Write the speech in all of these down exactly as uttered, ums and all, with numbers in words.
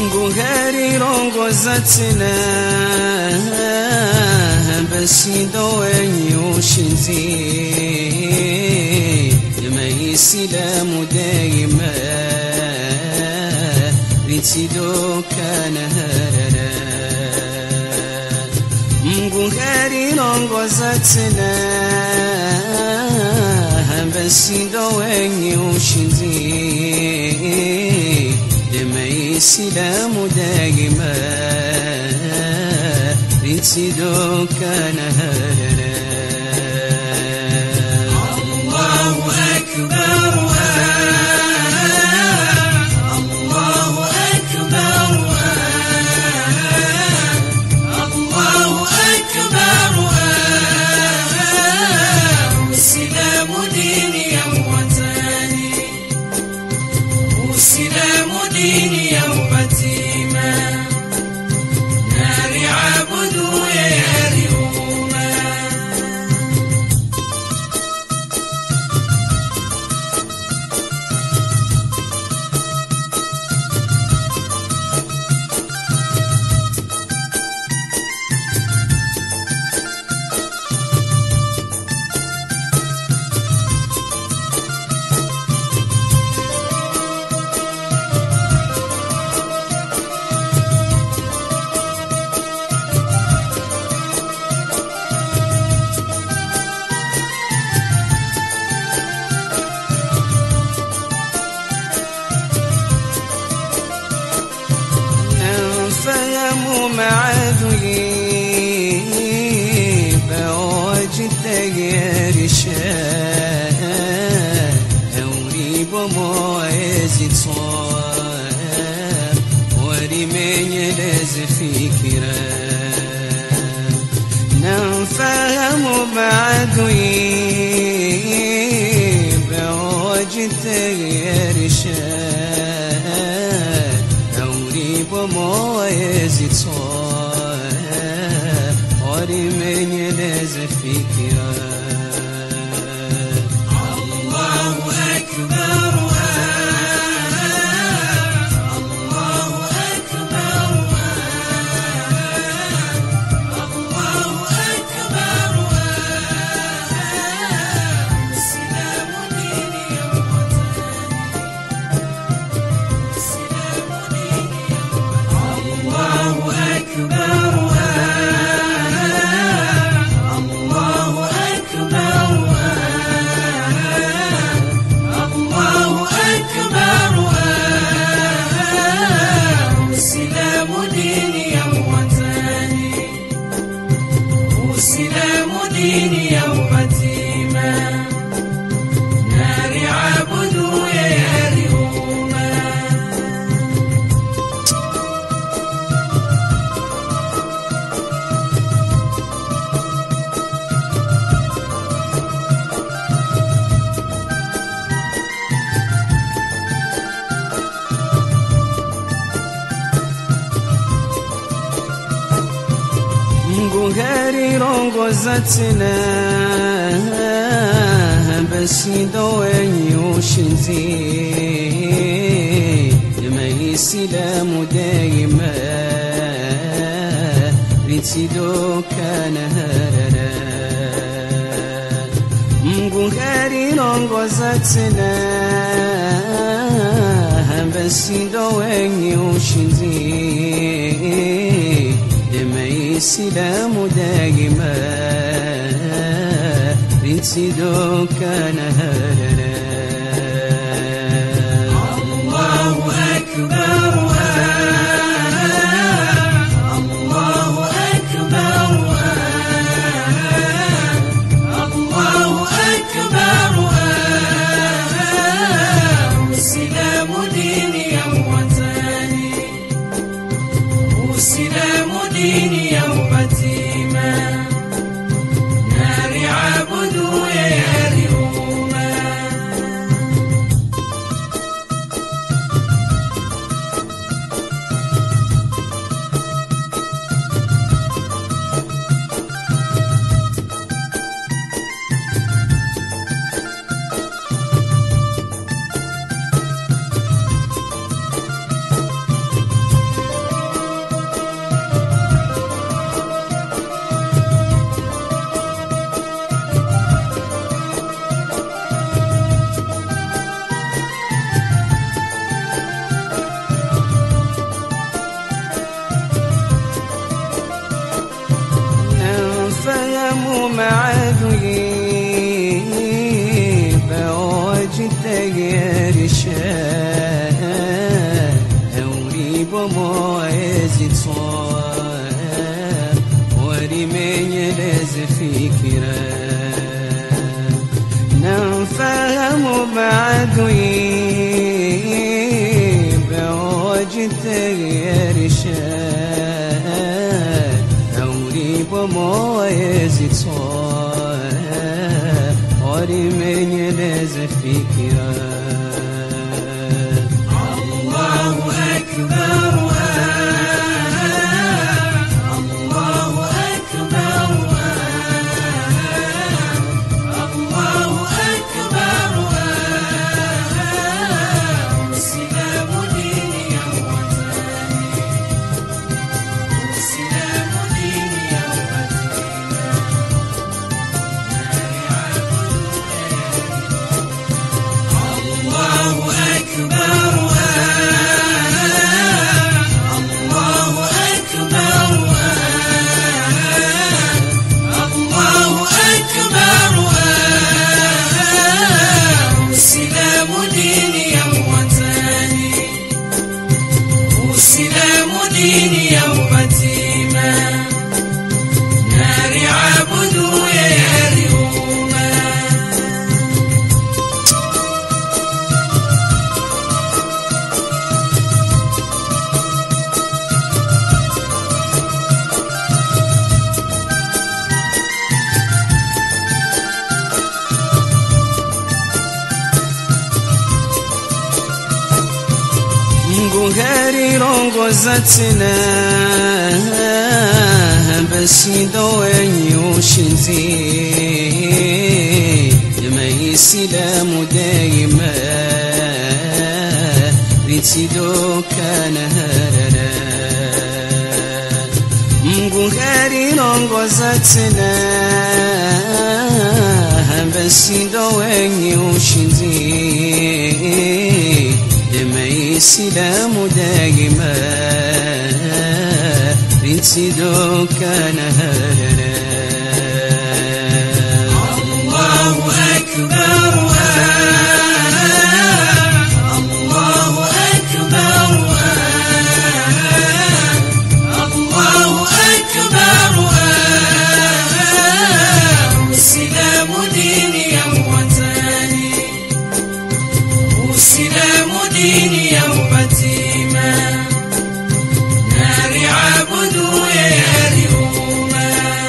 Mungu heri rongoza tena, basi ndo wenye ushinzi, Islamu daima ritidoka naharara. Mungu heri rongoza tena, basi ndo wenye ushinzi, Islamu daima ritidoka naharara. Allahu akbar, Allahu akbar, Allahu akbar. Uislamu dini ya watani, Uislamu dini ya upatima, nari abudu ya yariuma. معدلي بوجد يرشاه أوري بموازد صار وري من يلز فكرة نفهم معدلي بوجد يرشاه أوري بموازد صار من يلز فكرة. الله أكبر، الله أكبر، الله أكبر. السلام ديني يا وطني، السلام ديني يا وطني. الله أكبر، ديني يوم تيما نار عبد يا يوما. Mungu heri rongoza tena, basi ndo wenye ushinzi, Islamu daima ritidoka naharara. Mungu heri rongoza tena, basi ndo wenye ushinzi, Islamu daima ritidoka naharara. Allahu akbar, Allahu akbar, Allahu akbar. Uislamu dini ya watani, Uislamu dini ya upatima, nari abudu ya yariuma. وموعظة ورمي يلز فكرة نفهم بعدوي بعوجة يرشاد ثوري وموعظة ورمي يلز فكرة الله أكبر الله أكبر الله أكبر السلام ديني وطني السلام ديني الله أكبر الله أكبر الله أكبر السلام ديني وطني السلام ديني وبتيمة نار عبدوا يا اليوم Nguhari rongozatsina basido wenyushinzi Isilamu daima ritido kana harara Nguhari rongozatsina basido wenyushinzi Isilamu daima rinsido kana harara Allahu Akbar Allahu Akbar Allahu Akbar Islamu dini ya watani Islamu dini ya ubatima Nari abudu ya yariuma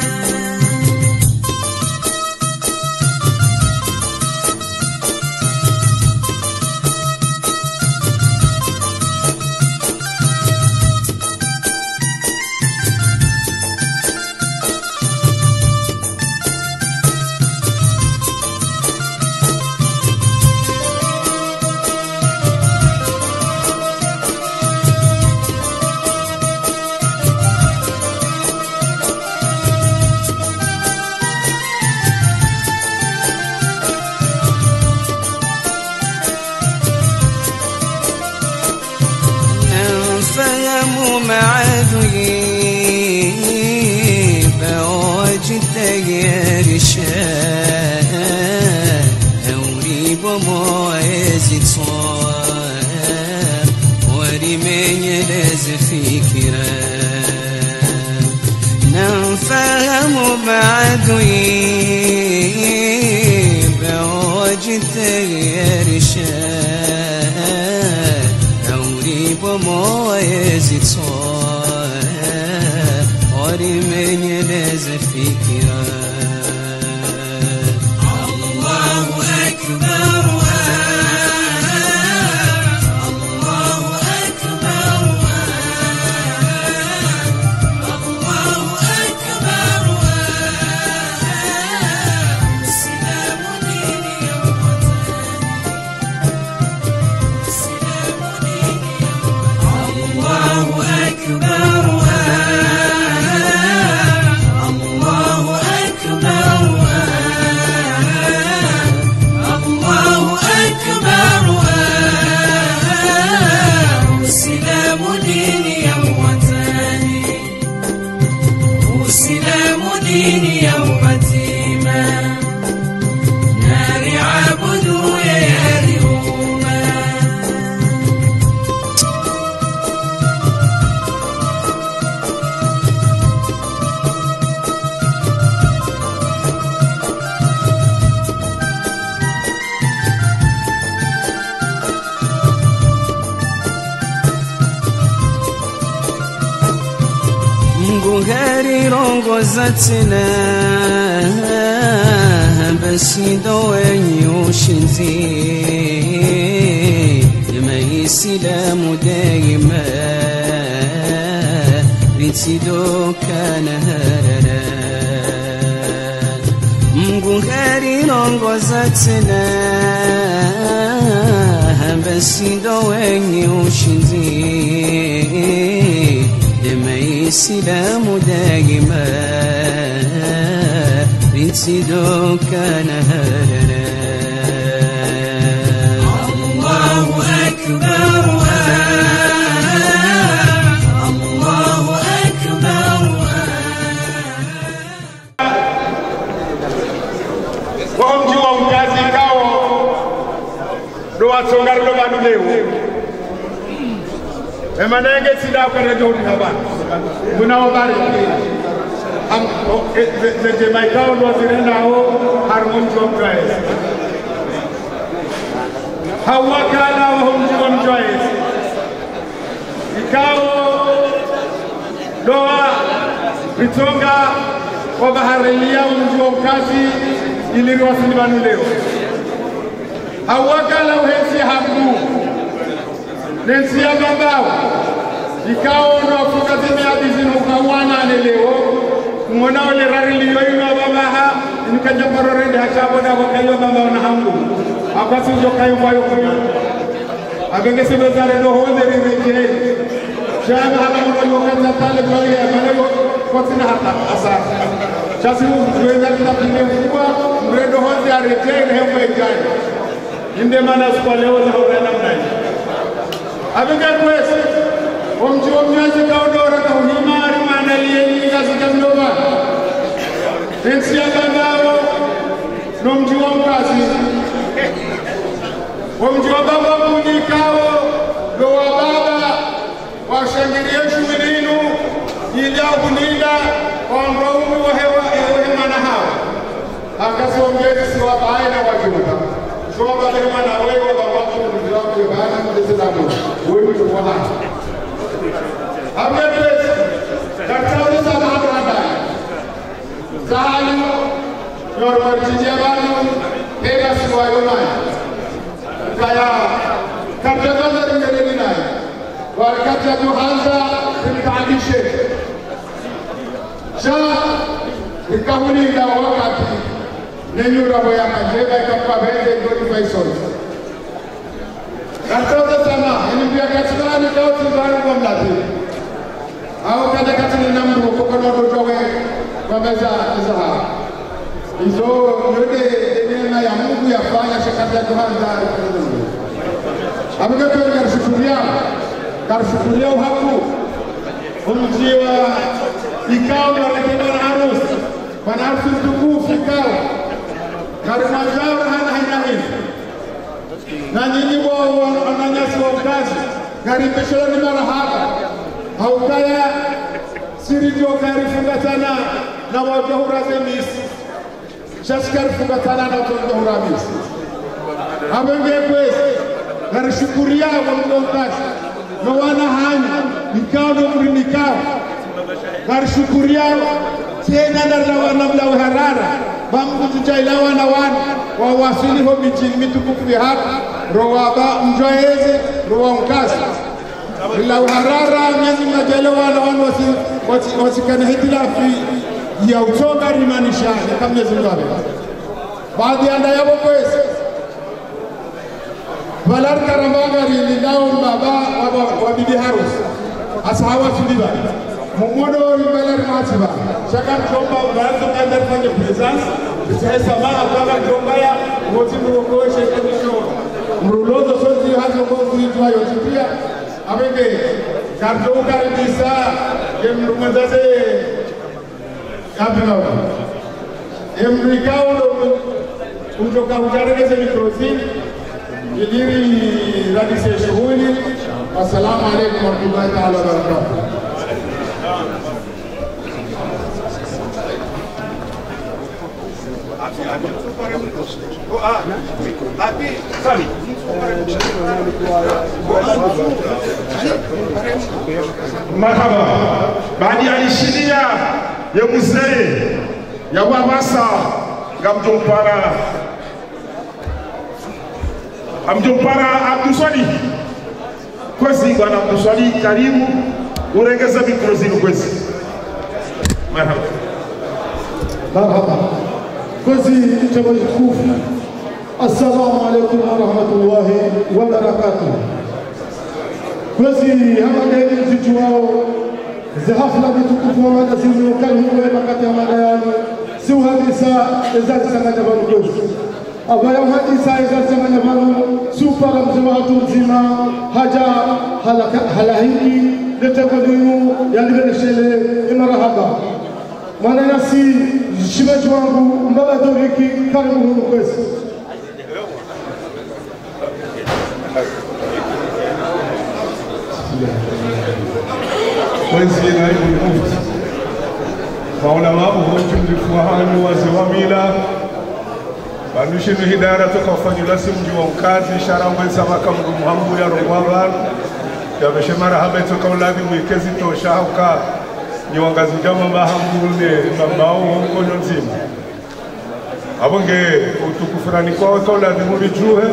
معدوي بوجد يرشاد أوري بموعظة صار ورمي يلز فكرة نفهم معدوي بوجد يرشاد أوري بموعظة صار ورمي يلز فكرة الله أكبر الله أكبر الله أكبر السلام ديني يا وطني السلام ديني يا وطني الله أكبر الله أكبر Mungu heri rongoza tena, basi ndo wenye ushinzi, Islamu daima ritsidokana harara. Mungu heri rongoza tena, basi ndo wenye ushinzi, Islamu daima ritsidokana harara. Allahu Akbar, Allahu Akbar. Kwa mji wa mkazi kao ndo watsongari ndo vanhu leo emanenge sida ukarege uri habari munawo bari am ze je maikao ndo zirendawo harmon jomkaes hawakala wa mji wa mjoes ikao doa vitonga wa baharia mji wa mkazi ili wasili banu leo hawakala uhensi hamu nensi ya babao ikao ndo afukazini hadizi nukawana leo mwona wale rari liyo ino babaha nikaja parorende hachabo na wakayo babao na hamu akwasi ujo kayo mwayo kuyo agengesi bezare ndo honde rireke shama hala mwana wakanda tale kwa ya mwana kwa sina hata asara chasi uweza kitapinge mkubwa mredo honde arejene hembo ejani inde mana kwa leo za horena mnani abinga kwesi omchi omnyazi kaodora ka unimari mana liye ngazi kamloba tensi ya babao no mji wa mkazi omchi wa baba kunikao do wa baba washangirie shumilinu ila kunila onroumi wa hewa ewe mana hawa akasongezi siwa baina wajuda Soma bale mana wewe baba kwa wako bana mtazamo wewe tu waha amepes daktari sana hapa zahali normal tijabano hela siwa yomani kaya katagaza ngeleni naye warakata tuhanza kumtaadishe sha ikahuni na wakati nenyura boya majeba ikapa bende ngoni faisal katoza sana ini pia katika ni kauti bana kwa mlati au kada katika namru kwa kono dojowe kwa meza zaha hizo yote eneo ya Mungu yafanya shakati ya kwanza abuka kwa karshukuria karshukuria hapo umjiwa ikao na rekebana harusi bana harusi tukufu ikao Karimajao hana haina hivi na nyinyi wao wananyasi wa ukazi karibishwa ni marahaba haukaya sirijo karifungatana na wajahura zemisi shashkar fungatana na wajahura misi abenge kwesi karishukuria kwa ukazi no wana hanya nikao no muri nikao karishukuria tena na wana mla harara Bambu tuchailawa na wana wa wasili ho mijini mitukufu hapa rowaba mjoeze rowa mkasi ila uharara miezi mnajailawa na wana wasi wasikana hitilafi ya utoga rimanisha kama miezi mgabe baadhi anda yabo kwesi valar karambagari lilao mbaba wabibi harusi asahawa suliba Mumodo ribalar matiba shaka mtomba unaanza kaenda kufanya presence sasa maa kama mtomba ya wote mwokoeshe kesho mrulozo sozi hazo kwa kuitwa yote pia abenge kardo karibisa yemrumazaze kabla yemrikao kutoka ujarege mikrosi iliri radise shughuli. Assalamu alaykum wa rahmatullahi ta'ala wa barakatuh. marhaba baadi ya ishiria ya muzee ya wabasa gamjompara amjompara Abduswali kwezi bwana Abduswali karibu urengeza mikro zinu kwezi marhaba marhaba kwezi chama tukufu assalamu alaykum wa rahmatullahi wa barakatuh kwezi hamadeni mzitu wao zi hafla vitukufu wa mada zimukani huwe makati ya mada yani si uhadisa ezali sanganya vanu kwezi abaya uhadisa ezali sanganya vanu si upara mzima hatu mzima haja halahiki leteko dinu yaliveneshele imarahaba mwana nasi shimeji wangu mbaba doriki karibu hunu kwezi Mwezi naibu mufti maulama uhoji mlifuahani wazee wa mila banushinu hidara toka ufanyulasi mji wa mkazi ishara mweza waka mgu muhambu ya rongwaban ya beshe marahaba toka uladi mwikezi tosha hauka nyiwangazi jama mahambune mbambao honkonyo nzima abonge utukufurani kwa waka uladi mubijuhe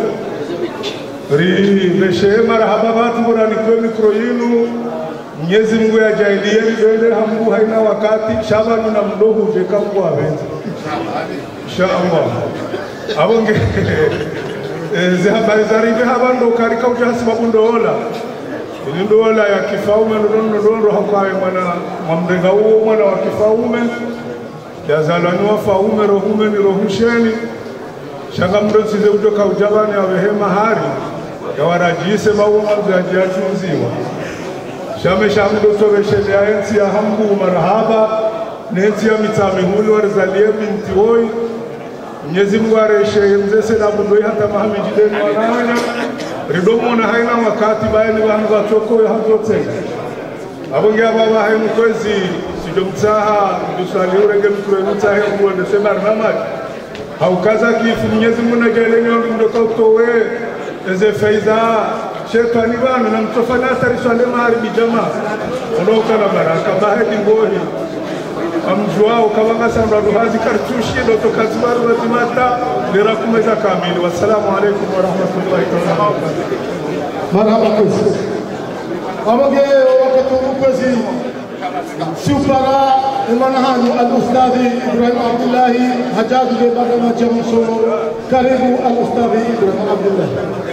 ri beshe marahaba batu murani kwe mikro yinu Mwenyezi Mungu ya jailia mbele hambu haina wakati shabanu na mdogo veka kwa wenzi inshallah abonge ze habari za ribe habando karika uja sababu ndola ni ndola ya kifaume ndono ndono hakawe mwana mwamrenga huo mwana wa kifaume yazalani wa faume rohume ni rohusheni shanga mdosi ze utoka ujabani awehema hari ya warajise bawo mwanzo ya chunziwa Shame shamudo sobe shele ya enzi ya hambu marahaba nenzi ya mitamihuli warizalie binti hoi Mwenyezi Mungu areshe mzese na mudoi hata mahamijideni wananya ridomo na haina wakati bayani wanu watoko ya hatotenga abongi ya baba hai mkwezi sijomtaha mdusali urenge mkure mtahe mwende sema rnamaji haukaza kifu Mwenyezi Mungu na jaileni wangu mdoka utowe eze feiza Shetani bana na mtofanya athari swale maharibi jamaa unoka na baraka bahedi ngohi amjuao kabanga samba ruhazi kartushi doto kazibaru wazimata lera kumeza kamili wassalamu alaikum wa rahmatullahi wa barakatuh marhaba kwezi abage wakati kwezi supara imanahanyu al-ustadhi Ibrahim Abdullahi hajadu de bagama jamso karibu al-ustadhi Ibrahim Abdullahi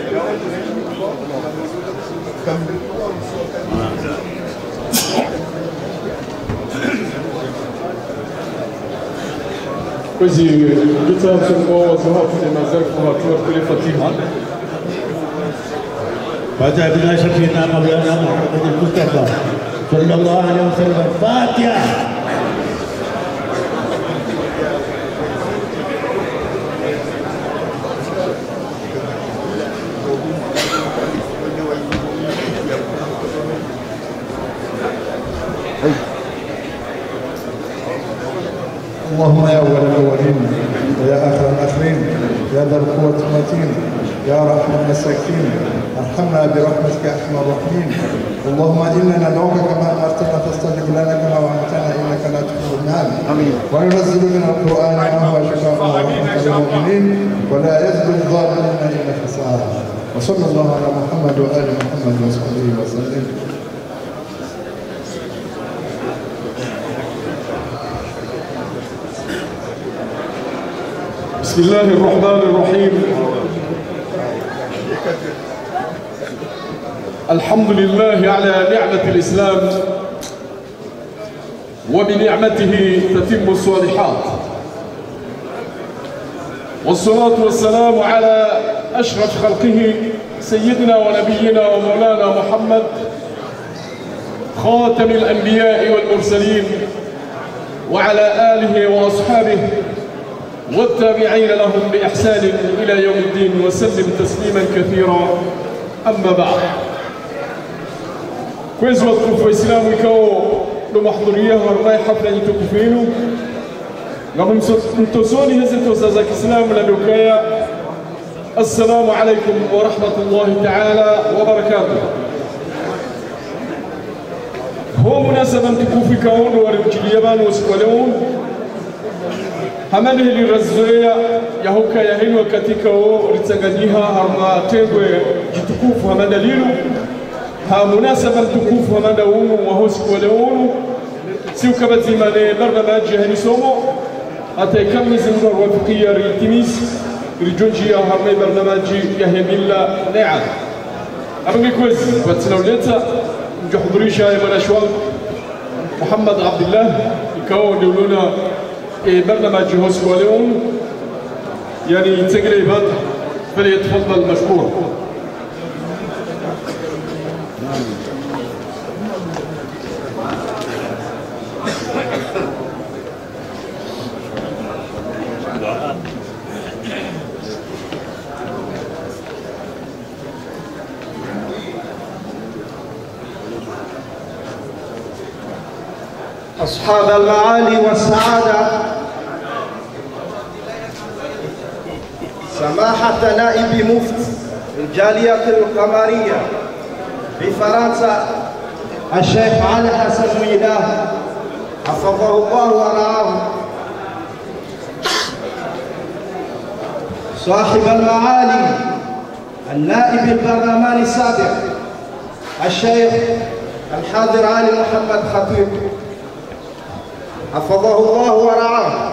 Quindi vita sumbo zahafu ni mazari kwa watu kule Fatima. Baca bila syafina Maulana Muhammad Mustafa sallallahu alaihi wasallam. Fatiha. اللهم يا أول الأولين ويا آخر الآخرين يا ذا القوة المتين يا رحم المساكين ارحمنا برحمتك يا أرحم الراحمين اللهم إنا ندعوك كما أمرتنا فاستجب لنا كما وعدتنا إنك لا تخلف الميعاد وننزل من القرآن ما هو شفاء ورحمة للمؤمنين ولا يزد الظالمين إلا خسارة وصلى الله على محمد وآل محمد وصحبه وسلم. بسم الله الرحمن الرحيم الحمد لله على نعمة الإسلام وبنعمته تتم الصالحات والصلاة والسلام على أشرف خلقه سيدنا ونبينا ومولانا محمد خاتم الأنبياء والمرسلين وعلى آله وأصحابه والتابعين لهم بإحسان إلى يوم الدين وسلم تسليما كثيرا أما بعد كويس وطلوف إسلام كو لمحضرية ورماي حفلة يتكفينو نعم نتوسوني هزة وسازك إسلام لبكايا السلام عليكم ورحمة الله تعالى وبركاته هو مناسبة متكوفي كون ورمجلية بان وسكولون hamani hili razoea ya huka ya hili wakatika o ritsanganiha harma tengwe jitukufu hamanda lilu ha munasaba mtukufu hamanda unu wa hosi kwale unu si ukabati mane barnamaji hani somo hata ikamizi mwa wafikia ritimizi rijonji ya harma barnamaji ya hemila nea abungi kwezi batina uleta mjuhudurisha ya manashwa Muhammad Abdullah ikawa duluna برنامج هوس واليوم يعني تقريبا فليتفضل مشكور. أصحاب المعالي والسعادة، سماحة نائب مفتي الجالية القمرية بفرنسا الشيخ علي حسن ميلاه حفظه الله ورعاه، صاحب المعالي النائب البرلماني السابق الشيخ الحاضر علي محمد خطيب حفظه الله ورعاه،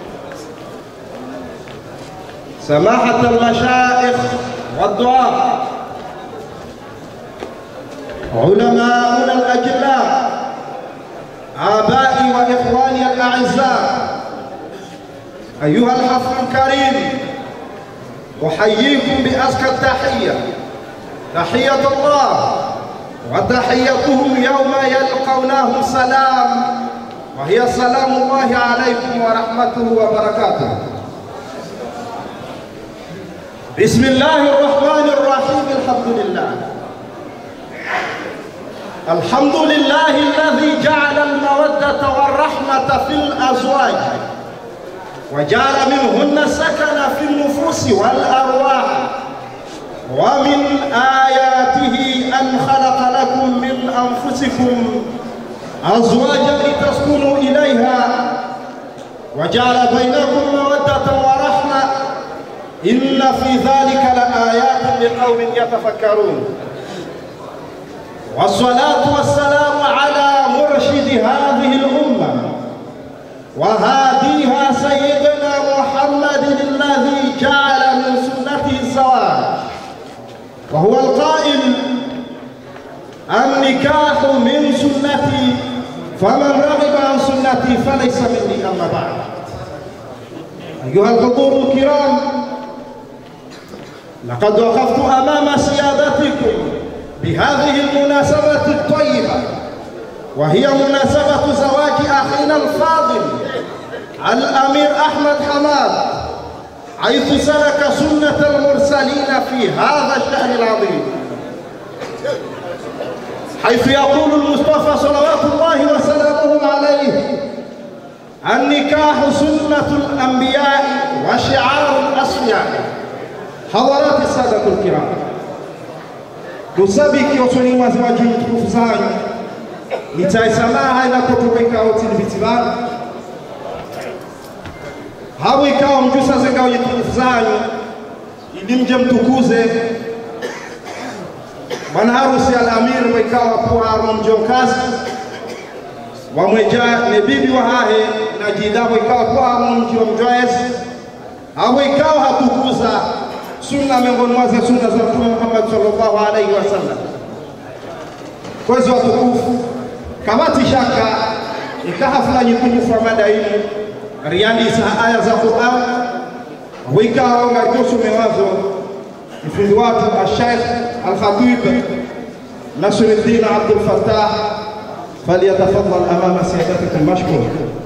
سماحة المشايخ والدعاة، علماؤنا الأجلاء، آبائي وإخواني الأعزاء، أيها الحفل الكريم، أحييكم بأزكى التحية، تحية الله وتحيتهم يوم يلقونه سلام، وهي سلام الله عليكم ورحمته وبركاته. بسم الله الرحمن الرحيم. الحمد لله الحمد لله الذي جعل المودة والرحمة في الأزواج وجعل منهن سكن في النفوس والأرواح، ومن آياته أن خلق لكم من أنفسكم أزواجا لتسكنوا إليها وجعل بينكم مودة ورحمة، إن في ذلك لآيات لقوم يتفكرون. والصلاة والسلام على مرشد هذه الأمة وهاديها سيدنا محمد الذي جعل من سنته الزواج، وهو القائل: النكاح من سنتي فمن رغب عن سنتي فليس مني أما بعد. أيها الحضور الكرام، لقد وقفت أمام سيادتكم بهذه المناسبة الطيبة، وهي مناسبة زواج أخينا الفاضل الأمير أحمد حماد، حيث سلك سنة المرسلين في هذا الشأن العظيم، حيث يقول المصطفى صلوات الله وسلامه عليه: النكاح سنة الأنبياء وشعار الأصفياء. حضرات السادة الكرام، tusabiki usoni mwazi wa juu tukufu zanyu, nitaisamaha inapotoweka utilivitibana hawi ikawa mjusa zenga wenye tukufu zanyu ili mje mtukuze bwana harusi al-amir mwikawa kuwa arma mjonkazi wa mweja ne bibi wa hahe na jidabo ikawa kuwa arma mji wa mjoezi hawi ikawa hatukuza sunna miongoni mwa sunna za Mtume Muhammad sallallahu alaihi wasallam. Kwezi watukufu, kamati shaka ikahafla nyikufu wa madaini riandi sa aya za Qur'an wikawa ngajosu mewazo mfundi watu al-Sheikh al-Khatib Nasruddin Abdul Fattah, falyatafaddal amama siyadatikum mashkur.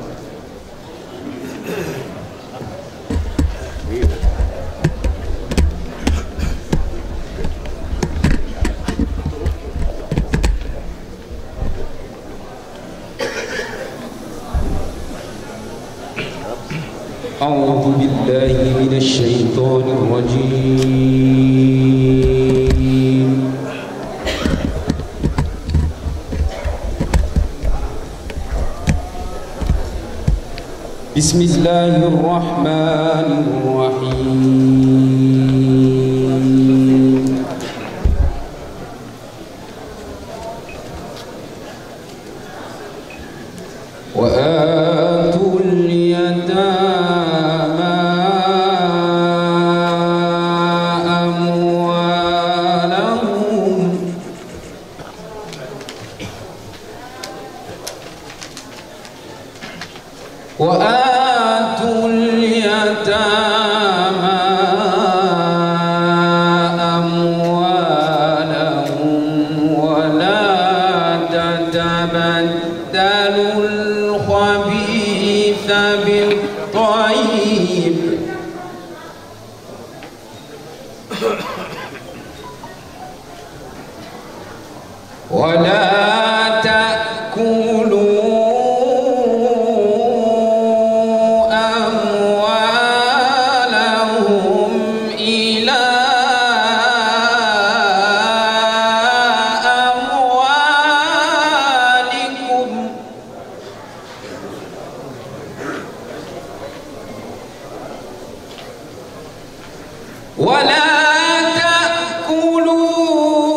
أعوذ بالله من الشيطان الرجيم. بسم الله الرحمن الرحيم وآتوا اليتامى أموالهم وآتوا اليتامى أموالهم ولا تتبدلوا الخبيث بالطيب ولا تأكلوا ولا تأكلوا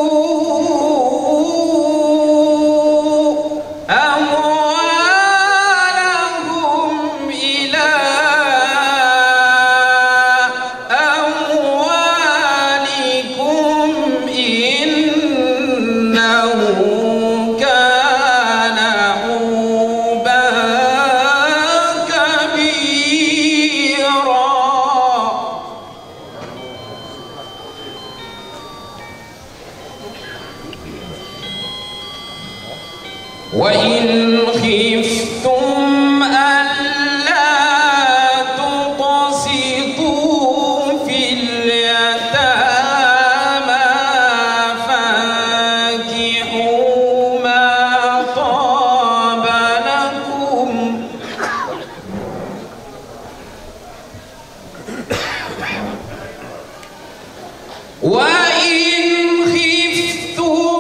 أموالهم إلى أموالكم إنه كان حوبا كبيرا وإن خفتم ألا تقسطوا في اليتامى فانكحوا ما طاب لكم وإن خفتم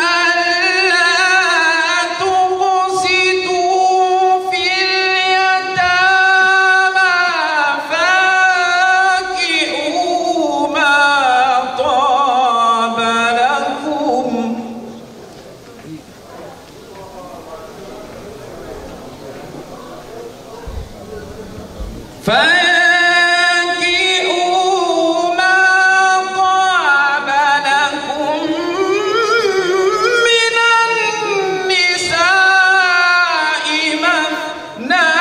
فانكحوا ما طاب لكم من النساء مثنى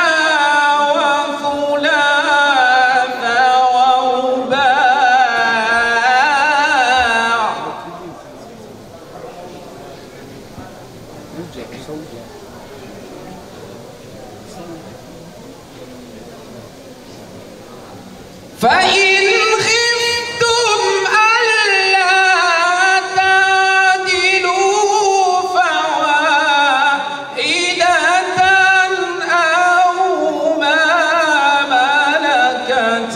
وثلاث ورباع فإن خفتم ألا تعدلوا فواحدة أو ما ملكت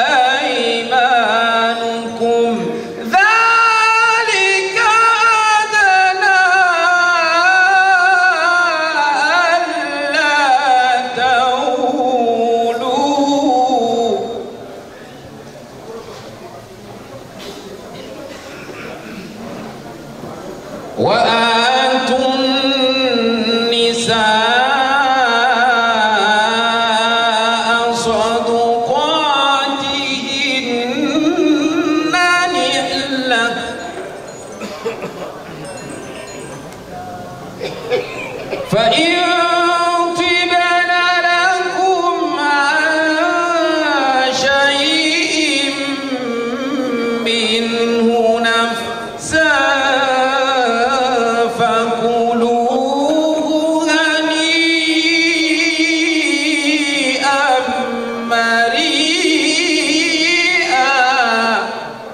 أيمانكم ذلك أدنى ألا تعولوا وآتوا النساء صدقاتهن نحلة فإن طبن لكم عن شيء منه نفسا فكلوه هنيئا مريئا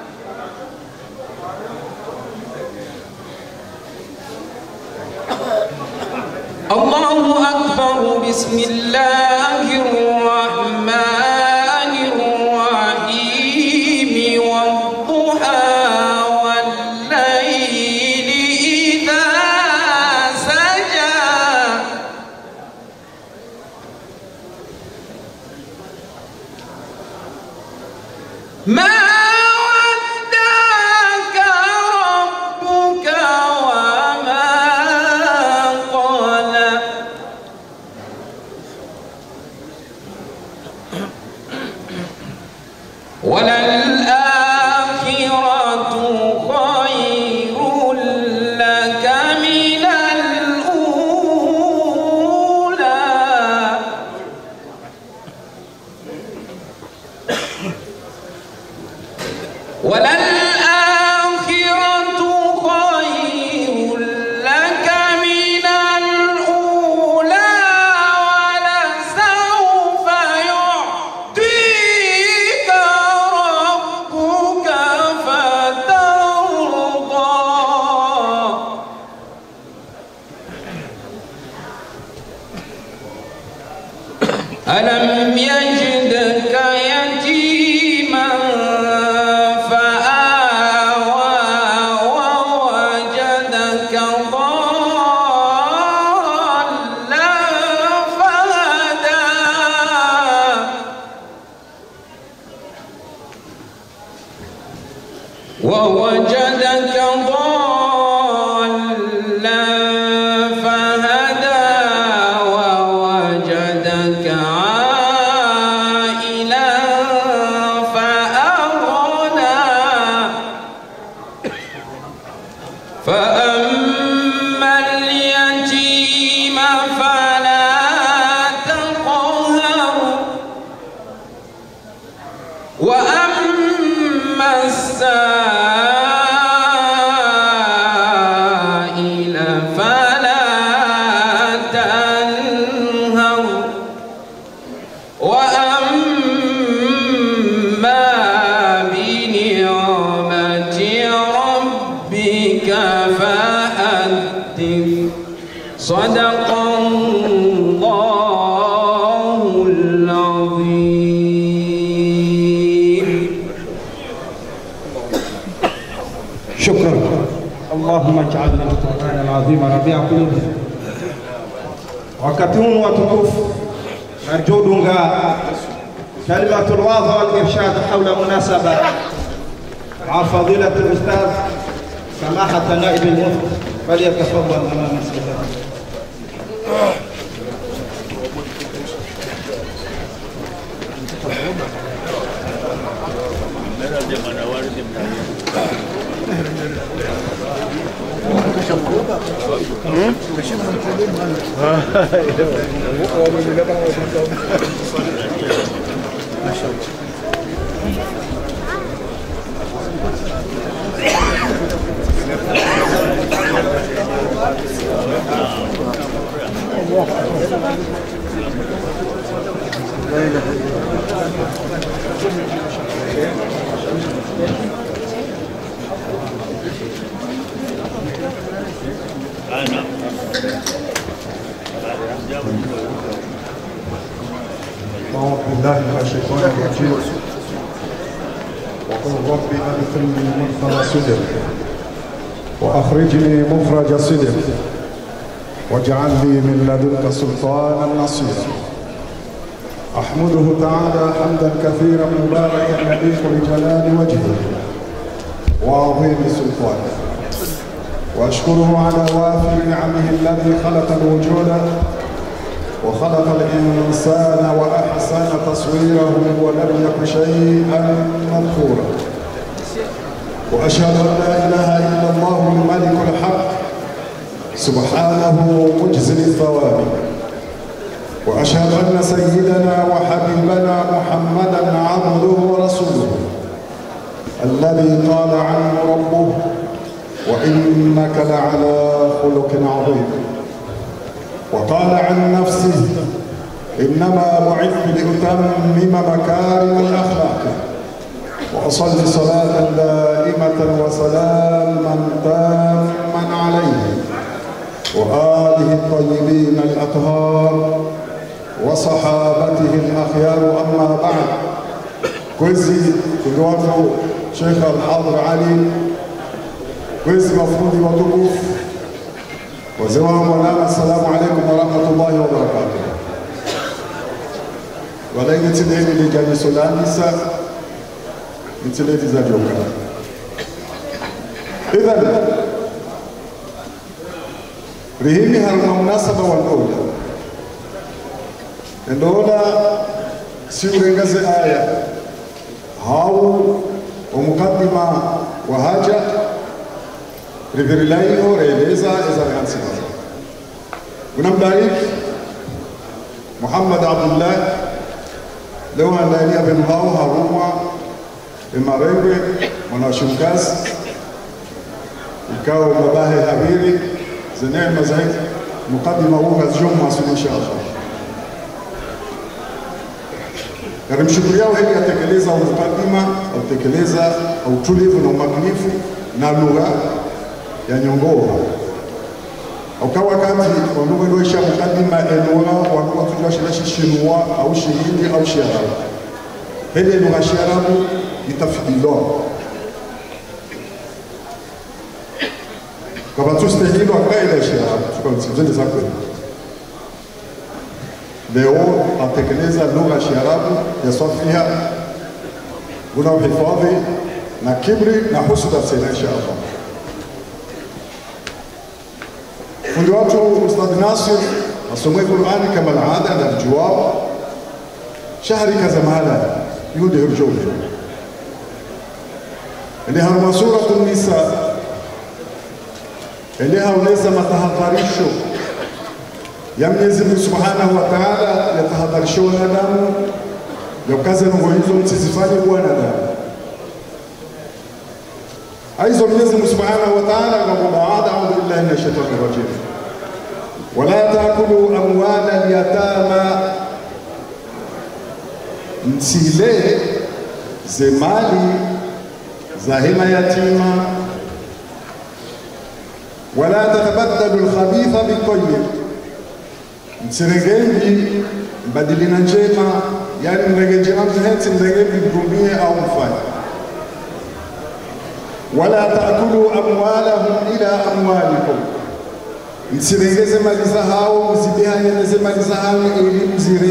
الله أكبر بسم الله الرحمن الرحيم والضحى والليل إذا سجى ما ودعك ربك وما قلى وللآخرة خير لك من الأولى وللآخرة خير لك من الأولى ولسوف يعطيك ربك فترضى ألم يجدك يتيما فآوى ووجدك ضالا فهدى ووجدك ضالا فهدى ووجدك عائلا فأغنى فأما اليتيم فلا تقهر وأما السائل فلا تنهر وأما بنعمة ربك فحدث صدق الله العظيم. شكرا. اللهم اجعلنا القرآن العظيم ربيع قلوبنا. wakati huu watukufu narjudunga كلمة الوعظ والإرشاد حول مناسبة مع فضيلة الأستاذ سماحة نائب المفتي فليتفضل أمام السادة. أعوذ بالله من الشيطان الرجيم وقل رب أدخلني مدخل صدق وأخرجني مخرج صدق واجعل لي من لدنك سلطانا نصيرا. أحمده تعالى حمدا كثيرا مباركا يليق بجلال وجهه وعظيم سلطانه، وأشكره على وافر نعمه الذي خلق الوجود وخلق الإنسان وأحسن تصويره ولم يك شيئا مذكورا. وأشهد أن لا إله إلا الله الملك الحق سبحانه مجزل الثواب. وأشهد أن سيدنا وحبيبنا محمدا عبده ورسوله الذي قال عنه ربه وإنك لعلى خلق عظيم. وقال عن نفسه إنما بعثت لأتمم مكارم الأخلاق. وأصلي صلاة دائمة وسلاما تاما عليه وآله الطيبين الأطهار وصحابته الأخيار. أما بعد، كويزي كدواتو شيخ الحاضر علي كويزي مفروضي وطقوف وزوام ونام. السلام عليكم ورحمة الله وبركاته. وليلة تدعين لجاني سودان نساء nitelevi za joka. Idhan rihimi haruma munasaba wa ndola ndola si urengaze aya hau umukaddima wa haja rivirilaiho reeleza ezarhansi unambariki Muhammad Abdullah leo andalia bin hao haruma imarengwe mwanashungazi ikawa mabahe habiri zenema zaidi mukaddima huu ngazijoma asuli inshallah karimshukuria hili atekeleza mukaddima au tekeleza au tulivu na umakinifu na lugha ya nyongoa ukawa wakati wa lugha ndoisha mukaddima enwa wa kutujua shilashi shinwa au shihindi au shiarabu hili lugha shiarabu itafidilo kama tustahili wakaida shiarabu tukamtizeni zako leo atekeleza lugha shiarabu ya safiha una uhifadhi na kibri na husda sana inshallah. Fundi watu Ustadh Nasir asomwe Qur'ani kama alada na jawab shahri kaza mahala yudi hurjobe اللي هو سورة النساء اللي هو ليس متهضرشو ya Mwenyezi Mungu Subhanahu wa Ta'ala yatahadharisha wanadamu yakaze nguo hizo msizifanye wanadamu. Aizo Mwenyezi Mungu Subhanahu wa Ta'ala kwamba a'udhu billahi minash shaitani rajim. Wala ta'kulu amwala al-yatama msile zemali za hima yatima wala tatabaddalu al-khabitha bit-tayyib msiregendi mbadilina njema yani mregeje mtu heti mregendi mgumbie au mfanye wala taakulu amwalahum ila amwalikum msirengeze mali za hao msibihanyeze mali za hao ili mzire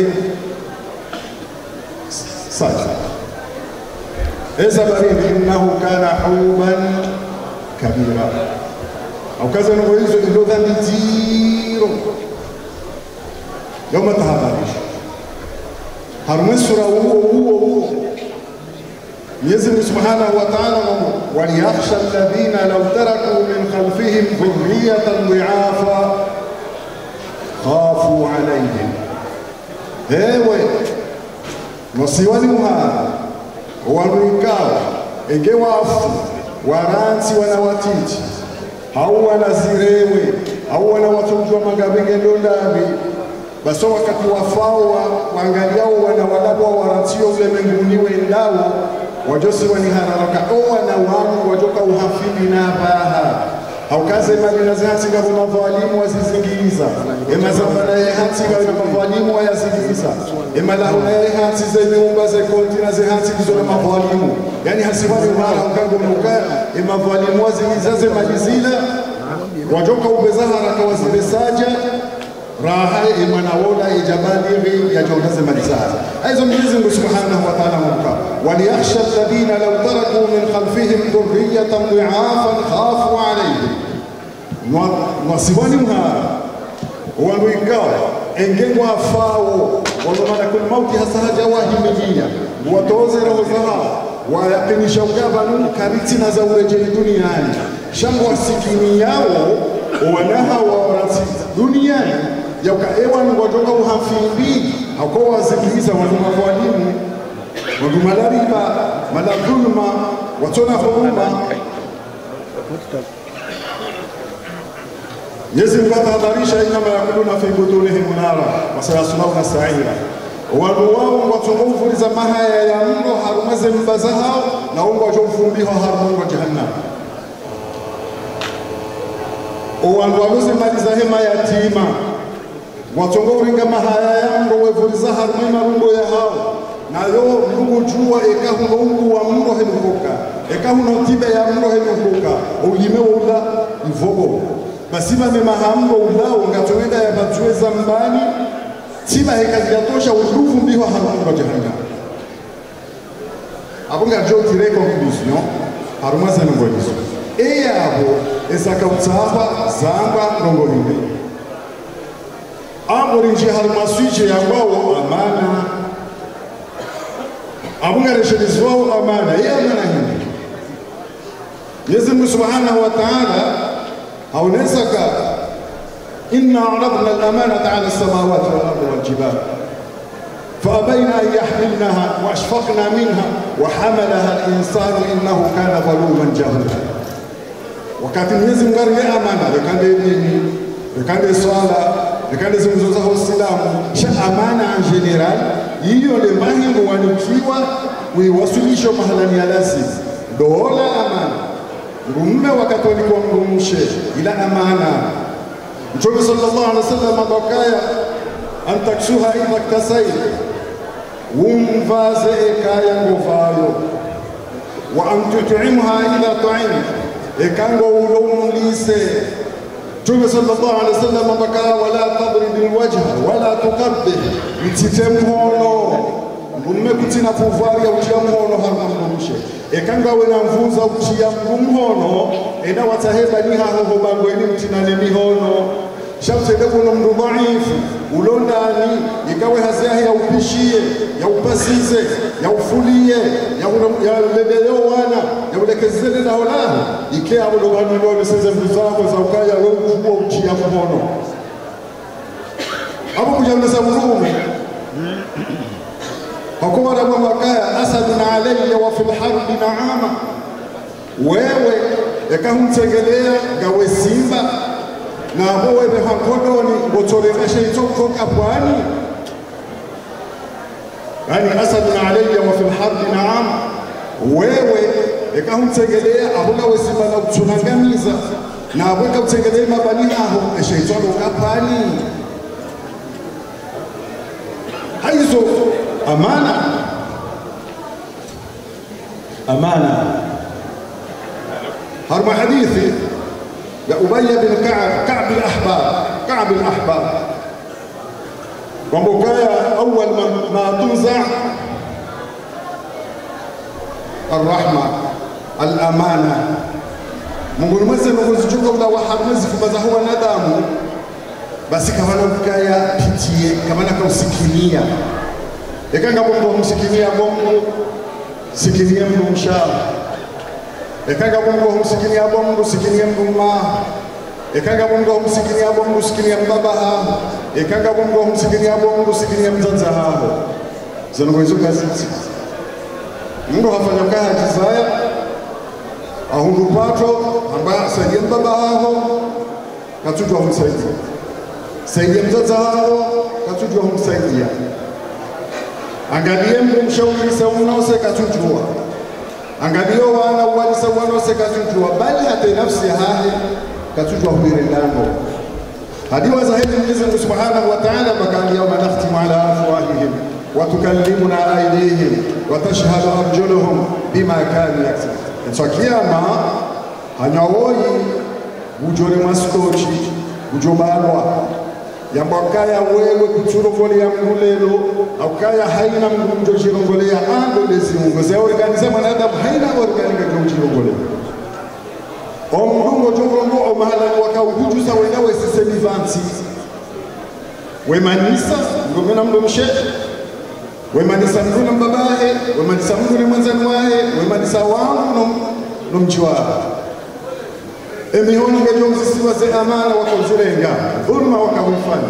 sasa eza baridi innahu kana huban kabira au kaza nuhizo ilo dhambi ziro يوم تهابش هرمي سورة هو هو هو يزم سبحانه وتعالى وليخشى الذين لو تركوا من خلفهم ذرية ضعافا خافوا عليهم هاوي نصيوانيها والركاو إجواف ورانسي ونواتيتي أو ونزيريوي أو ونواتوجوا مغابينجي دولابي basi wakati wafao waangaliao wana wadabwa waratio ule menguni wendao wajosi wani hararaka owa na wangu wajoka uhafili na baha haukaze mali na zihati gavu mavalimu wazizingiliza ema zafana ya hati gavu na mavalimu wayazingiliza ema lahuna ya hati za nyumba za konti na zihati gizo na mavalimu yani hasifani uhara ukangu mnuka ema valimu wazingiliza ze mali zila wajoka ubeza haraka wazibesaja raha imanaona ijabali ya jawdaze malizaa aizo Mwenyezi Mungu Subhanahu wa Ta'ala mka waliyakhsha alladhina law taraku min khalfihim dhurriyatan dhi'afan khafu alayhim wasibani mha wanguikao engengwa afao wala kun mauti hasahaja wahimilia watoze roho zao wayakinisha ugavanu karitina za urejei duniani shangu wasikini yao wanaha warati duniani yauka ewan wajoka uhafimbi hako wazikiliza wanuma walimu wanuma lariba malabulma watona huruma Mwenyezi Mungu atahadharisha inama yakuluna fi butunihim nara wasayaslawna sa'ira wanu wao watumufuriza mahaya ya mno harumaze mbazahao na ungo wajomfumbiho harumungo jahannam wanu waluzi mali za hema yatima watongo uringa mahaya yango wevuriza harumai marungo ya hao na yo mungu jua eka huno ungu wa mno henukoka eka huno tibe ya mno henukoka ulime ula mvogo basima mema hambo ulao ngatonenda ya batue zambani tiba heka ziyatosha urufu mbiho harumungo jahanga abunga jo tire conclusion haruma za ngolizo e yabo esaka utsaba zamba ngongolinde amuri nje haruma switch yangwao amana abunga reshelizwa amana ya amana hii Mwenyezi Mungu Subhanahu wa Ta'ala aunesaka inna aradna al-amanata 'ala as-samawati wal-ardi wal-jibal فأبين أن يحملنها وأشفقنا منها وحملها الإنسان إنه كان ظلوما جهولا wakati Mwenyezi Mungu aliye amana rekande dini rekande swala rekande zungumzo za Uislamu sha amana en general hiyo ndio mahingo wanikiwa uiwasilisho mahalani alasi dola amana ngumme wakati walikuwa ngumshe ila amana Mtume sallallahu alaihi wasallam abakaya antaksuha idha iktasayt umvaze ekaya ngovayo wa antut'imha idha ta'im ekango ulumlise Mtume sallallahu alaihi wasallam abakaya wala tadrib alwajha wala tuqabbih mtitemhono ngumme kutina kuvari ya utiamhono harumshe ekanga wena mvuza utia mhono enda wataheba ni haho bango eli mtinane mihono shamtende kuno mndu dhaifu ulondani ikawe haziahi ya upishie ya upasize ya ufulie ya ya lebeleo wana ya ulekezele na holahu ikea ulo wanu ndio seze mzako za ukaya wewe ukubwa utia mhono hapo kujaona sababu hakuma na mwakaya asadun alayya wa fil harbi na'ama wewe yakahumtegelea gawe simba na wewe behakodoni botorenesha itoka pwani yani asadun alayya wa fil harbi na'ama wewe yakahumtegelea abuna wesimba na kutunangamiza na abweka utegelea mabani aho eshaitolo kapani haizo amana amana harma hadithi ya Ubay bin Ka'b Ka'b al-Ahbar Ka'b al-Ahbar wambokaya awal ma tunza الرحمة الأمانة Mungu mweze nukuzichuka ula wahamezi kubaza huwa nadamu basi kavana mkaya pitie kavana kausikinia ekanga bongo msikinia bongo sikinia mndu mshara ekanga bongo msikinia bongo sikinia mndu ma ekanga bongo msikinia bongo sikinia mbaba ha ekanga bongo msikinia bongo sikinia mzanza hao zanongozo kazi Mungu hafanya kazi zaya ahundu pato amba saidia mbaba hao katujwa humsaidia saidia mzaza hao katujwa humsaidia angalie mndu mshauri sa unose katujwa angalie wana wali sa unose katujwa bali hata nafsi hahe katujwa huire lango hadi wazahidi Mwenyezi Mungu Subhanahu wa Ta'ala bakali yawma nakhtimu ala afwahihim wa tukallimuna aydihim wa tashhadu arjuluhum bima kanu yaksibun so kiyama hanyawoyi bujore maskochi bujobalwa yambakaya wewe kuchurongolea mgulelo aukaya haina mgunjo chirongolea ando lesimungo ze organize mwanadamu haina organika kuchirongolea omdungo jongo o mahala wakaujuza wenawe sisemi vanti wemanisa ngomena mdomshe wemanisa mduna mbabahe wemanisa mduna mwanzani wahe wemanisa wangu no mjiwa emihono ngejo mzisiwa ze amana wakozirenga dhulma wakawifanya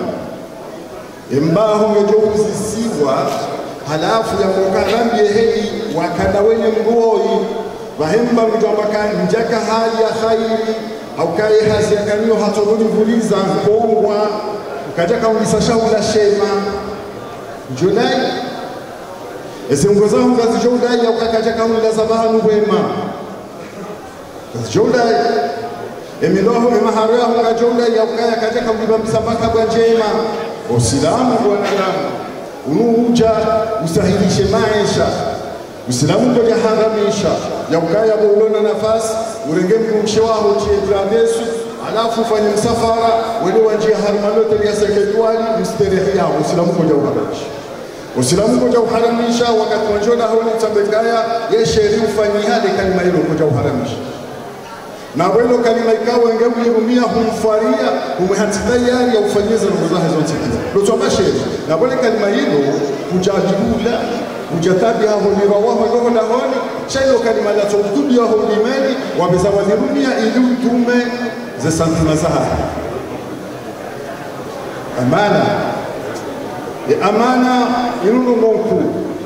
embaho ngejo mzisiwa halafu ya mwokarambi hei wakada wenye mgoi wahemba mjambaka njaka hali ya khairi au kai hasi ya kanio hatoroni vuliza kongwa ukajaka unisasha ula shema julai ese mgoza hunga zijodai ya ukakajaka ula zabaha nuwema zijodai emiloho emaharia hunga jodai ya ukaya kajaka uliba msambaka bwa njema usilamu wanadamu unuuja usahilishe maisha Uislamu ndio yaharamisha ya ukaya bolona nafasi urenge mkumshe wao tie travesu alafu fanye msafara wale wanjia harmalote ya sekretwali msterehi yao Uislamu ndio yaharamisha Uislamu kuja uharamisha wakati wanjona honi tambengaya ye sheria ufanyiha de kalima hilo kuja uharamisha. Na welo kalima ikawa ngemwirumia humfaria umhatitayari ya ufanyiza ndugu zake zote hizo. Ndio sheria. Na wale kalima hilo kujadibula kujatabi hapo ni rawahu ndio na honi shailo kalima la tubudi hapo ni mali wabezawadirunia ili utume za santima zaha. Amana ya amana inundo ngonku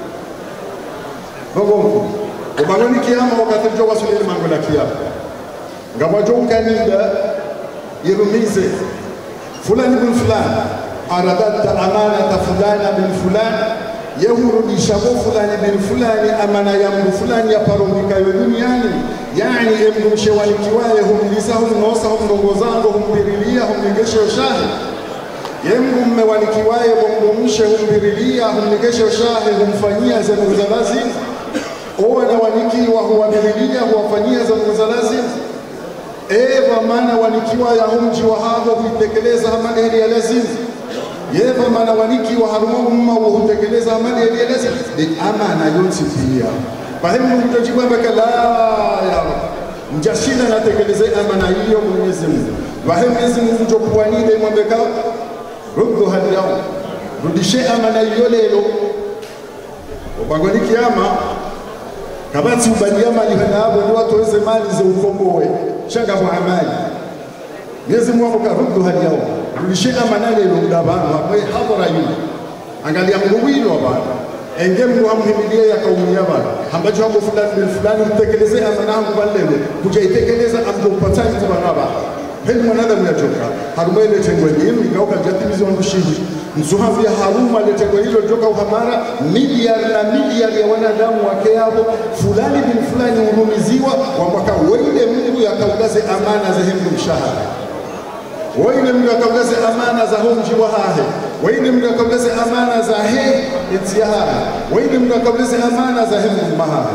ngonku ubangoni kiyama wakati mjo wasuli mango la kiyama ngabajo kanida irumize fulani bin fulani aradata amanata fulani bin fulani yahurudisha kwa fulani bin fulani amana ya mtu fulani ya paromika yo duniani yani emgumshe walikiwaye humlisa humnosa humdongozango humbirilia humnegeshe ushahi Yemgu mmewalikiwaye mumgumshe humbirilia humnegeshe ushahi humfanyia za ndugu za lazim owe na wanikiwa huwabirilia huwafanyia za ndugu za lazim eva mana wanikiwa ya humji wa hago huitekeleza hamani ya lazim yeva mana wanikiwa harumu umma hutekeleza hamani ya lazim ni amana yonsi pia fahimu mtajibwa mbaka la ya mjashina natekeleze amana hiyo Mwenyezi Mungu fahimu Mwenyezi Mungu mjokuwanide mwambeka ruddu hadi yao rudishe amana hiyo lelo ubangoni kiyama kabati ubadia mali hanabo ni watu weze mali za ukomboe shanga kwa amali Mwenyezi Mungu akaruddu hadi yao rudishe amana lelo mdabano hapo hadhara yule angalia mguwilo baba enge mtu hamhimilia ya kaumu ya baba ambacho hapo fulani bin fulani utekeleze amana yangu balele kujaitekeleza amdopatani kwa baba hili mwanadamu yachoka haruma ile tengwe nini ikauka jatimizi wangu shihi msuhafu ya haruma ile tengwe hilo joka uhamara miliari na miliari ya wanadamu wake hapo fulani bin fulani urumiziwa wambaka weile Mungu yakaugaze amana za hemdu mshahara weile Mungu yakaugaze amana za homji wa hahe weile Mungu yakaugaze amana za he intihara weile Mungu yakaugaze amana za hemdu mahahe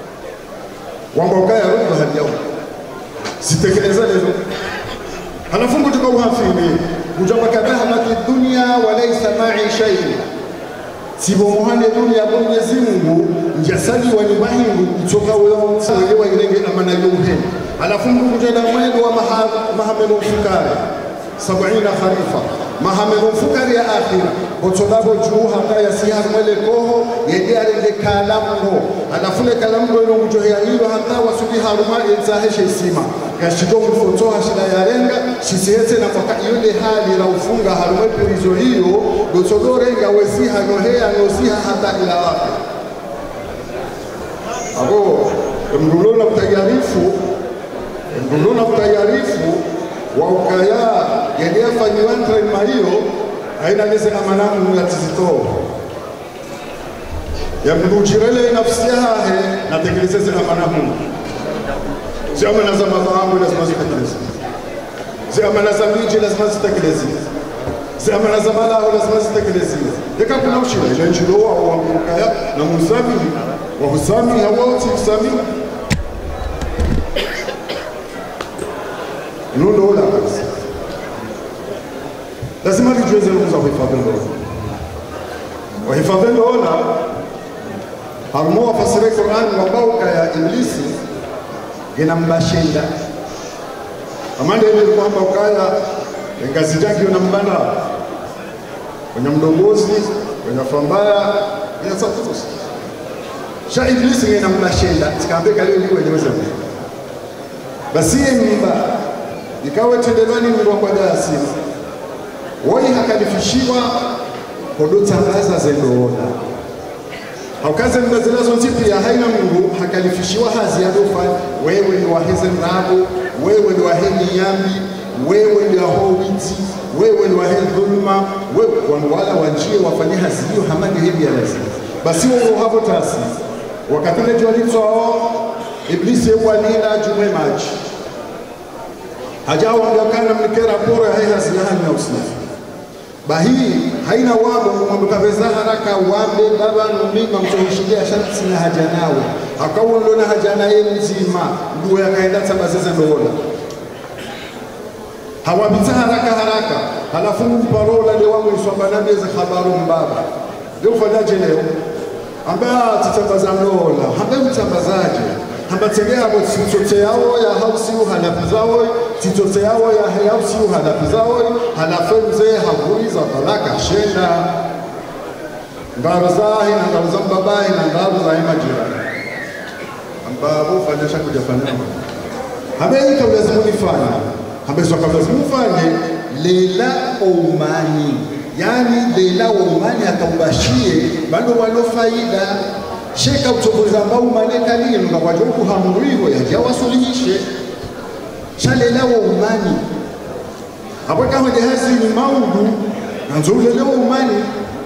wambaka ya rudu hadi yao sitekeleza leo halafungu tuka uhafini ujamba kadhaa maki dunia walaysa ma'i shay sibo muhane dunia kwa Mwenyezi Mungu njasali wa nyumbani kutoka wao sawa ilenge amana yuhe halafungu kujenda mwendo wa mahamelo fukari sabini kharifa mahamelo fukari ya akhira botolabo juu hata ya siha mwele koho yedi arenge kalamu halafule kalamu ilo mjohea hilo hata wasubi haruma yenzahe isima kashido mfotoa shida ya renga shisihete na mwaka yule hali la ufunga haruma pirizo hiyo gotodorenga wesiha nohea nosiha hata ila wapi abo mdulona kutayarifu mdulona kutayarifu wa ukaya yedi afanyiwa ntrema hiyo haina nise amanamu yatizitoa ya mdujirele nafsi yahe na tekelezeze amanamu si amana za madhahabu lazima zitekeleze si amana za miji lazima zitekeleze si amana za malaho lazima zitekeleze yaka kuna ushira ile njiro wa wakaya na musami wa husami hawa usami nundo la kabisa lazima tujueze nguzo za hifadhi ndoa wa hifadhi ndoa harmo wafasiri Qur'an wabauka ya iblisi inambashinda amande ile kwamba ukaya ngazi yake unambana kwenye mdogozi kwenye fambaya ya satusi sha iblisi inambashinda sikambeka leo ni wenye wewe basi mimba ikawa tendelani ni kwa dasi woi hakalifishiwa kodota ngaza zendoona haukaze mbazinazo ntipi ya haina Mungu hakalifishiwa hazi ya dofa wewe ni waheze mrabo wewe ni waheni yambi wewe ni wahowiti wewe ni waheni dhulma wewe wala wanjie wafanye hazi hiyo hamani hivi ya lazima basi wao hapo tasi wakati ile jolito iblisi walila jume maji hajawa ngakana mnikera poro ya hazi ya hanya usifu bahi haina wabo mwambukaveza haraka wambe baba numima mtohishigia sharti na haja nawe akawa ndona haja naye mzima ndio yakaenda tabazeza ndoona hawabita haraka haraka halafu mparola ndio wangu iswamba nabi za habaru mbaba ndio ufanyaje leo amba titambaza ndola amba mtambazaje amba tegea hapo titote yao ya hausi halafu zao titote yao ya hausi halafu zao halafu mzee habuiza baraka shenda ngaro zahi na ngaro za babai na ngaro za majirani ambapo fanyasha kujafanya habe ito lazima nifanye habe sio kama lazima ufanye lela umani yani lela umani akaubashie bado walo faida sheka utoboza ambao umaleka nini kwa joku hamuriho ya wasuluhishe shalela umani hapo kama jahazi ni maudu na nzuri leo umani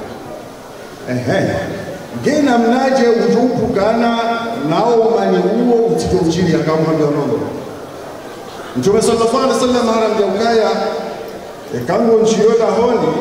ehe gena mnaje ujupukana nao umani huo utijojiri akamwambia nono Mtume sallallahu alaihi wasallam haramja ukaya ekango nchiona honi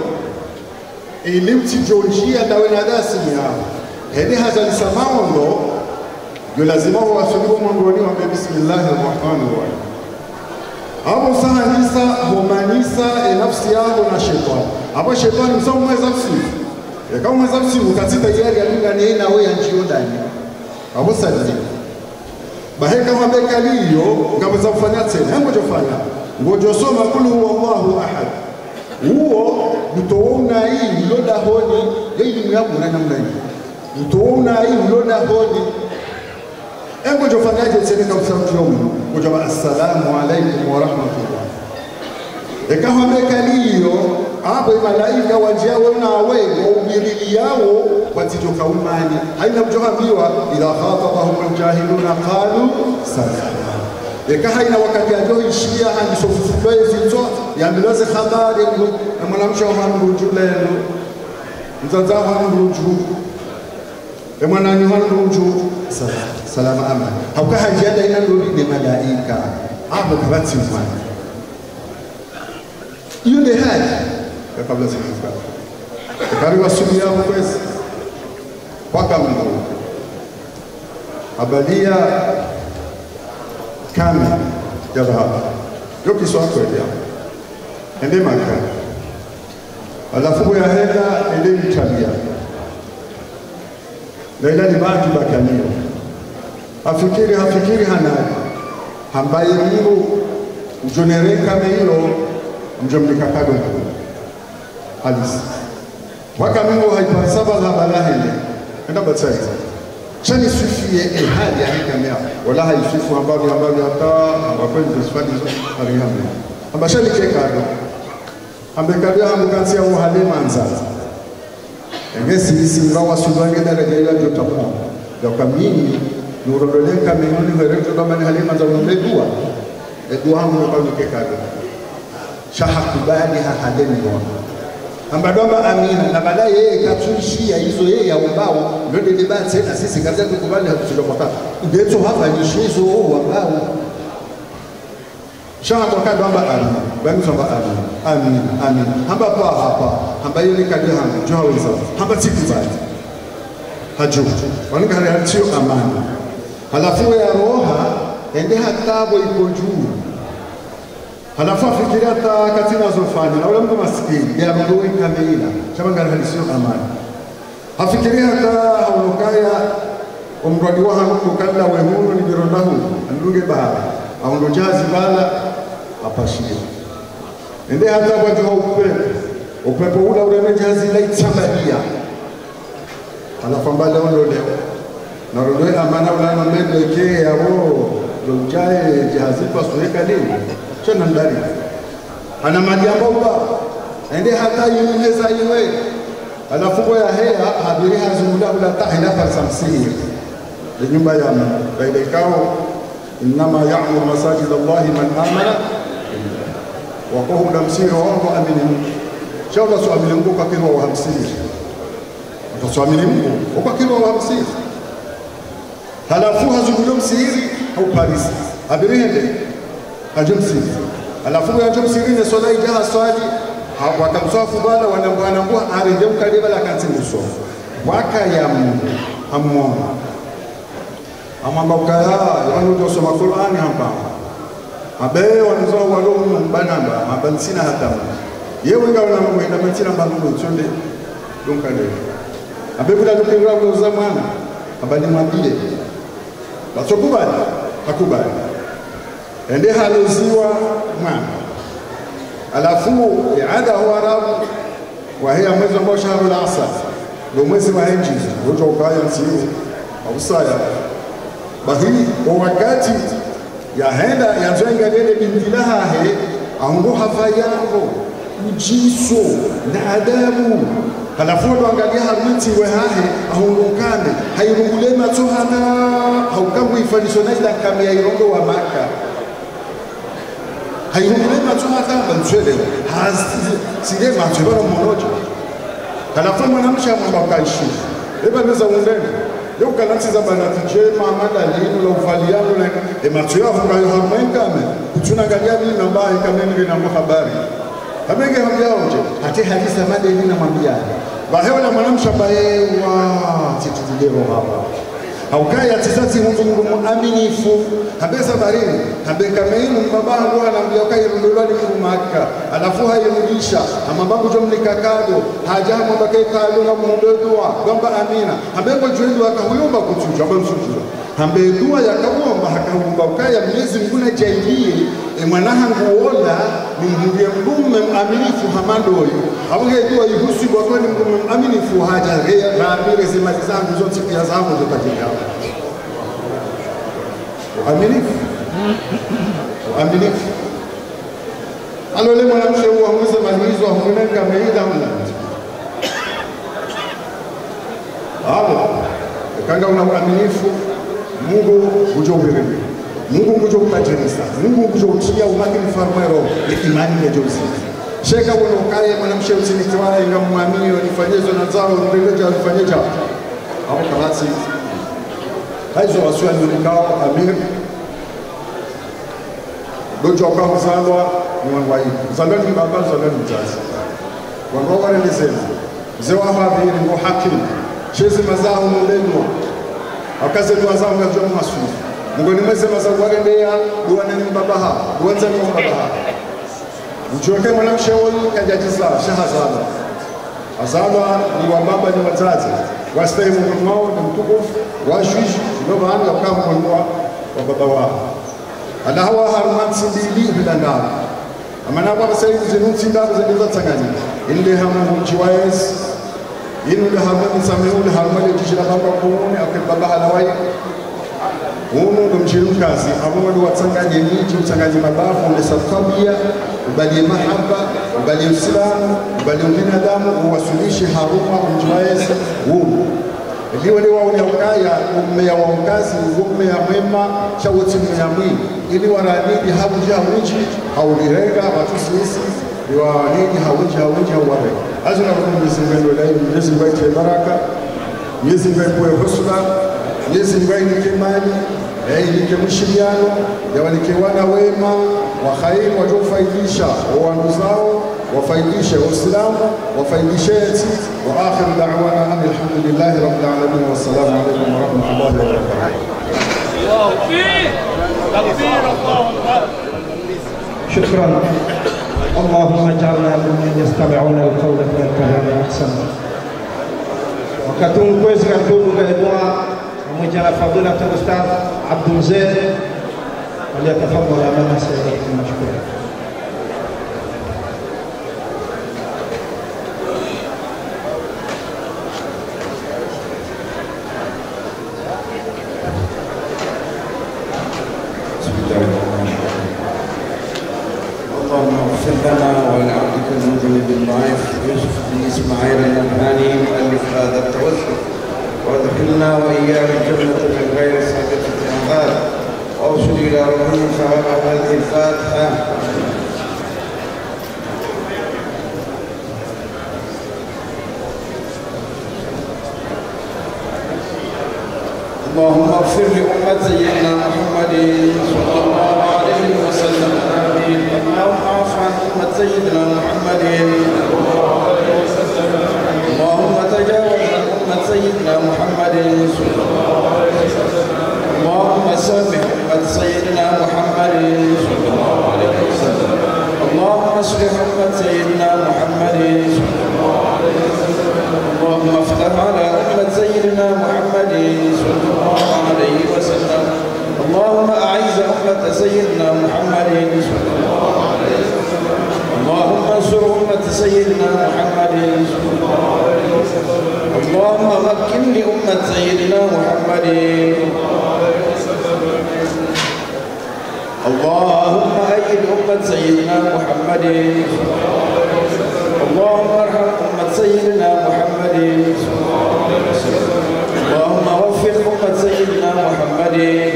ili utijojia dawe na dasi yao hedi hazali samaondo yo lazima wasuluhu mwangoni wa bismillahir rahmanir rahim hapo sahanisa humanisa e nafsi yao na shetani hapo shetani msomo mweza msifu kama mweza msifu katika yale alingani na wewe njio ndani hapo sasa baheka mabeka liyo ngaweza kufanya tena ngoja fanya ngoja soma kulu huwallahu ahad huo mtoona hii loda honi yeye yangu na namna hii mtoona hii loda honi ngoja fanyaje tena kwa sauti yangu ngoja assalamu alaykum wa rahmatullah ekawa mabeka liyo hapo malaika wajawe na wewe ubirili yao watijoka umani haina mjohambiwa ila khatabahum aljahiluna qalu salama eka haina wakati ajoishia andisofufuwe zito yambiloze habari na mwanamsha wa mrujuleno mzaza wa mruju e mwanani wa mruju salama amani hauka hajada ina ndio malaika hapo kabati umani yule haja kabla sifika karibu asubuhi yao kwezi paka Mungu abadia kame ya dhahaba yo kiswa kweli ende maka alafu ya hela ende mtabia Laila ni baki bakanio afikiri afikiri hana ambaye Mungu ujonereka hilo mjomlika kado halisi waka Mungu haipasaba la balahile enda batsai chani sufie e hali ya kamera wala haisufu ambavyo ambavyo hata ambapo zisifadi arihambe ambashali kekado ambekado hamukansi au hale manza ngesi isi ngawa subange daraja ila jotapo kwa mimi nurodoleka menoni wereto kama ni hale manza umedua edua hamu kwa kekado shaha kubali hahadeni bwana ambadoma amina na baadaye yeye katulishia hizo yeye ya ubao ndio debate na sisi kazi yetu kubali hatusindopata ndio hapa ni hizo ambao shaha kwa kwamba amina bali kwamba amina amina amina hamba pa hapa hamba yule kadia hangu jaweza hamba tikibali haju wanika halitio amani halafu ya roha ende hatabo ipo juu halafu afikiria hata katina zofanya na ule mtu maskini ya mgoi kamila chama ngara halisio amani afikiria hata haunokaya umradi wa hangu kabla wehuru ni birondahu andunge bahara aundo jazi bala apashie ende hata kwa jua upepo upepo ula ule jazi la itambadia halafu mbale ondo leo na rodoe amana ula na mendo ike ya wo lojae jazi pasueka nini chana ndani ana majambo ba ende hata yuneza iwe alafu ya hea habiri hazumuda ula tahila farsamsini nyumba ya baada kao inma ya'muru masajid Allah man amana wa qahum damsiri wa aminin shawla suamili Mungu kwa kilo wa hamsini utasuamili Mungu kwa kilo wa hamsini halafu hazumuda msiri au Paris habiri hende ajumsiri alafu ya ajumsiri ni swala ijaha swali wakamsofu bala wanambua arinde mkaliba la kantimuso waka ya Mungu amwona amamba ukaya wanu kusoma Qur'ani hapa abe wanzo walo mbanamba mabansina hata yewe ngao na mwenda mtina mbangu chonde donkale Ambekuna tukingwa kuuza mwana. Abali mwambie. Batokubali, hakubali. Ende haluziwa mwana. Alafu iada huwa Arabu wa hiya mwezi ambao shahrul asad. Ndio mwezi wa Injili. Wote ukaya msimu. Ausaya. Bahi kwa wakati yahenda yazenga lele binti lahahe angu hafayango ujiso na adabu. Halafu ndo angalia harumiti we hahe ahungukane hairungule matohana haukambu ifalisho na ila kami ya irongo wa Maka hairungule matohana banchwele sige machwele mmoja. Halafu mwanamsha mwamba kaishi eba neza undeni leo kanati za banati jema amada lino la uvaliano na ematuyo afungayo harumengame kutunangalia nini nambaye kameni na habari hamenge hamjaoje hati hadisa mada hili na mwambia bahewa na mwanamsha baewa titulero hapa haukaya tisati mungu muaminifu habesa barini habeka meinu mbaba ngo anambia kai rundulwa ni Maka alafu hayirudisha amababu jomnika kado haja mwamba kai kado na mundodwa kwamba amina habeko jwedu akahuyomba kuchuja bamsujuda hambe dua yakabomba hakahumba ukaya Mwenyezi Mungu na jaingie e mwanaha nguola ni mngie mbume muaminifu hamandoyo abunge dua yuhusi kwa kwani mbume muaminifu haja rea raamire zima zangu zote pia zangu zotatika Aminifu. Aminifu. Alole mwanamshe huwa huweza mahizo wa hunenga meida mlanti. Hapo. Kanga una uaminifu, Mungu ujo ubirimi. Mungu ujo utajenisa. Mungu ujo utia umakini farmero ya imani ya jozi. Sheka wana ukaya mwanamshe usinitwaa inga muamini wanifanyezo na zao ndegeja wanifanyeja. Hapo karasi. Haizo wasuwa ni mkao amir dojo kwa mzalwa ni wangwai mzalwa ni baba mzalwa ni mzazi wangwa wale nisema mzee wa hapi ni ngo hakim chezi mazao mlenwa akaze mazao ya jomo masu ngoni mweze mazao wale ndia duane ni baba ha duanza ni baba ha uchoke mwanamshe huyu kajajiza shahazala azalwa ni wa baba ni wazazi wastahi Mungu wao ni mtukufu washish ndio baada ya kama mwanwa wa baba wao ana hawa haruman sindili bilanda amana kwa sababu zinunzi ndazo zinaweza tanganyika ile hamu mchiwaes ile hamu msameu hamu ile jishira baba kuone akibaba halawai uno kumshirikazi abo watanganye niji utanganye mabafu na sabia ubali mahaba ubali uislamu ubali binadamu uwasulishe haruma mchiwaes uno Ndiyo wale waone ukaya umea wa ukazi umea mwema chawoti mmea mwini ili waranidi hauji hauji haulirega watu sisi ni waranidi hauji hauji hauware azo na kuna Mwenyezi Mungu lai Mwenyezi Mungu aite baraka Mwenyezi Mungu aipe husna Mwenyezi Mungu ainike mali ainike mshiriano yawanike wana wema wa khair watofaidisha wanu zao wafaidishe Uislamu wafaidishe eti wa akhir da'wana alhamdulillahi rabbil alamin wassalamu alaykum wa rahmatullahi wa barakatuh. شكرا اللهم اجعلنا ممن يستمعون القول فيتبعون احسنه وكتم كويس كتب كدوا ومجرى فضيلة الاستاذ عبد الزيد وليتفضل امام سيدنا مشكورا. اللهم اغفر لنا ولعبدك المذنب الضعيف يوسف بن اسماعيل النبهاني مؤلف هذا التوسل وادخلنا واياه الجنه من غير سابقه عذاب واوصل الى ربه فهم هذه الفاتحه. اللهم اغفر لأمة سيدنا محمد صلى الله عليه وسلم آمين. اللهم اعف عن أمة سيدنا محمد اللهم تجاوز عن أمة سيدنا محمد صلى الله عليه وسلم. اللهم سامح أمة سيدنا محمد صلى الله عليه وسلم. اللهم اصلح أمة سيدنا محمد صلى الله عليه وسلم. اللهم افتح على أمة سيدنا محمد صلى الله عليه وسلم. اللهم انصر أمة سيدنا محمد صلى الله عليه وسلم. اللهم مكن لأمة سيدنا محمد. اللهم أيد أمة سيدنا محمد. اللهم ارحم أمة سيدنا محمد. اللهم وفق أمة سيدنا محمد.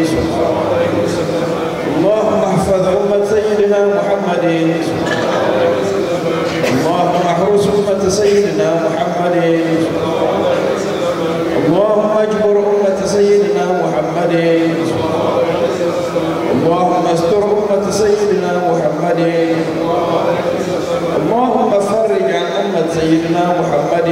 اللهم احفظ أمة سيدنا محمد. اللهم احرس أمة سيدنا محمد. اللهم اجبر أمة سيدنا محمد. اللهم استر أمة سيدنا محمد. اللهم فرج عن أمة سيدنا محمد.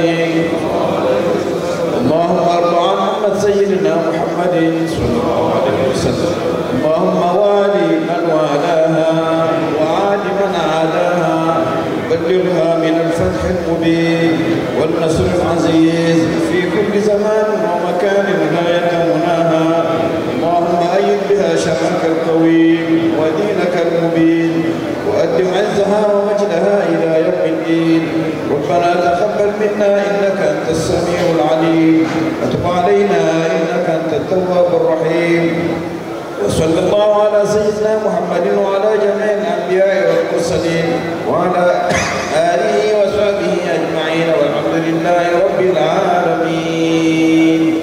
اللهم ارض عن أمة سيدنا محمد صلى الله عليه وسلم. اللهم والي من والاها وعاد من عاداها. بلغها من الفتح المبين والنصر العزيز في كل زمان ومكان غاية مناها. اللهم أيد بها شرعك القويم ودينك المبين وأدم عزها ومجدها إلى يوم الدين. ربنا تقبل منا إنك أنت السميع العليم وتب علينا إنك أنت التواب الرحيم. وصلى الله على سيدنا محمد وعلى جميع الأنبياء والمرسلين وعلى آله وصحبه أجمعين والحمد لله رب العالمين.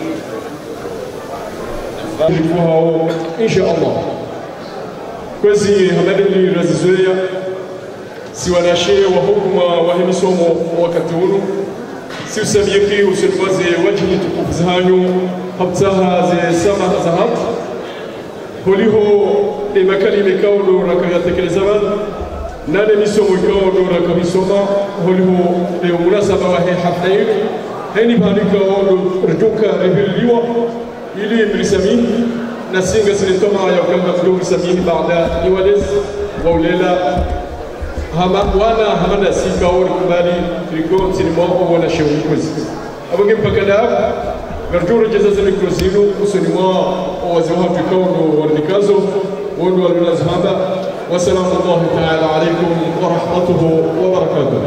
إن شاء الله. Kwezi hamedeli razizoea si wanasheria wa hukuma wa himisomo wakati huu si usamiyeki usilwaze wajhi tukufu zanyu habtaha ze sama zahab holiho e makali mekaudo rakayatekelezana nane misomo ikaudo rakamisoma holiho e munasaba wa haflain hani badikaudo rjuka rebiliwa ili mrisamin نسينغ سنتوما يا كم مخلوق سمين بعد يولد ووليلا هما وانا هما نسيكا وركبالي تريكون سينما وانا شوكوز أبغى بكلام غرجور جزاز الكروسينو وسينما وزوها تريكون ورنيكازو ونو النزهابا وسلام الله تعالى عليكم ورحمته وبركاته.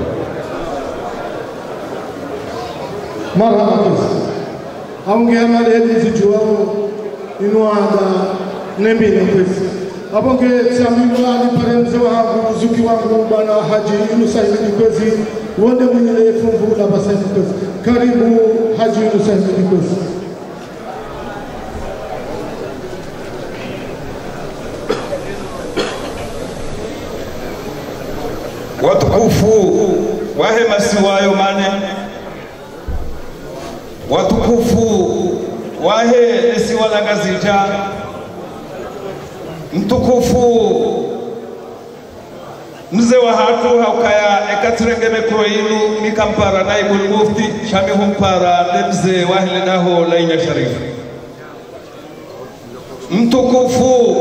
مرحبا. أبغى أنا لهذه الجواب inuada nembi nkwezi abonge tsamilwa ni parenzo wangu zuki wangu bana haji Yunusaini Kwezi wonde mwenye fungu la Basaini Kwezi. Karibu Haji Yunusaini Kwezi. Watukufu wahe masiwayo mane, watukufu wahe esiwala gazija, mtukufu mzee wa hatu haukaya ekaturenge mekro inu mikampara naibu mufti shami humpara ne mzee wahile naho lainya sharifu mtukufu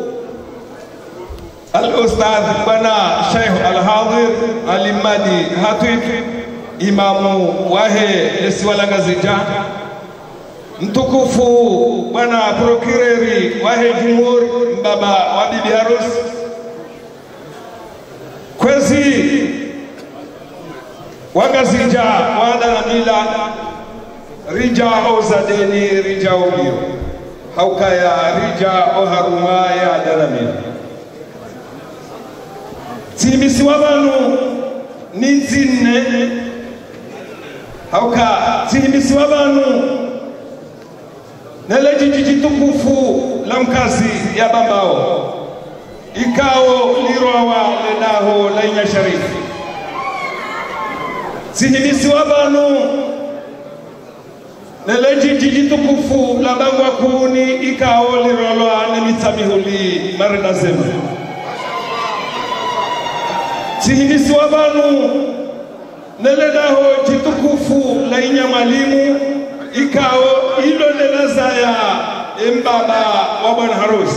al-ustadh bana Sheikh al-Hadir al-Madi hatu imamu wahe esiwala gazija mtukufu bwana procureri wahe jumhur baba wa bibi harusi Kwezi wagazija wada na mila rija ozadeni rija obio haukaya rija oharuma ya dalamila timisi wabanu ninzine hauka timisi wabanu neleji jijitukufu la mkazi ya babao ikao lirowa lenaho lainya sharifu sihimisi wabanu neleji jijitukufu la bangwa kuni ikao lirolwa nemitamihuli marina zema sihimisi wabanu nelenaho jitukufu lainya mwalimu ikao ilo nenazaya embaba wa bwana harusi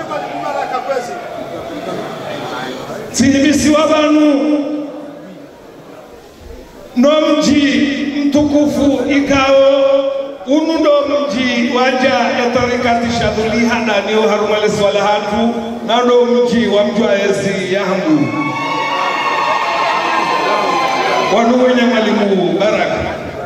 sihimisi wabanu nomji mtukufu ikao unundo mji waja etarikati shaduli handa niyo harumale swala hatu nando mji wa mjwaezi ya hambu wanuwenye mwalimu baraka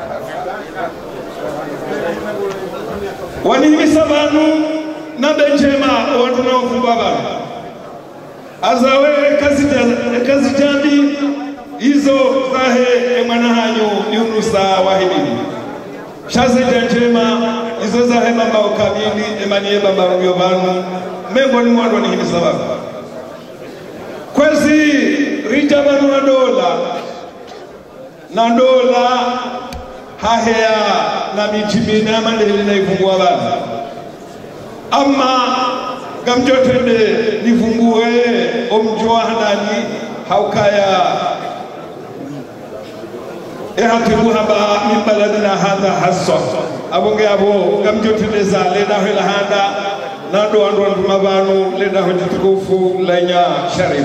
wanihimisa banu na benjema watu na wakumba banu azawe kazi jambi hizo zahe emana hanyo ni unusa wahidini shazi janjema hizo zahe mamba ukamili emanie bamba rubio banu mengo ni mwadu wanihimisa banu kwezi rija banu na dola na dola hahea na mijimina mandeli na ifungua banu ama gamjotende nifungue omjwa handani haukaya ehatibu haba min baladina hadha hasso abonge abo gamjotende za leda hela handa nando andu andu mabanu leda hojitukufu lenya sharif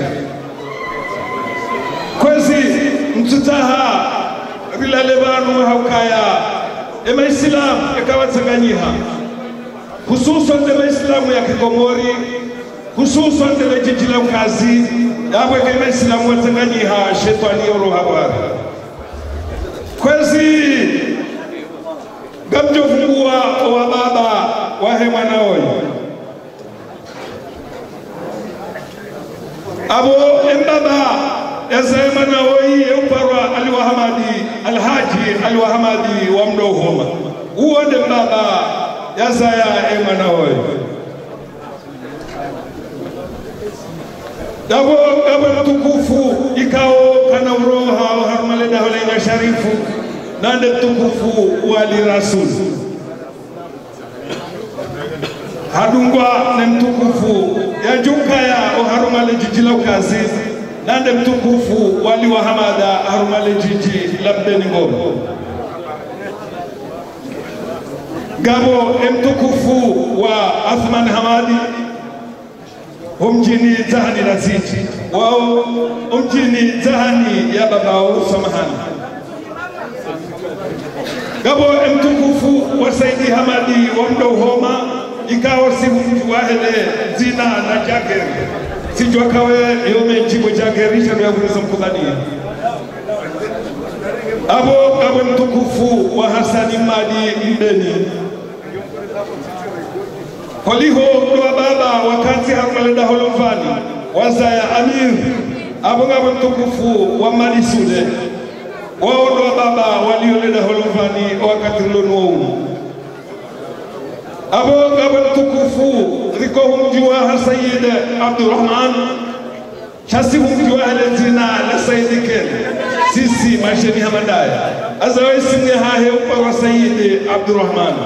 kwezi mtutaha bila lebanu haukaya ema islam ekawatanganyiha hususan de Islamu ya Kikomori hususan de jiji la Mkazi yabo kama Islamu watanganyiha shetani yoro habari kwezi gamjo fungua wa baba wa hema naoi abo embaba yazema naoi euparwa alwahamadi alhaji alwahamadi wa mdohoma uonde baba yazaya emana hoy dabo dabo tukufu ikao kana uroha harmale da holenga sharifu nande tukufu wali rasul hadungwa nem tukufu ya jukaya o harmale jijila kazi nande tukufu wali wa hamada harmale jiji labdeni ngobo gabo mtukufu wa Athman Hamadi umjini zahani rasiti wao umjini zahani ya babao samahani gabo mtukufu wa Saidi Hamadi wa mdohoma ikawa si mtu wahele zina na jageri sijua kawe yome njibo jageri shano ya kuliza mkubania abo gabo mtukufu wa Hasani Madi mbeni Holiho kwa baba wakati harmaleda holofani wazaya amir abonga mtukufu wa Mali Sude wao ndo baba walioleda holofani wakati lono abonga mtukufu riko humjua Sayyid Abdurrahman chasi humjua halezina la Sayyid Kel sisi masheni hamadaya azawe simne hahe upa wa Sayyid Abdurrahman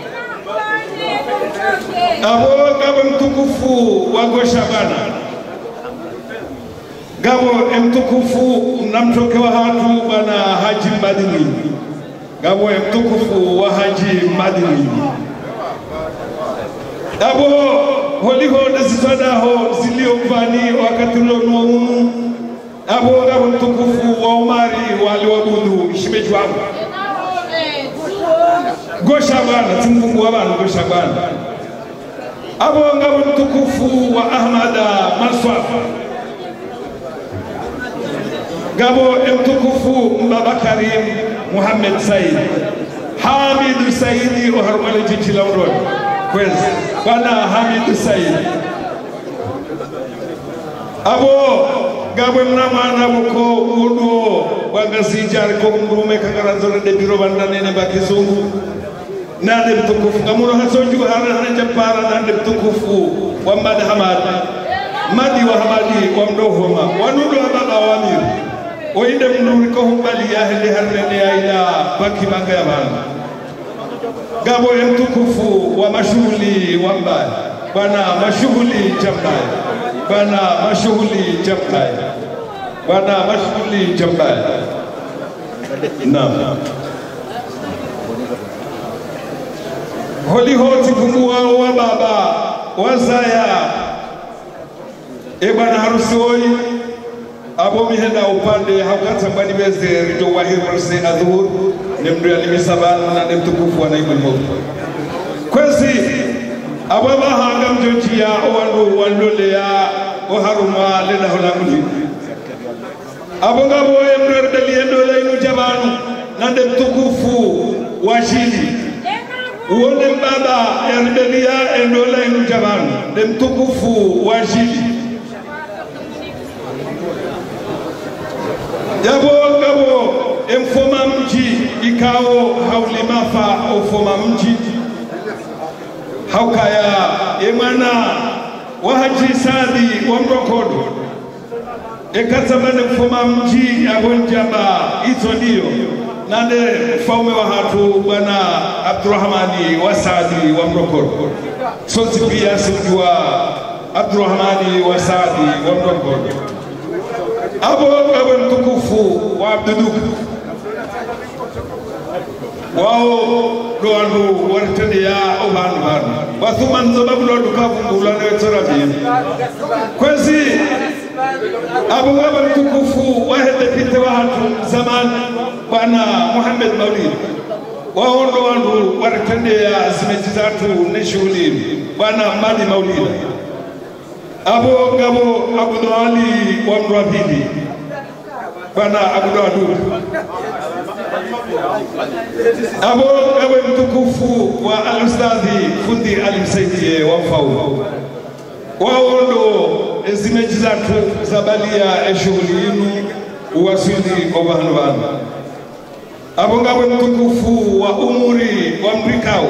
abo gabo mtukufu wa Goshabana gabo mtukufu namtoke wa hatu bana Haji Madini gabo mtukufu wa Haji Madini abo holiho desitadaho zilio mvani wakati lono abo gabo mtukufu wa Umari wali wabudu shimeju wangu Goshabana timfungu wa bana Goshabana abo ngabo mtukufu wa Ahmada Maswaf gabo mtukufu Mbaba Karim Muhammad Said Hamid Saidi wa harmale jiji la Urod kwezi bana Hamid Said abo gabo mnamana buko udo wangasijari ko mrume kagaranzore de biro bandane bakizungu nande mtukufu kamuno hasoju hana hana jampara nande mtukufu wa Mad Hamad Madi wa Hamadi wa mdohoma wanudo wa baba wa amir oinde mnuri ko humbali ya hende harne ya ila baki manga ya bana gabo mtukufu wa mashughuli wa mbaya bana mashughuli jambaya bana mashughuli jambaya bana mashughuli jambaya naam holi hoti kumua wa baba wazaya e bana harusi oi abo mihenda upande hakata mbani beze rijo wahir rase adhur ni mndu alimisabana na ni mtukufu wa naibu mmoja kwezi ababa hanga mjochia wandu walolea oharuma lena holamuli abonga boye mndu daliendo la inu jabanu na ni mtukufu wa shili uone baba erbelia endola inu jabanu ni mtukufu wa shili Yabo gabo emfoma mji ikao haulimafa ofoma mji haukaya emana wahaji sadi wa mrokodo ekatabane mfoma mji agonjaba ito ndio nande mfaume wa hatu bwana Abdurrahmani wa Saadi wa mrokodo sonsi pia sijua Abdurrahmani wa Saadi wa mrokodo Abo abo mtukufu wa Abduduk wao ndo andu wartende ya obanu banu wathuman sababu ndo dukavu ngulana wetarabia kwezi abo abo mtukufu wa hede pite wa hatu zaman bwana Muhammad Maulid wao ndo andu wartende ya zimejizatu neshuhuli bwana Madi Maulid Abo gabo Abdul Ali wa Mrabidi bana Abdul Adu Abo gabo mtukufu wa al-Ustadhi Fundi Alimsaidie wa Mfaume wao ndo zimejizatu zabalia eshughuli yenu uwasili obahanwana Abo gabo mtukufu wa umuri wa Mrikao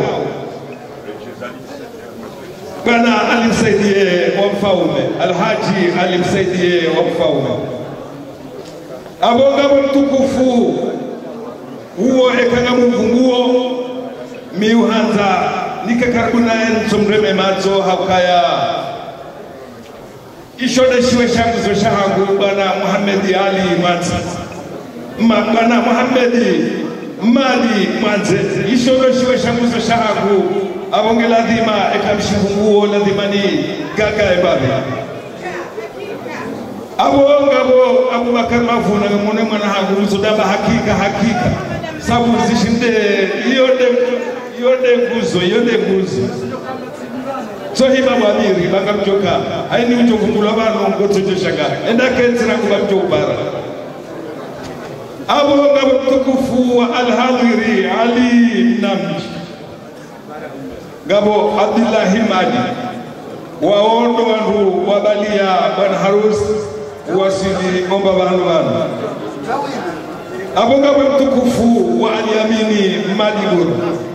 Bana alimsaidie wa Mfaume Alhaji alimsaidie wa Mfaume Abonga mtukufu huo ekanga mfunguo miuhanza nikakaribu naye nsomreme macho hakaya ishode shiwe shangu zo shahangu bana Muhammad Ali Manzi ma bana Muhammad Mali Manzi ishode shiwe shangu zo shahangu abonge lazima ekamshifunguo lazima ni gaga ebabe abonga abo Abubakar Mafuna ngamone mwana hangu msodaba hakika hakika sabu zishinde yode yode nguzo yode nguzo so hiba babiri bakamjoka haini mchofungula bano ngoto shagara enda kenzira kubamjobara abonga mtukufu wa al-Hadiri Ali Namji Gabo Abdullahi Madi waondo wandu wabalia bwana Harus wasili omba bandu bandu Abo gabo mtukufu wa Aliamini Madi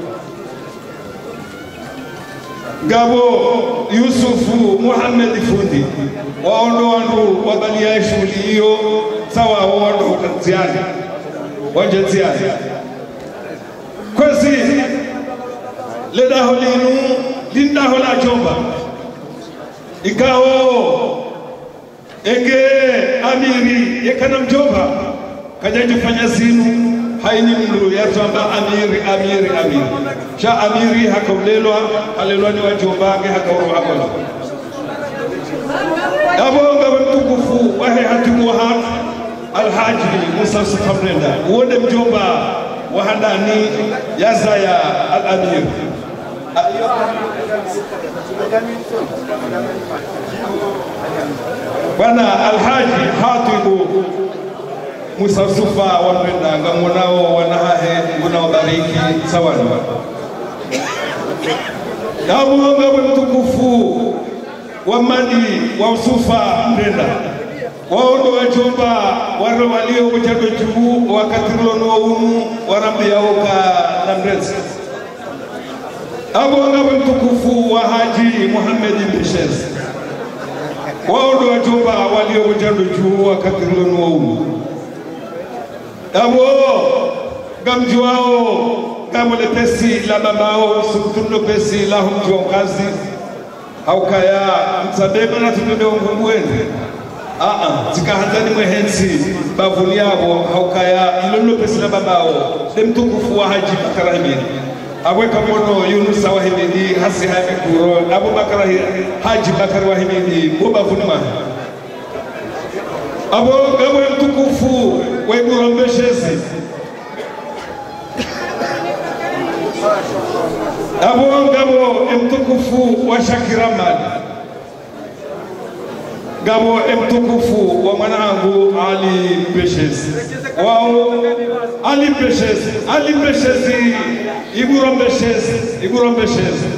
Gabo Yusufu Muhammad Fundi waondo wandu wabalia shughuli hiyo sawa waondo tanziani waje ziani kwezi leda holinu linda hola jomba ikao enge amiri yekana mjomba kajaje fanya zinu haini mlu yatamba amiri amiri amiri sha amiri hakolelwa alelwa ni wajombage hakoro hakola abonga mtukufu wahe hatimu hat Alhaji Musa Sufamrenda uone mjomba wahandani yazaya al-amir Bwana Alhaji Hatibu Musa Sufa wapenda ngamunao wanahahe ngunao bariki sawani Namuonga mtukufu wa Madi wa Sufa Mrenda waondo wachomba waro walio kuchado juu wakati rono umu warambia oka na mrezi Abonga mtukufu wa Haji Muhammad Bishes waondo wachomba walio kuchado juu wakati rono umu Abo gamjuao gamole pesi la babao subtuno pesi la humjua kazi haukaya msadema na tunde ongumwene Ah, zikahanzani mwehensi bavuni yabo haukaya ilolo pesi la babao demtukufu wa Haji Bakarahimini aweka mono Yunus Wahimini hasi hamikuro Abu Bakar Haji Bakar Wahimini bavuni mwa Abo gabo mtukufu wa Iburombeshezi abo gabo mtukufu wa Shakira Mali, gabo mtukufu wa mwanangu Ali Mpeshezi, wao Ali Mpeshezi, Ali Mpeshezi, Iguro Mpeshezi, Iguro Mpeshezi.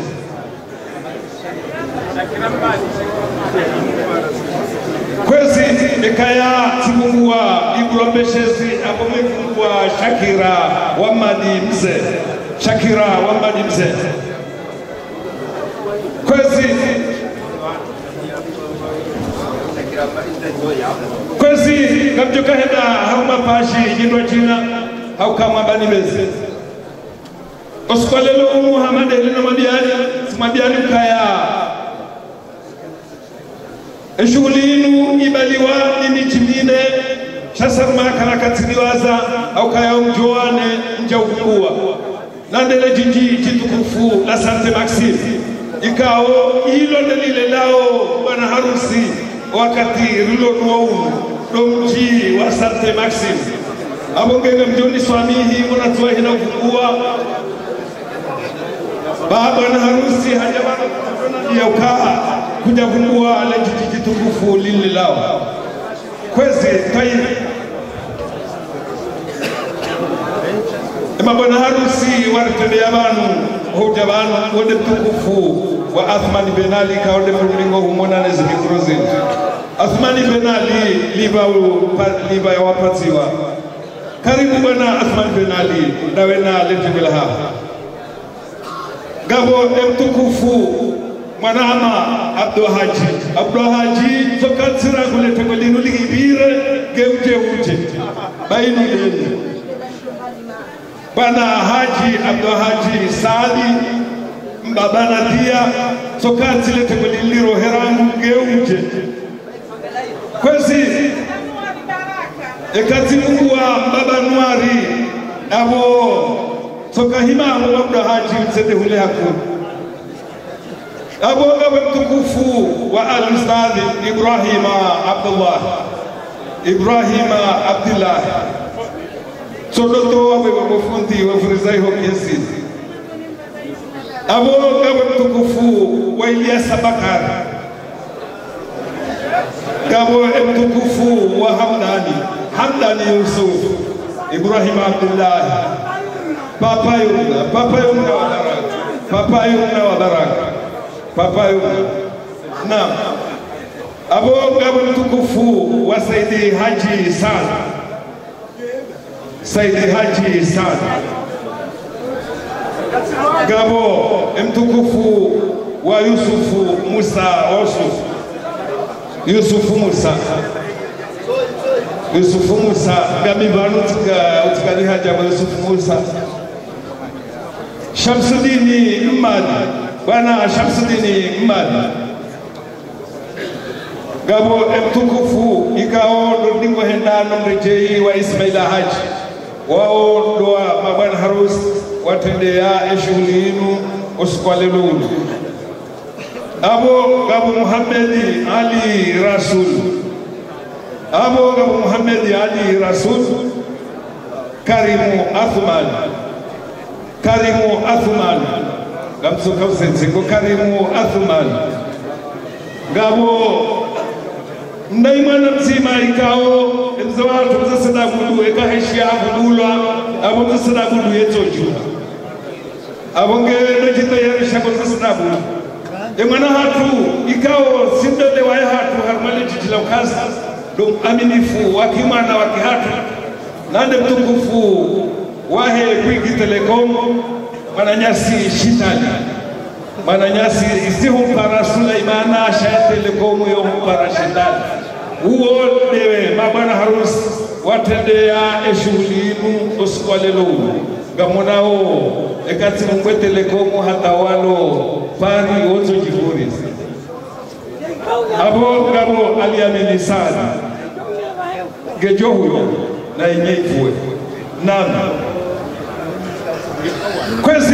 Kwezi ekaya tibungwa Iguro Mpeshezi abo mfungwa Shakira wa Mali mzee, Shakira wa Mali mzee. Kwezi Kwezi kabjuka heda hauma pashi jindwa china haukama bani bezi oskwalelo Muhammad elina mabiani mabiani kaya eshulinu ibaliwa ni michimine shasar makala katiliwaza haukaya umjoane njaukua nandele jinji jitukufu la Sante Maxime ikao ilo delile lao bwana harusi wakati rilo nuounu domji wa Sante Maxime abongega mjoni swamihi unatoa hina ufungua baba na harusi hajabana yaukaa kuja fungua lejiji tukufu lile lao kwezi taimi ema bwana harusi waritendea banu hoja banu wode tukufu wa Athmani Ben Ali kaode mlingo humona nezi mikrozi Athmani Ben Ali liba liba ya wapatiwa karibu bwana Athmani Ben Ali nawe na lejibila hapa gabo mtukufu mwanama Abdul Haji Abdul Haji tokatira kulete golinu ligibire geuje uje bainu yenu bwana Haji Abdul Haji Saadi mbabana dia tokati lete goliliro herangu geuje kwezi ekati Mungu wa baba Nwari abo tokahima Abdul Haji msede hule haku abo gawe mtukufu wa al-Ustadhi Ibrahima Abdullah Ibrahima Abdullah sodoto wawe wakufundi wafurizai hokiesi abo gawe mtukufu wa Ilyas Bakar gawe mtukufu wa Hamdani Hamdani Yusuf Ibrahima Abdullah Papa Yunga Papa Yunga wa Baraka Papa Yunga wa Baraka Papa Yunga naam abo gawe mtukufu wa Saidi Haji Sana Saidi Haji Sana gabo mtukufu wa Yusufu Musa Yusuf Yusufu Musa Yusufu Musa gami banu tika utikani haja wa Yusufu Musa Shamsuddini Mmadi bwana Shamsuddini Mmadi gabo mtukufu ikao ndingo hendano mrejei wa Ismaila Haji wao doa mabwana harusi watendea shughuli inu usikwalelulu abo gabo Muhammadi Ali Rasul abo gabo Muhammadi Ali Rasul Karimu Athman Karimu Athman gamsuka usensingo Karimu Athman gabo ndaimana mzima ikao mzawatu mzasada budu eka heshia budula abo mzasada budu yetoju abonge ndojitayarisha kwa mzasada budu emana hatu ikao sindele wa hatu harmali jijila ukazi dum aminifu wakimana wakihatu nande mtukufu wahe Kwingi Telecom mananyasi shitali mananyasi istihum para Sulaimana Shah Telecom yo para shitali uo dewe mabana harus watendea shughuli inu usikwalelo gamonao ekati Mungwe Telecom hata walo pari wozo jifuri abo gabo aliamini sana gejo huyo na yenyewe nami kwezi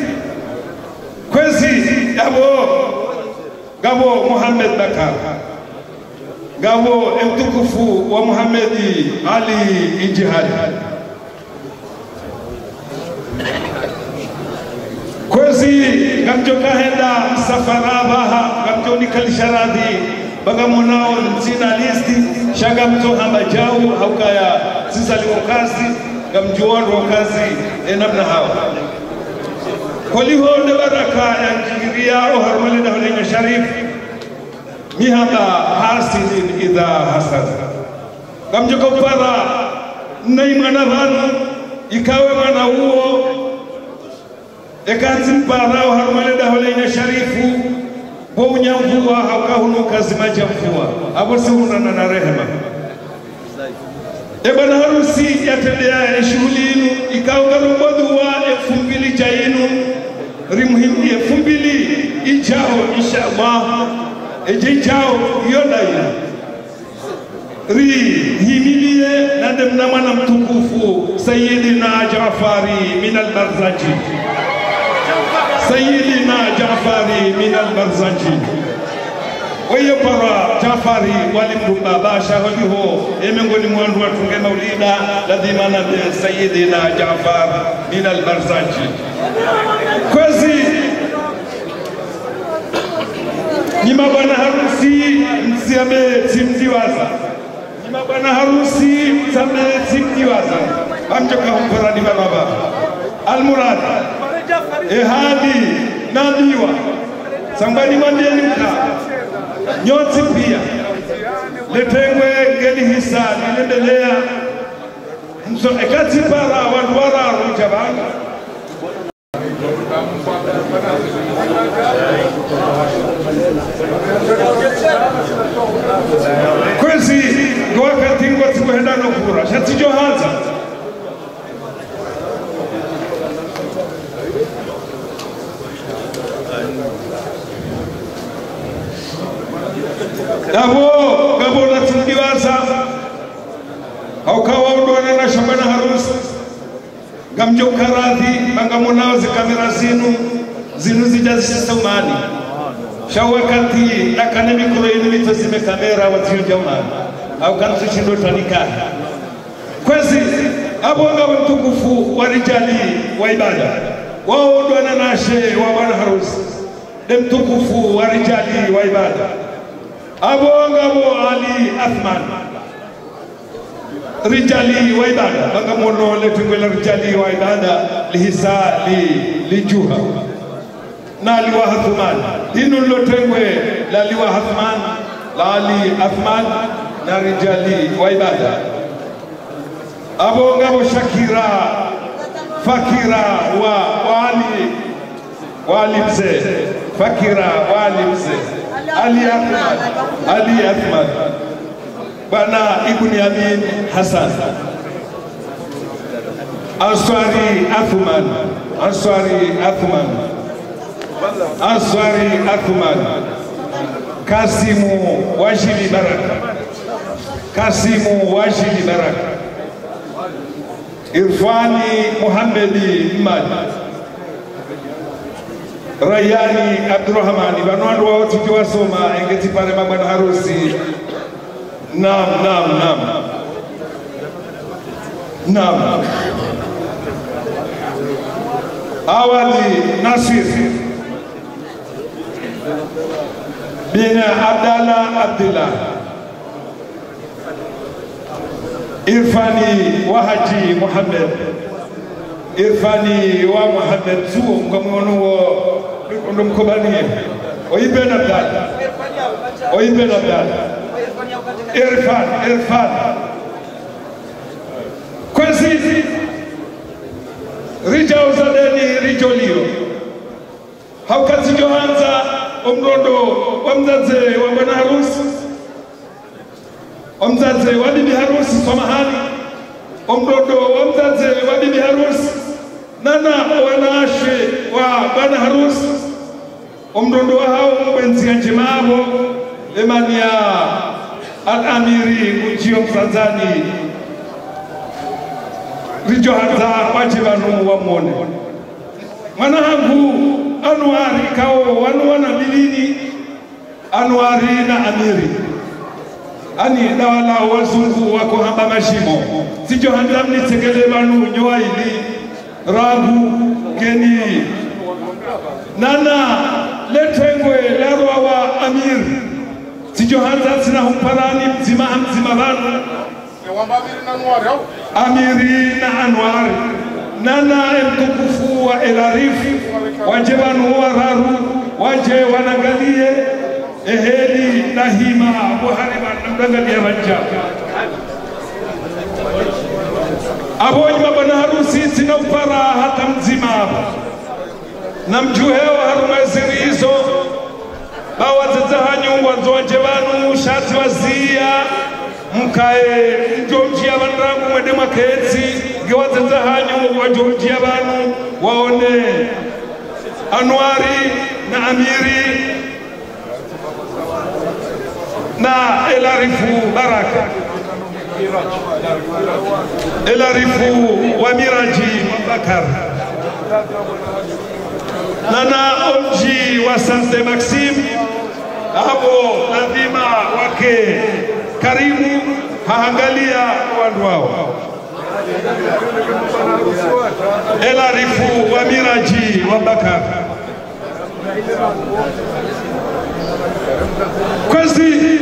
kwezi gabo gabo Muhammad Bakar gabo mtukufu wa Muhammadi Ali Ijihad gamjoka henda msafara baha gamjoni kalisharadhi baga monao mzina listi shaga mto hamba jau haukaya sisa liwakazi gamjuan wakazi enamna hawa koliho ne baraka yanjiria o harmale dawlenya sharif mihamba hasilin idha hasad gamjoka para nai mana vanu ikawe mana huo ekati para o harmale dawlenya sharifu bo unyamvua haukahunu kazi majamvua abo siunana na rehema ebana harusi yatendea shughuli inu ikaunga rumbodhu wa elfu mbili jainu rimuhimu elfu mbili ijao inshallah eje ijao yodaina ri himilie nadem na mwana mtukufu Sayyidina Jaafari min al-Barzaji Sayyidina Jaafari min al-Barzaji Oyo para Jaafari walimdumba basha waliho emengoni mwandu watunge maulida lazima na Sayyidina Jaafar min al-Barzaji kwezi nima bwana harusi msiame timdiwaza nima bwana harusi msiame timdiwaza amjoka humpara ni baba almurad ehadi nabiwa sambani mandeni mka nyoti pia letengwe ngeli hisani nendelea mso ekati para wadwara rujabanga kwezi wakati ngoti kuenda nokura shati johanza Gabo, gabo na tundiwaza haukawa udwana na shabana harusi gamjoka radhi bangamonao zi kamera zinu zinu zijazisumani shawakati nakane mikuro inu mitozime kamera watiyo jamani au kansu shindo tanikahi kwezi abo ngabo mtukufu warijali wa ibada wao udwana na she wa bana harusi dem mtukufu warijali wa ibada Abu Ngabo Ali Athman Rijali wa ibada bangamono letungwela rijali wa ibada lihisa li lijuha na liwa Athman inu lotengwe la liwa Athman la Ali Athman na rijali wa ibada Abu Ngabo Shakira Fakira wa wali wali mzee Fakira wali mzee Ali Ahmad Ali Ahmad Bana Ibn Yamin Hassan Ansari Athman Ansari Athman Ansari Athman Kasimu Wajili Baraka Kasimu Wajili Baraka Irfani Muhammadi Mad Rayani Abdurrahmani banwandu wao tukiwasoma engeti pale mabwana harusi naam naam naam naam awali Nasir bina Abdallah Abdullah Irfani Wahaji Muhammad Irfani wa Muhammad zuo mkamuonu wo ndo mkobanie oibena dada oibena dada Irfan Irfan kwezi rija uzadeni rijolio haukati johanza omrondo wamzaze wa bwana harusi omzaze wa bibi harusi samahani omrondo wamzaze wa bibi harusi nana wanashe wa bwana harusi omrondo hao mbenzi njimabo emania al-amiri ujio mtanzani rijo hanza wajibanu wa mwone mwana hangu anuari kao wanuwana bilini anuari na amiri ani dawala wazungu wako hamba mashimo sijo hanza mnitegele banu nyoa ili ragu geni nana letengwe larwa wa amir sijo hanza sina humparani mzima mzima bana amiri na anwari nana mtukufu wa elarifu waje wanu wararu waje wanangalie eheli na hima buhari wanangalia wanja abonyi mabana harusi sina upara hata mzima na mjuheo harumaziri hizo bawazazahanyu wazoje wanu shati wazia mkae njomjia banrangu mwede makezi gewazazahanyu wajomjia wanu waone Anwari na Amiri na Elarifu Baraka Elarifu wa Miraji Bakar nana omji wa Sante Maxime abo nadhima wake karibu haangalia wandu wao Elarifu wa Miraji wa Bakar kwezi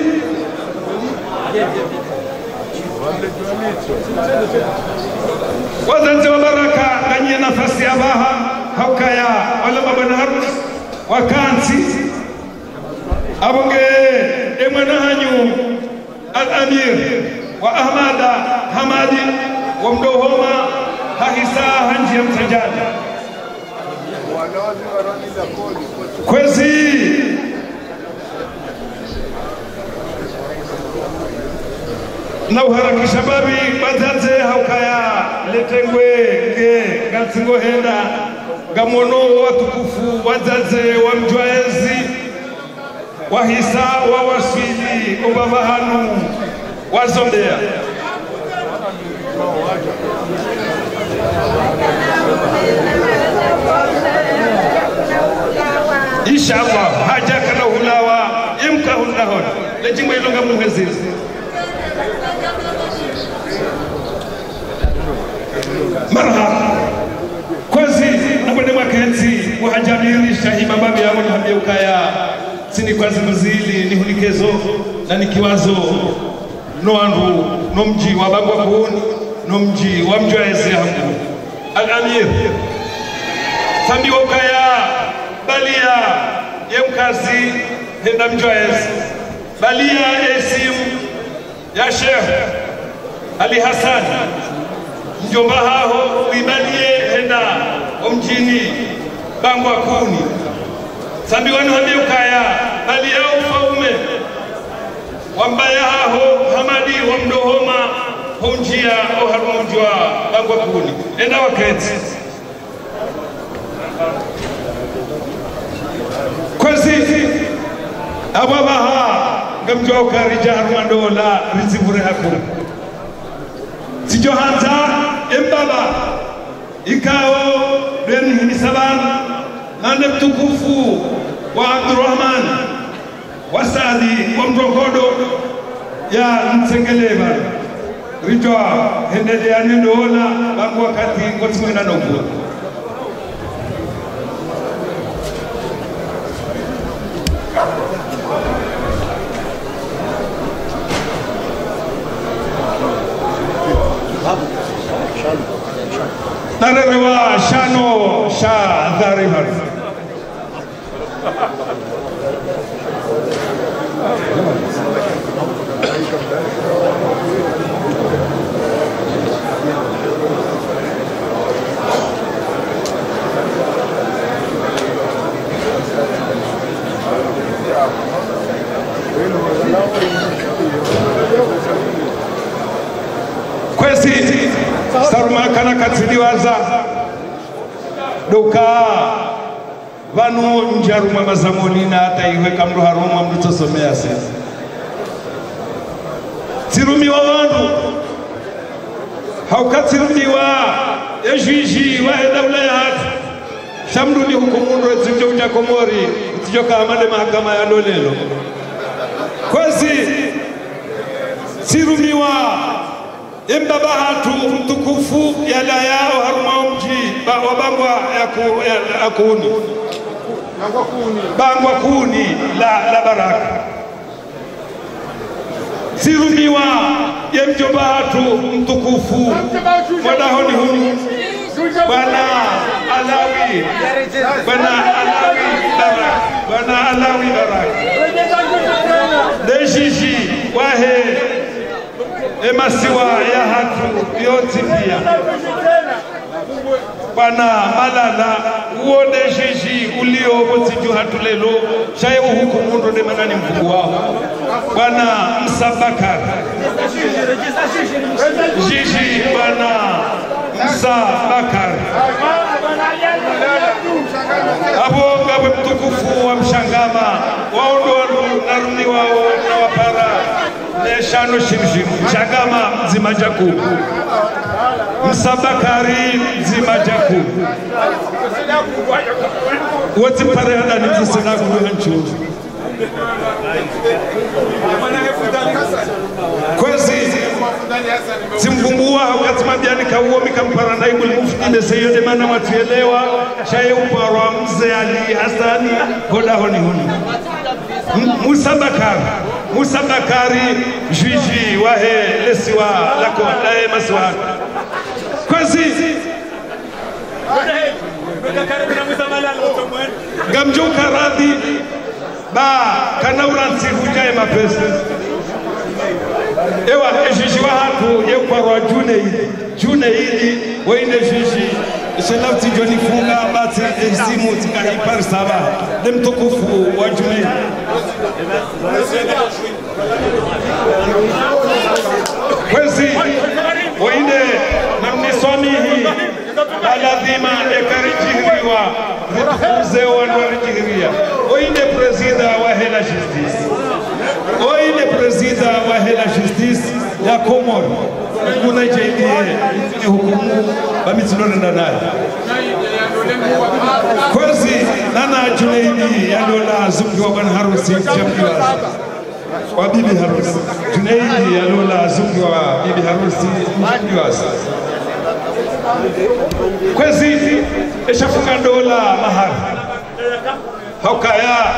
wazanzi wa Baraka kanye nafasi ya baha haukaya wala mabana harusi wakansi abonge emwana hanyu al-amir wa ahmada hamadi wa mdohoma hahisa hanji ya mtajani kwezi na uharakisha babi bazaze haukaya letengwe ge gatsingo henda gamono watukufu wazaze wa mjwaezi wahisa wa wasili ubabahanu wazondea inshallah haja kana hulawa imka hunahon lejimwe ilonga muhezizi marhaba kwezi nabone makenzi wahajamiri shahima babi yao niambie ukaya sini kwazi mzili ni hunikezo na nikiwazo no andu no mji wa bagwa kuuni no mji wa mjwaezi yangu al-amir sambi ukaya balia yemkazi henda mjwaezi balia esim ya Sheikh Ali Hassan mjomba hao uibalie henda omjini bangwa kuni sambi wanu hambi ukaya balia ufaume wambaya hao hamadi wa mdohoma honjia au harumujwa bangwa kuni henda waketi kwezi ababaha gamjwa ukarija harumandola rizibure haku sijohanza embaba ikao beni himisaban nande mtukufu wa Abdurrahman wasadi wa mdokodo ya msengeleva rijwa hendele ya nendola bangu wakati ngotimwena nokua Narewa shano sha dharibar kwesi saruma kana katsiliwaza doka vanu njaruma mazamolina hata iwe kamro haruma mtosomea sasa tirumiwa wandu haukatsirumiwa ejiji wa dawla ya hatu shamrudi hukumundu etsijo uja komori etsijo kaamale mahakama ya lolelo kwezi sirumiwa imbaba hatu mtukufu yala yao haruma mji wabangwa ya kuni bangwa kuni la, la baraka sirumiwa ya mjomba hatu mtukufu wadahoni huni Bwana Alawi Bwana Alawi Baraka Bwana Alawi Baraka Deshiji wahe emasiwa ya hatu yote pia Bwana Malala uone jiji ulio wotiju hatu lelo shaye uhukumu ndo manani mkuu wao Bwana Msabakar jiji Bwana Msabakar abo gawe mtukufu wa Mshangama waondoa naruni wao na wapara neshano shimshim Mshangama mzima jaku Msabakari mzima jaku wote pare hada ni msana kuhanchu kwezi simfungua wakati mabiani kauo mikampara naibu mufti beseyo de mana watuelewa shaye uparwa mzee Ali Hasani hoda honi honi Musa Bakari Musa Bakari juji wahe lesiwa lako lae maswa kwezi gamjuka radhi ba kanauransi hujaye mapesa ewa ejiji wa hatu yekwarwa june hili june hili waine jiji shelafti joni funga bati ezimu tika hipar saba demtukufu wa june kwezi waine namniswamihi aladhima ekarijihiriwa mtukuze wanwarijihiriya waine presida wa hela justice Oine presida wa hela justice ya Komoro kuna J D A ni hukumu bamitulone ndanaye kwezi nana Junaidi yalola zuki wa bwana harusi jambiwa wa bibi harusi Junaidi yalola zuki wa bibi harusi jambiwa kwezi eshafunga dola mahari hokaya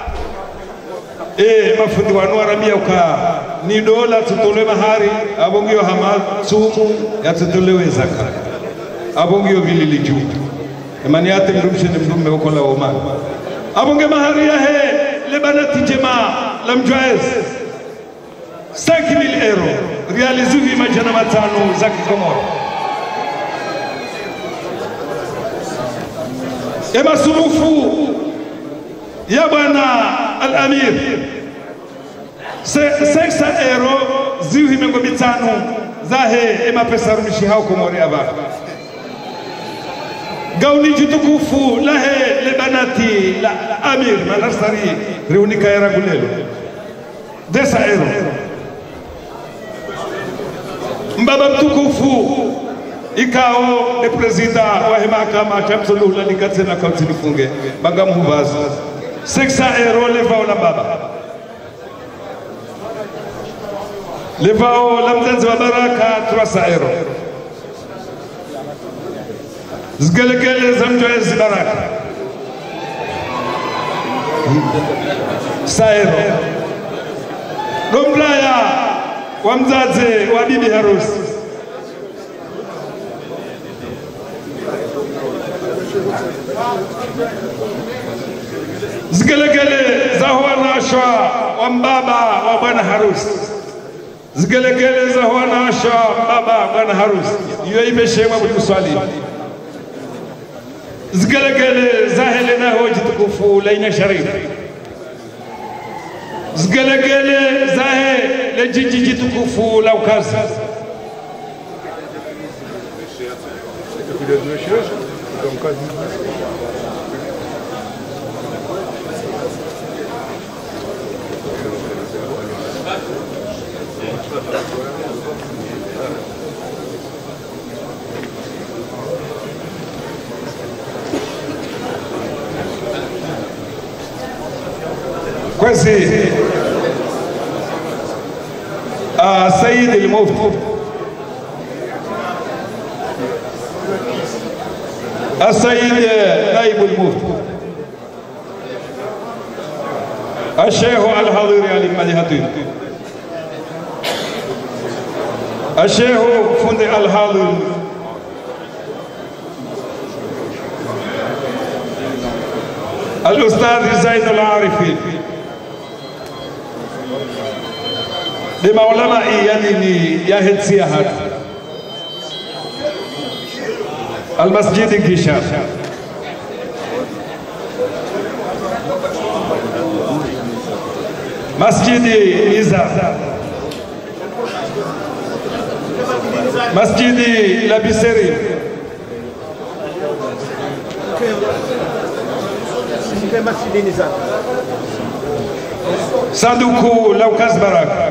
eh mafundi wanu aramia uka ni dola tutole mahari abongio hama sumu ya tutolewe zaka abongio vilili juu imani yate mrumshe ni mrume ukola Oman abonge mahari ya he lebanati jema la mjwaez cinq mille euro realizu vi majana matano zaki Komoro ema sumufu ya bwana al-Amir cinq cents euro ziwi mengo mitano zahe ema pesa rumishi hao Komori aba gauni jitukufu lahe lebanati la, la Amir malarsari reunika ya ragulelo desa euro mbaba mtukufu ikao de presida wa mahakama chamsulu la nikatse na kaunti nifunge banga mubaza cinq cents euro levao la baba levao la mtenzi wa baraka trois cents euro zgelegele za mjoezi baraka cent euro domblaya wa mzaze wa bibi harusi zgelegele za wanashwa wa mbaba wa bwana harusi zgelegele za wanashwa baba bwana harusi hiyo imeshemwa kuswali zgelegele za Helena hoji tukufu laina sharifu zgelegele za le jiji tukufu la ukazi kwezi uh, Said al-Mufti السيد نائب المفتي الشيخ الحاضر علي مديحة الشيخ فندق الحاضر الأستاذ زين العارفين لما علماء يعني يهد سياحات المسجد الكشاف مسجد نيزا مسجد لابيسيري صندوق لوكاس باراك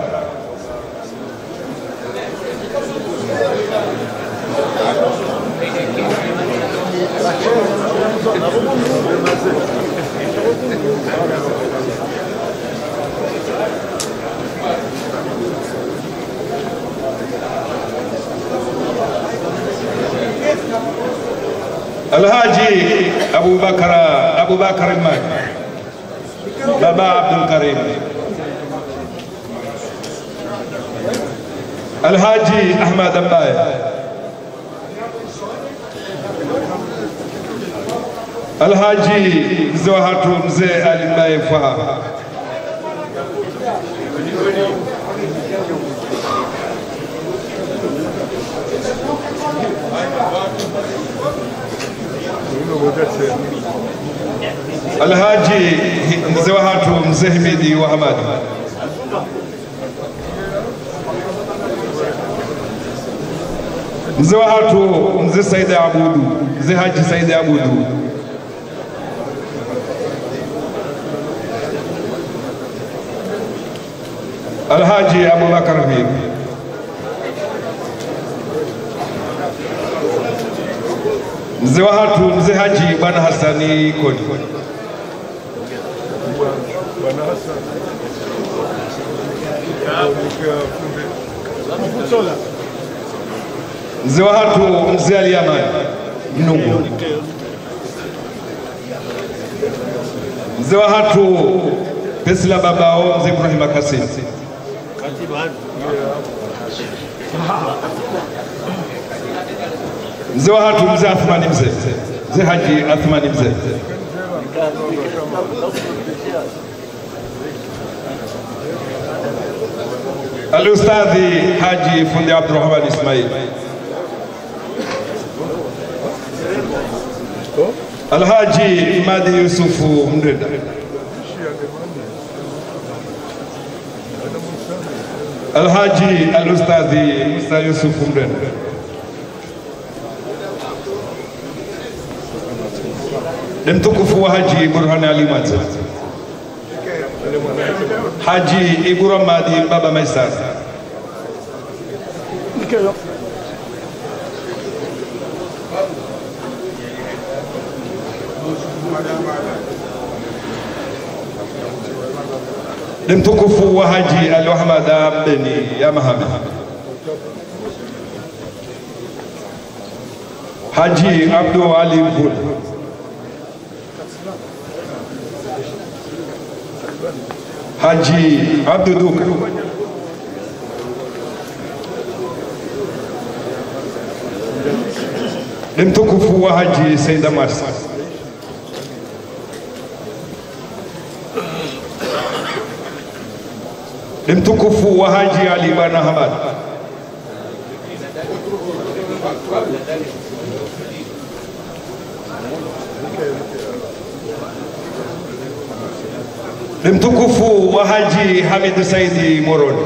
الهاجي أبو بكر أبو بكر الماك بابا عبد الكريم الهاجي أحمد أمباي الهاجي زوهاتو مزي علي مباي فها الهاجي زوهاتو مزي حميدي وحماد زوهاتو مزي سيد عبودو مزي حاجي سيد عبودو الحاجي أبو بكر فيه زوهاتو مزي حاجي بن حسني كوني زوهاتو مزي اليمن نوبو زوهاتو بسلا باباو مزي إبراهيم كاسين زوهاتو مزي أثماني مزي زي حاجي أثماني مزي الأستاذ حاجي فندي عبد الرحمن إسماعيل الحاجي مادي يوسف مدرد الحاجي الأستاذ موسى يوسف مدرد لم تكفوا حاجي برهان علي مانسل حاجي إبراهيم مادي بابا ميسار لم تكفوا حاجي الوحمد بني يا محمد حاجي عبد علي بول حاجي عبد دوك لم تكفوا حاجي سيد مارس لم تكفوا حاجي علي بن احمد لم تكفوا وحاجي حميد سيدي مرون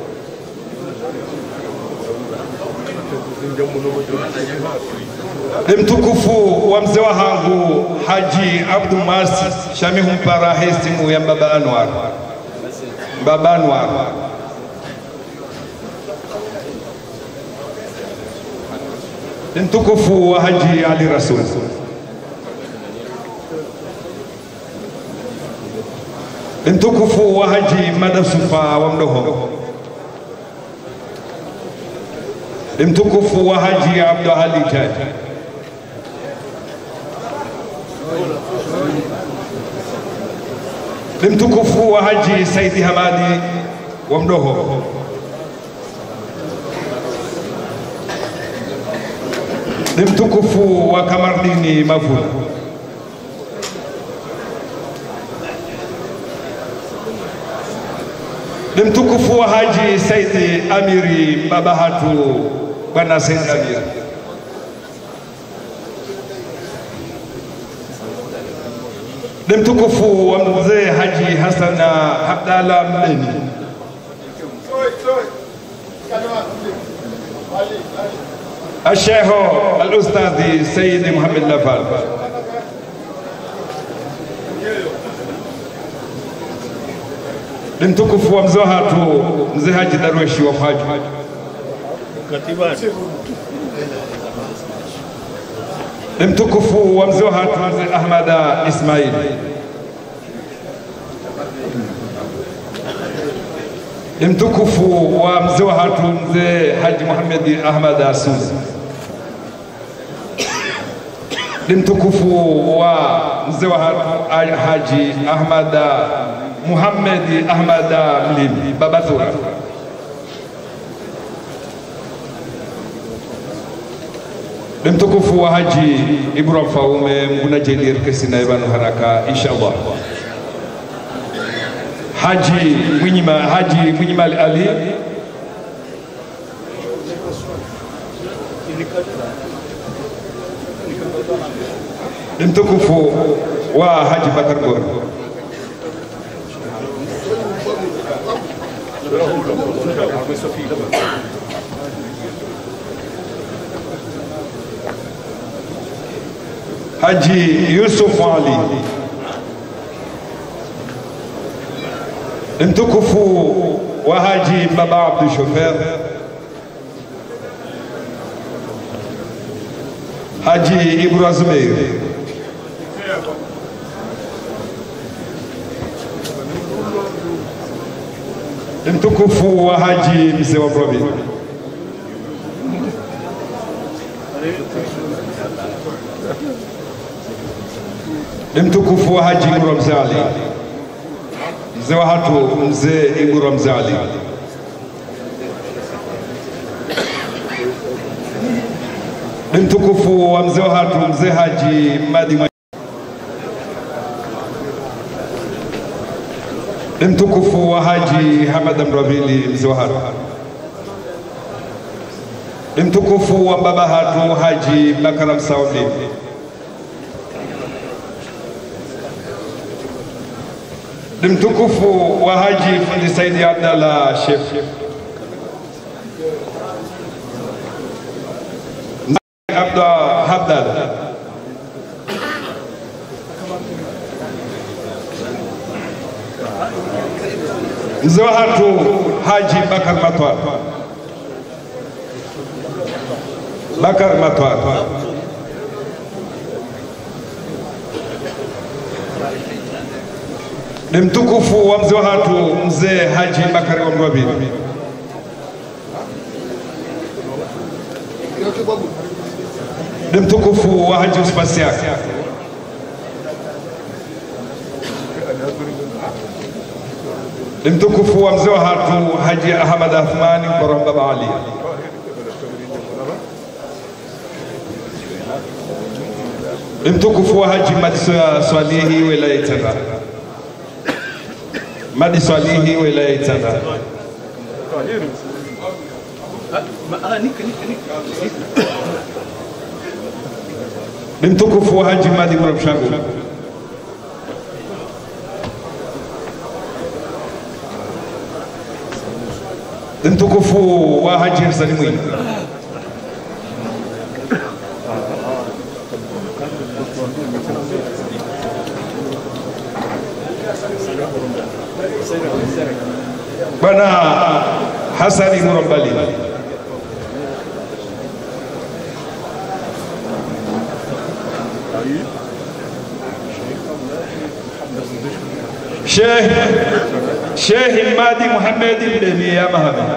لم تكفوا ومزوهانغو حاجي عبد ماس شاميهم باراهيستمو يا بابا انوار بابا انوار لم تكفوا وحاجي علي رسول لم تكفوا وحاجي مدى صفا ومدهم لم تكفوا وحاجي عبد علي جاي ni mtukufu wa Haji Saidi Hamadi wa Mdoho, ni mtukufu wa Kamardini Mavuna, ni mtukufu wa Haji Saidi Amiri Babahatu Bwana Saidi Amiri, ni mtukufu wa mzee Haji Hassan Abdalla Mdeni, الشيخ الأستاذ سيد محمد لفال، لمتكف ومزوهاتو مزي حاج درويشي وفاج لمتكف ومزوهاتو مزي أحمد إسماعيل، لمتكفوا ومزوهاتو مزي حاج محمد أحمد أسوس، لمتكفوا ومزوهاتو حاج أحمد محمد أحمد مليم بابا ثورة، لمتكفوا حاج إبراهيم فاومي مبنى جلير كسينا يبانو حركة إن شاء الله. Haji Mwinyima Haji Mwinyima Ali, mtukufu wa Haji Bakar Gor, Haji Yusuf Ali, mtukufu wa Haji Baba Abdul Shofer, Haji Ibra Zumeir, mtukufu wa Haji Mzee wa Brobi, mtukufu wa Haji Ibra Mzali, mzee wa hatu mzee Ibura Mzali, ni mtukufu wa mzee wa hatu mzee Haji Madi Mwa, ni mtukufu wa Haji Hamad Mravili mzee wa hatu, ni mtukufu wa baba hatu Haji Bakaram Saudi, ni mtukufu wa Haji Fundi Saidi Abdalla Sheikh, Abda Habdal, mzee wa hatu Haji Bakar Matwa, Bakar Matwa, ni mtukufu wa mzee wa hatu mzee Haji Bakari wa Mwabi, ni mtukufu wa Haji Uspasiak, ni mtukufu wa mzee wa hatu Haji Ahmad Athmani Korom Baba Ali, ni mtukufu wa Haji Madi Swalihi wilaya Tanga, Madi Swalihi wilaya Tanga, ni mtukufu wa Haji Madi Murabshangu, ni mtukufu wa Haji Hassan Mwinyi, Bwana Hasani Murabali, Sheikh Sheikh Madi Muhammad Mdemi ya Mahama,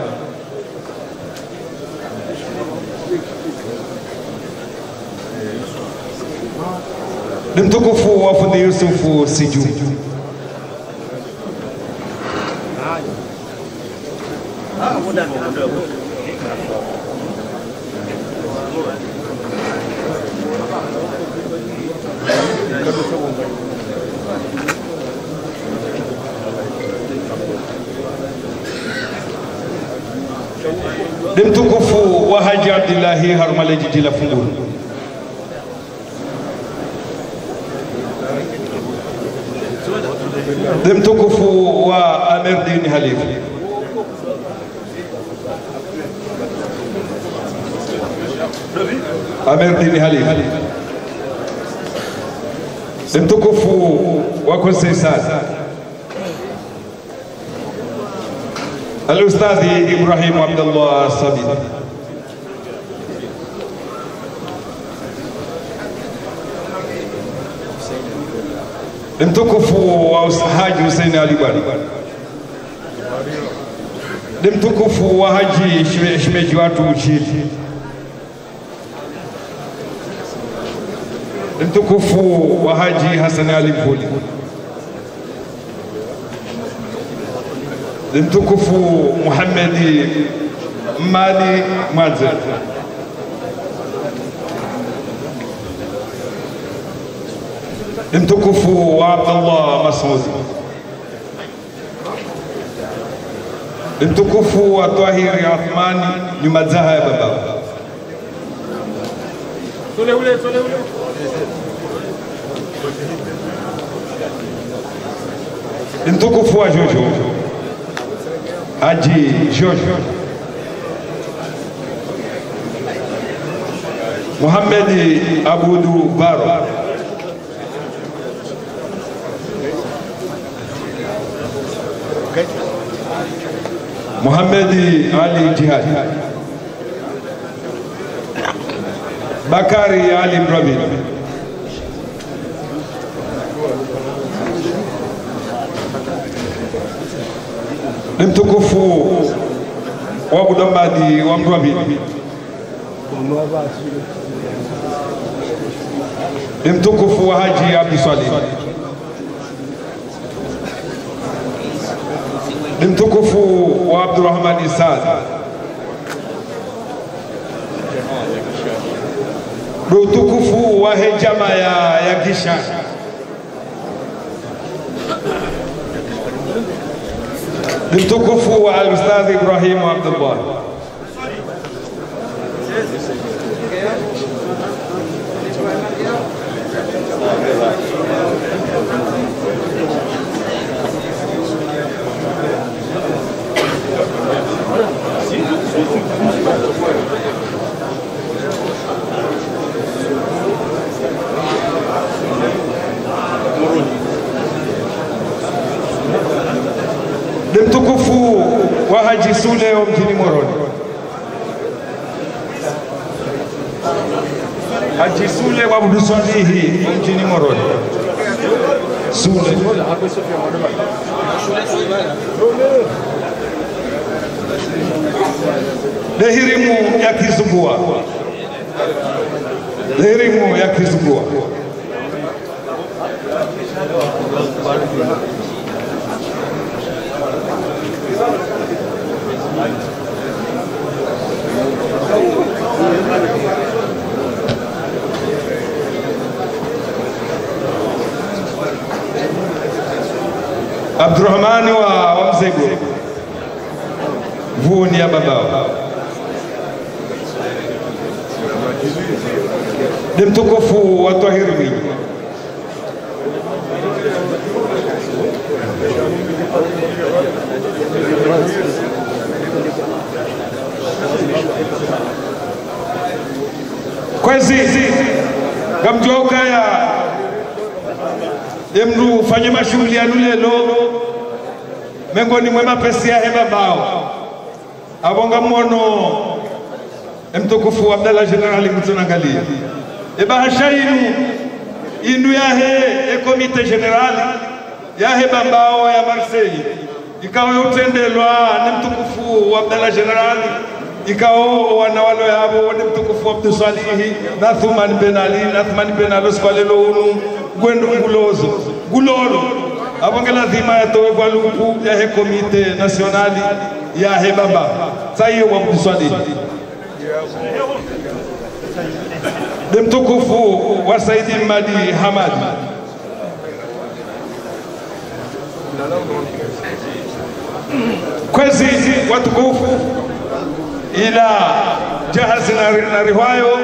ni mtukufu wa Fundi Yusufu Siju. Ni mtukufu wa Haji Abdillahi Harmale Jiji la Fungulu. Ni mtukufu wa Amir Dini Halif. Amir Dini Halif. Ni mtukufu wa Kusaisad Al-Ustadhi Ibrahim Abdullah Sabit. Ni mtukufu wa Haji Hussein Ali Bari. Ni mtukufu wa Haji Shimeji watu Uchili. Ni mtukufu wa Haji Hassan Ali Mfuli. Ni mtukufu Muhammadi Mali Mwanza. Ni mtukufu wa Abdullah Masud. Ni mtukufu wa Tahiri Athmani nyuma zaha ya baba. Tule ule tule ule. Ni mtukufu wa Jojo Haji Jojo Muhammadi Abudu Baro. Muhammadi Ali Jihad. Bakari Ali Mrabi. Ni mtukufu wa Budombadi wa Mrabi. Ni mtukufu wa Haji Abdi Swali. Ni mtukufu wa Abdurrahman Isad. Ni mtukufu wa hejama ya, ya Gisha. Ni mtukufu wa Al-Ustadh Ibrahim Abdullah. Ni mtukufu wa Haji Sule wa mjini Moroni. Haji Sule wa Buduswalihi wa mjini Moroni. Sule. Dehirimu ya Kizugua. Dehirimu ya Kizugua. Abdurrahman wa, wa Mzego Vuni ya babao. Ni mtukufu wa Tahiri Mwinyi. Kwezi gamjoka ya Emru fanye mashughuli ya lulelo mengoni mwema pesi ya heba bao abonga mwono mtukufu Abdallah Generali Mtunangalia eba hashainu indu yahe e komite generali yahe bambao ya Marseille ikawa yotendelwa ni mtukufu Abdallah Generali ikao wanawalo yabo ni mtukufu Abdul Salihi na Thuman Ben Ali na Thuman Ben Ali swalelo unu gwendo ngulozo gulolo abonge lazima yatowe kwa lupu ya he komite nationali ya he baba sahiyo wa mswadi demtukufu wa Saidi Madi Hamad kwezi watukufu ila jahazi na riwayo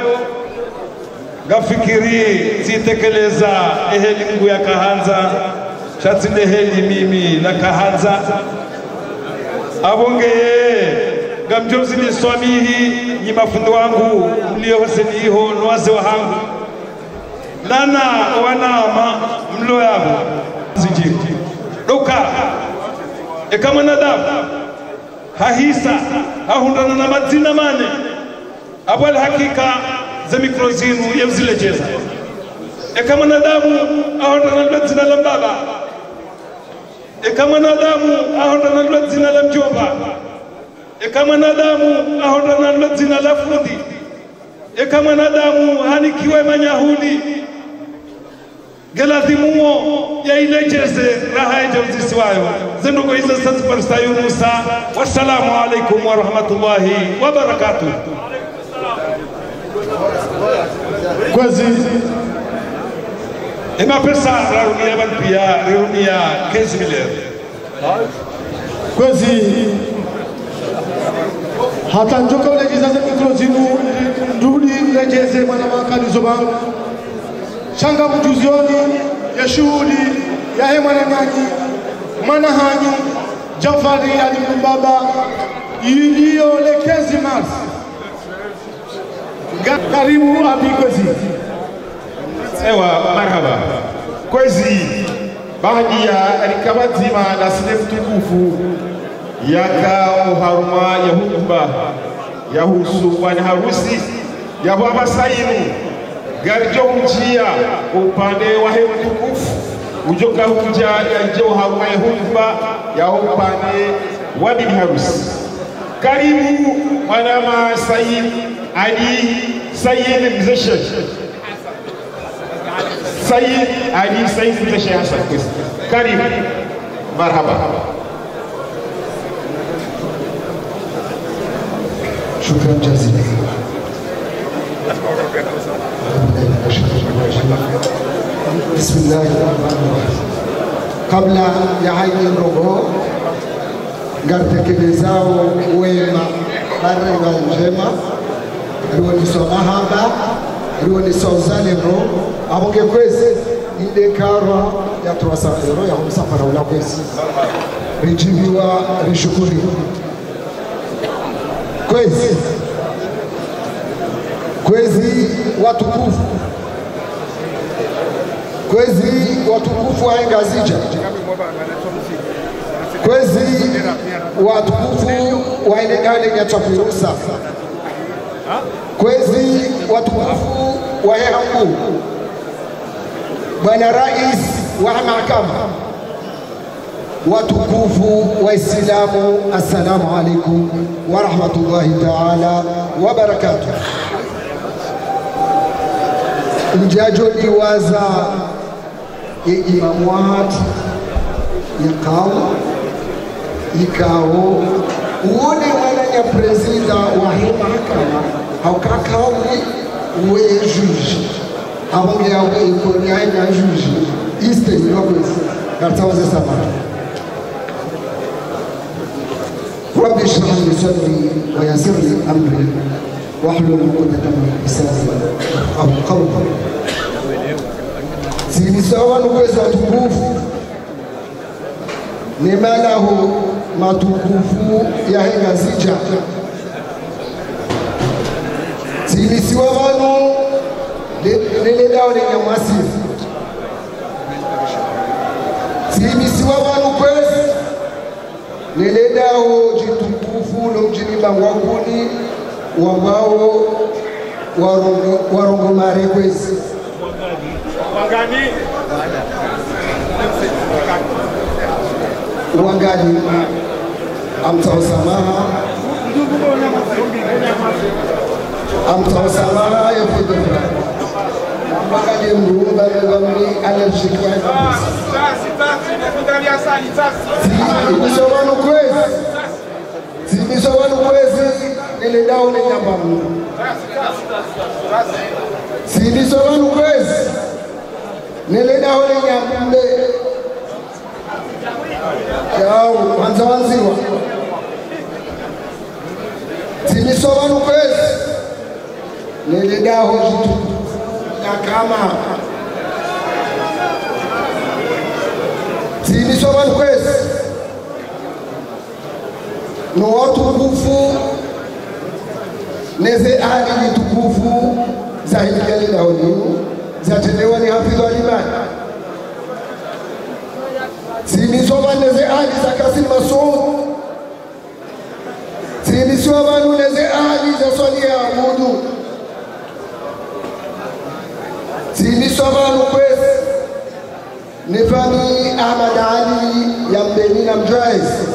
gafikiri zitekeleza eheli mgu ya kahanza shatsinde heli mimi na kahanza abonge gamjozi ni swamihi ni mafundo wangu mlio hoseni iho nwaze wa hangu lana wanama mlo yabo zijiki doka eka mwanadamu hahisa hahundana na mazina mane abwal hakika za mikrozinu yevzilejeza eka mwanadamu ahundana na mazina la baba eka mwanadamu ahundana na mazina la mjomba eka mwanadamu ahondana na jina la fundi eka mwanadamu hanikiwe manyahudi geladimuo ya ilejeze raha ya uzisiwayo zendugo hizo sasa parsta Yunusa wassalamu alaikum wa rahmatullahi wa barakatuh kwezi ema pesa rarunia banpia rarunia quinze mille kwezi hata njoka ulegizaze mikrozinu ndudi lejeze mwana makani zobangu shanga mjuzioni ya shuhudi ya hema na nyanyi mwana hanyu Jafari alimbaba iliyo lekezi mars karibu abi kwezi ewa marhaba kwezi baadhi ya rikabatima na sile mtukufu yaka uharuma ya hutuba ya husu bwana harusi ya baba Sainu garjo mjia upande wa he mtukufu ujoka huja ya jo haruma ya hutuba ya upande wa bibi harusi karibu mwanama Said Ali Said Mzeshe Said Ali Said Mzeshe Hassan karibu marhaba شكرا جزيلا بسم الله الرحمن الرحيم قبل يعين الربو ngartekelezao wema barega njema riwonisoma haba riwonisozalero aboge kwezi indekaro ya twasafero ya msafara ula kwezi rijibiwa rishukuri kwezi kwezi watukufu kwezi watukufu wa Ngazija kwezi watukufu wa Ilengale Nyatwapirusa kwezi watukufu wa Hehambu bwana rais wa mahakama watukufu waislamu assalamu alaikum wa rahmatullahi ta'ala wa barakatuh mjajo liwaza imamuat yakao ikao uone wananya presida wa mahakama haukakawi uwe juji abonge yawe ikoni aina juji iste ilogwezi gartawaze sabata رب اشرح لي صدري ويسر لي امري واحلل عقدة من لساني يفقهوا قولي. Silisawa nuweza tukufu ni malahu matukufu ya Ngazija. Silisiwa wanu lele dao ni nyamasi. Silisiwa wanu kwezi lele dao jitukufu lo mjini bangwakuni wambao warongo mare kwezi. Wangani Wangani amtaosamaha amtaosamaha ya fudura Bakaje mrumba bamni allergic wa. Sinisowanu kwezi. Sinisowanu kwezi nile dawo le nyambamu. Sinisowanu kwezi nile dawo le nyambamu. Yao kwanza wanziwa. Sinisowanu kwezi nile dawo jitu kama sinisowanu kwezi no watukufu neze ali tukufu za hijali na olimu za telewa ni hafidhu alimani sinisowanu neze ali za Kasim Masoud sinisowanu neze ali za Sonia Abudu sinisowanu kwezi ni famili Ahmad Ali ya Mbeni na Mjwaiz.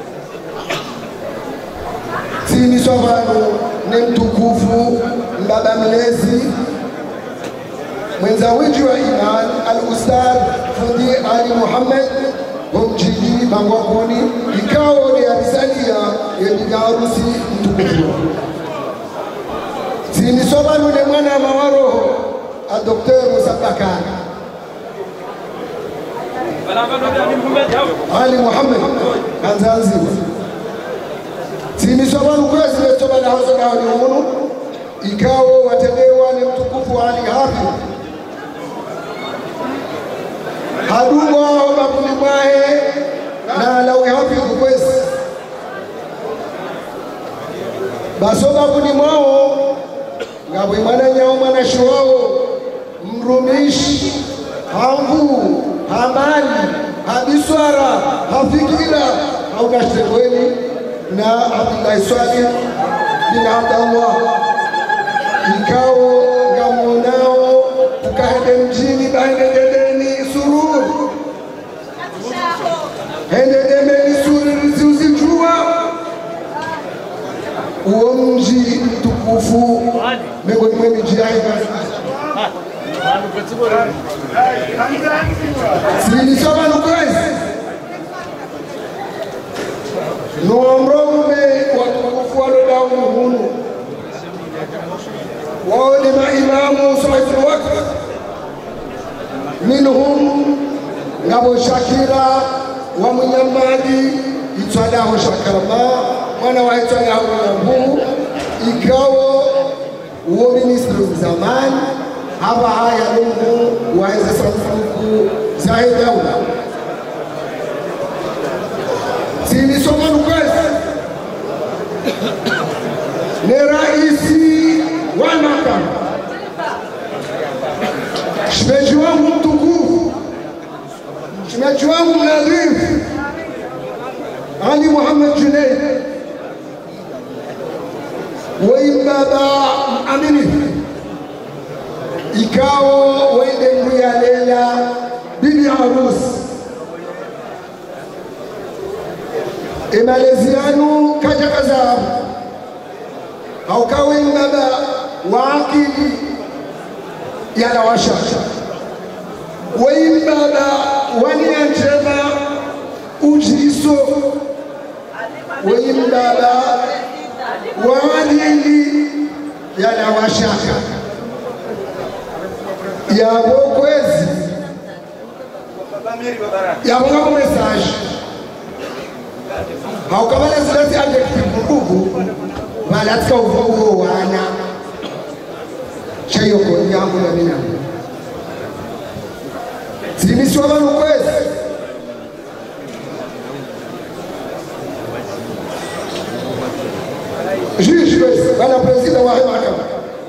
Sinisowanu ni mtukufu mbaba mlezi mwenza wiji wa iman al-Ustadh Fundi Ali Muhammad Homjidi Bangwakuni ikao ni abisalia ya bigarusi mtukufu. Sinisowanu ni mwana mawaro a Docteur Musa Bakari Ali Muhammad Kanzanziwa. Sinisowanu kwezi lesoba na hoza dawa ni umunu ikao watendewa ni mtukufu Ali Hafi hadugo hao bakuni mwahe na lawi Hafi kwezi baso bakuni mwao ngabo imana nyao mana shuwao mrumishi hangu hamani habiswara hafikira haukashtegweni na Abdullah Swalih bin Abdallah ikao ngamonao ukahende mjini bahende dedeni surur hende demeni surur ziuzijua uo mji tukufu miongoni mwa miji yake. Sinisowanu kwezi nuomrome watukufu walodawu muhunu wao ni maimamu sahibul waqt minhum ngabo Shakira wa Munyamadi itwadaho Shakarama mwana wa itwadaho Nyambu ikawo uo ministru zamani haba haya Mungu waweze sanfuku zaidi daula. Sinisowanu kwezi ni raisi wa mahakama shemeji wangu mtukufu shemeji wangu mnadhifu Ali Muhammad Junaid waimbaba amini ikao wende nguya lela bibi harusi emalezianu kaja kazabu haukawe mbaba wakili yana washasha waimbaba wania njema ujiso waimbaba walili yana washaka yabo kwezi yabo ngabo message haukabale zilati adjective nguvu balatika uvugo wana chayo ko yangu na mina sinisowanu kwezi juge kwezi bana president wa mahakama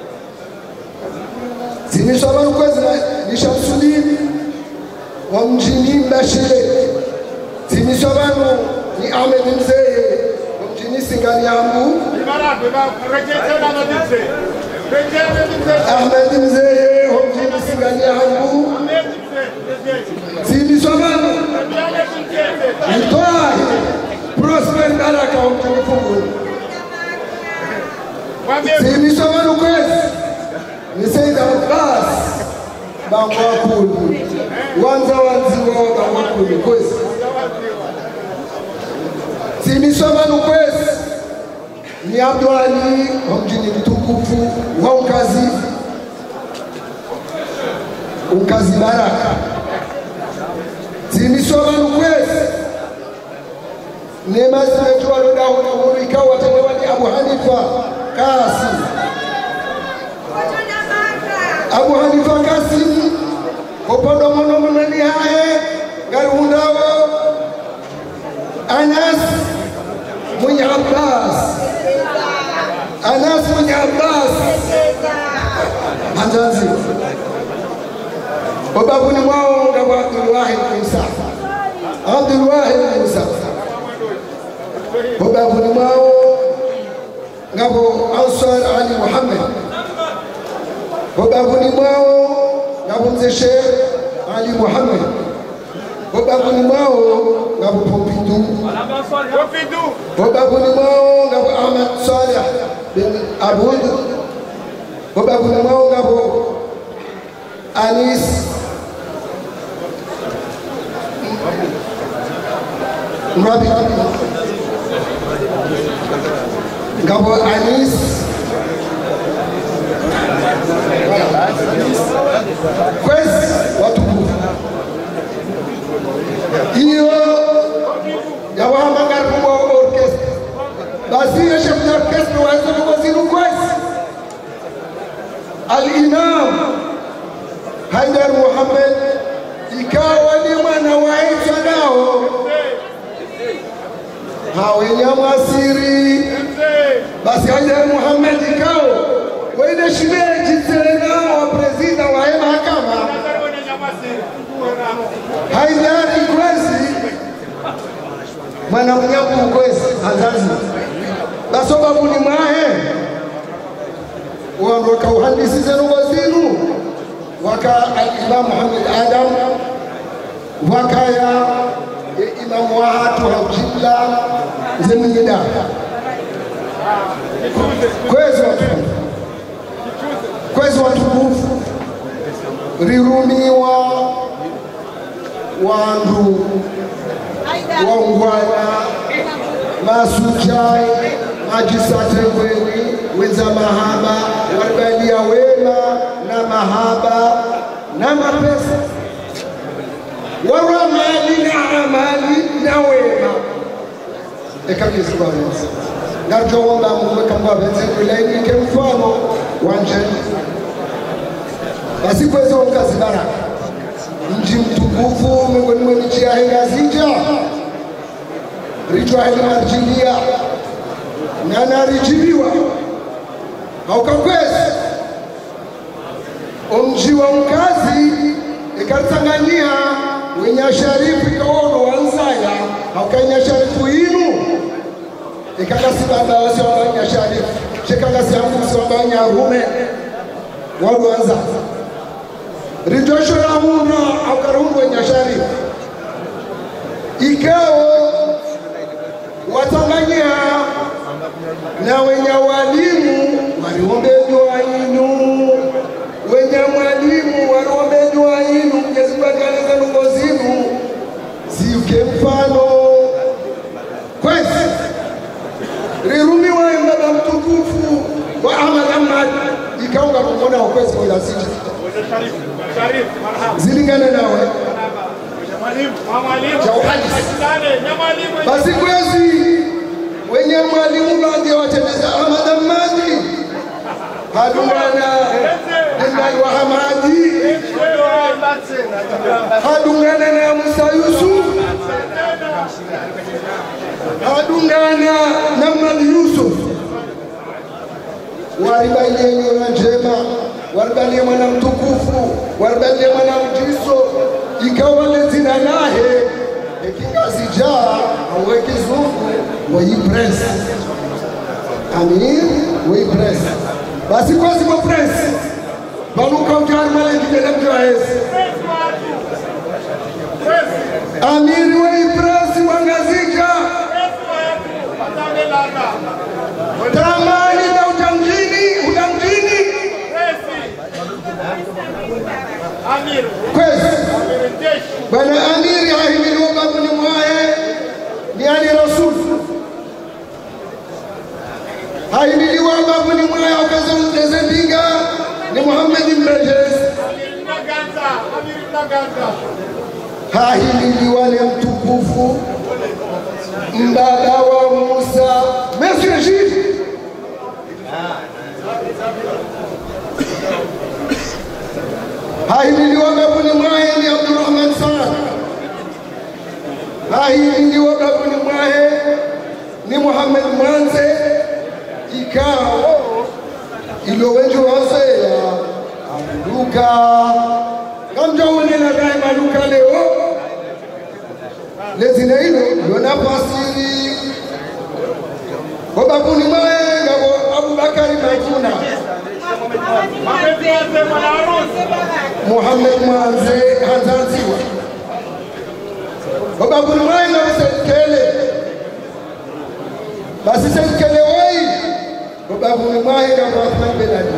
sinisowanu kwezi ni Shamsuddin wa mjini Mbashire. Sinisowanu ni Ahmed Mzee wa mjini Singaliambu. Ahmed Mzee wa mjini Singaliambu. Sinisowanu ni Toahi Prosper Baraka wa mjini Funguni. Sinisowanu kwezi ni Said Abbas bangwakuni wanza wanziwa bangwakuni kwezi simiswa manu kwezi ni Abdwali wa mjini mtukufu wa ukazi ukazi Baraka simiswa manu kwezi neema zimetua loda hulu ikawa watendewa ni Abu Hanifa Kasi Abu Hanifa Kasi upondo mono mnani hae gari hundawo Anas mwenye Abbas Anas mwenye Abbas Anzazi babuni mwao ngabo Abdul Wahid Musa Abdul Wahid Musa babuni mwao ngabo Ansar Ali Muhammad babuni mwao ngabo Mzee Sheikh Ali Muhammad babuni mwao ngabo Pompidou babuni mwao ngabo Ahmad Saleh bin Aboud babuni mwao ngabo Anis Rabi ngabo Anis kwezi watukufu hiyo ya wahama ngaribu wa orkestra basi ya chef d'orchestre wa hizo waziru kwezi al-Imam Haidar Muhammad ikawa ni mwana wa Isa nao hawenye masiri basi Haidar Muhammad ikawa wende shimeji tena wa prezida wa mahakama Haidar Kwezi mwana mnyaku Kwezi Azazi basi babu ni mwahe waka uhandisi zenu wazinu waka al-Imam Muhammad Adam waka ya Imam wahatu haujibla zemnyida Kwezi watukufu Kwezi watukufu rirumiwa wandu waungwana masujai majisatengweni wenza mahaba waribalia wema na mahaba na mapesa waramali na amali na wema ekakizibawezi ngarjowomba mweka mwa benzekwelaini ke mfano wanjeni basi kwezi wakazi Baraka mji mtukufu miongoni mwa miji ya Ngazija rijwa hili marjilia na narijibiwa haukakwezi omji wa mkazi ikaritanganyia wenya sharifu ikawono wanzaya haukanya sharifu inu ikakasi baba wasi wabanya sharifu shekakasi hambusi wabanya rume wadu wanza rijosho la huna aukarungu wenya sharifu ikao watanganyia na wenya walimu waliombe dua inu wenya mwalimu waliombe dua inu mjezibakaleza nungo zinu ziuke mfano kwezi rirumi wa mbaba mtukufu wa Ahmad Ahmad ikaunga kumona wakwezi kwa yasiji zilingane nawe basi kwezi wenye mwalimu baadhi watendeza Ahmad Ahmadi hadungana Ndai wa Hamadi hadungana na Musa Yusuf hadungana na Mali Yusuf waribalie nyona njema waribalie mwana mtukufu waribalie mwana mjiso ikawa lezina nahe ekingazi jaa aweke zungu waipress amir waipress basi kwa zima press baluka utari male ngidele mjoaezi amir waipress wangazika tamani na utamjini utamjini kwezi bana amiri ahimiliwa babu ni mwae ni ali rasul ahimiliwa babu ni mwae wakaza mteze mbinga ni Muhammad Mrejez ahimiliwa ni mtukufu mbaba wa Musa Messi ahimiliwa babu ni mwae ni Abdurrahman Saad ahimiliwa babu ni mwae ni Muhammad Mwanze ikao ilo wenjo wase ya amuduka kamja unena daima luka leo lezine ilo yona pasiri babu ni mwae ngabo Abubakari Maifuna Muhammad Mwanze Hanzanziwa Baba Bulmai na Sekele basi Sekele wai Baba Bulmai na Muhammad Benali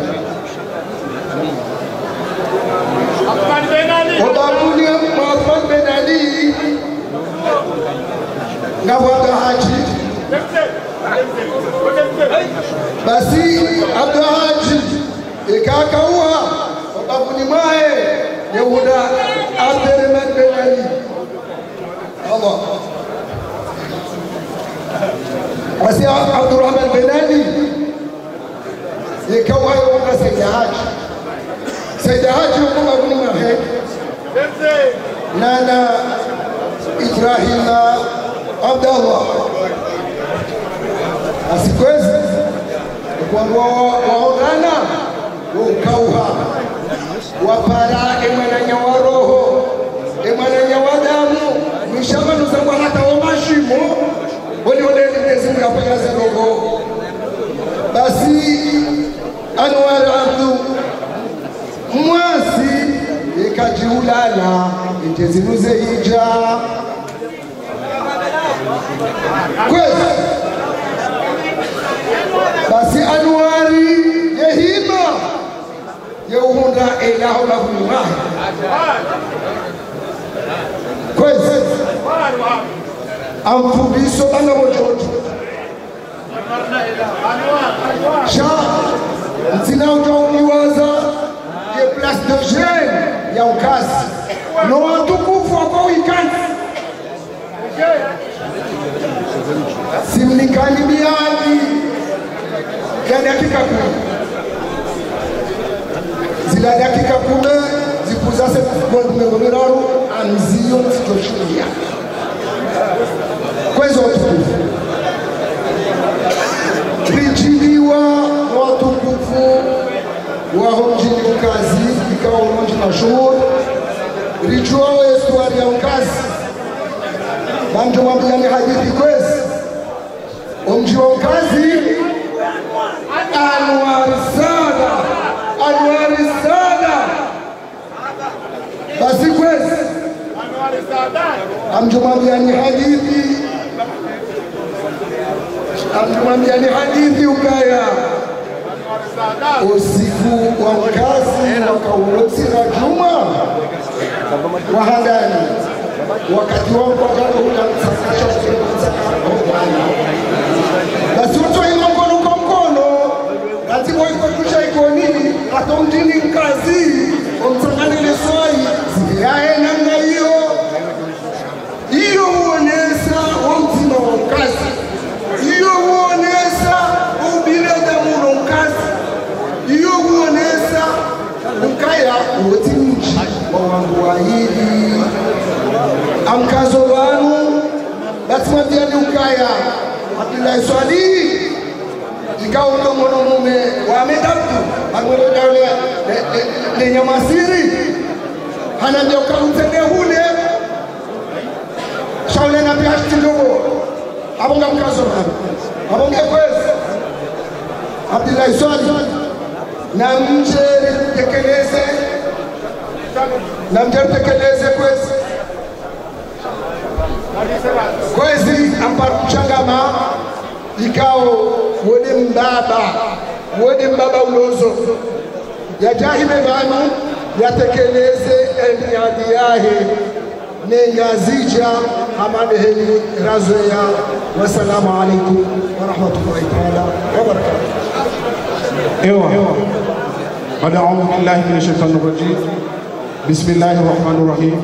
Baba Bulmai Muhammad Benali na Wada Haji basi Abdul Haji ikakaua babu ni mae Yehuda Abdurrahman bin Ali Allah basi Abdurrahman bin Ali ikawa yuko Sayyid Haji Sayyid Haji yuko babu ni mae nana Ibrahim Abdullah asikwezi kwa waonana ukauha wapara emananya wa roho emananya wa damu mishamanu zangu hata wa mashimo wali wale ndio yapaka zango basi Anwar Abdu mwasi ikajiulana intezinuze ija kwezi basi Anwari yehima yeuhunda ilaho la hulimahi kwezi amfubiso bana mojoto sha mtina utauliwaza ye place de jeune ya ukazi no watukufu wako wikani simlikani miadi ya dakika kumi zila dakika kumi zipuzase kumegomeraro anzio msitoshulia kwezo watukufu rijiliwa watukufu waho mjini ukazi ikawa umonji na shuhuri rijuao estuari ya ukazi banjo mambiani hadithi kwezi omji wa ukazi Anwar Sada Anwar Sada basi kwezi amjumambiani hadithi amjumambiani hadithi ukaya usiku wa mkazi wakaulosira juma wahandani wakati wao kwa jana utamsakasha basi watu wa mkono kwa mkono lazima iko kusha iko nini atomjini mkazi omtangani ile swali siyae namna hiyo hiyo huonesha wamtima wa mkazi hiyo huonesha ubinadamu wa mkazi hiyo huonesha ukaya wote mji wa wangu wa hili amkazo wanu lazima diani ukaya Abdullahi Swali ikawa ndo mwanamume wa medabtu amweleka ule le nyamasiri hanambia ukautende hule shaule na biashti ndogo abonga mkazo wanu abonga kwezi Abdullahi Swali na mjeri tekeleze na mjeri tekeleze kwezi kwezi ampar kuchangama ikao wode mbaba wode mbaba ulozo ya jahime vanu yatekeleze emiadi yahe nengazija hamadeheni razoya. Wassalamu alaikum warahmatullahi taala wabarakatuh. ايوه قد اعوذ بالله من الشيطان الرجيم بسم الله الرحمن الرحيم.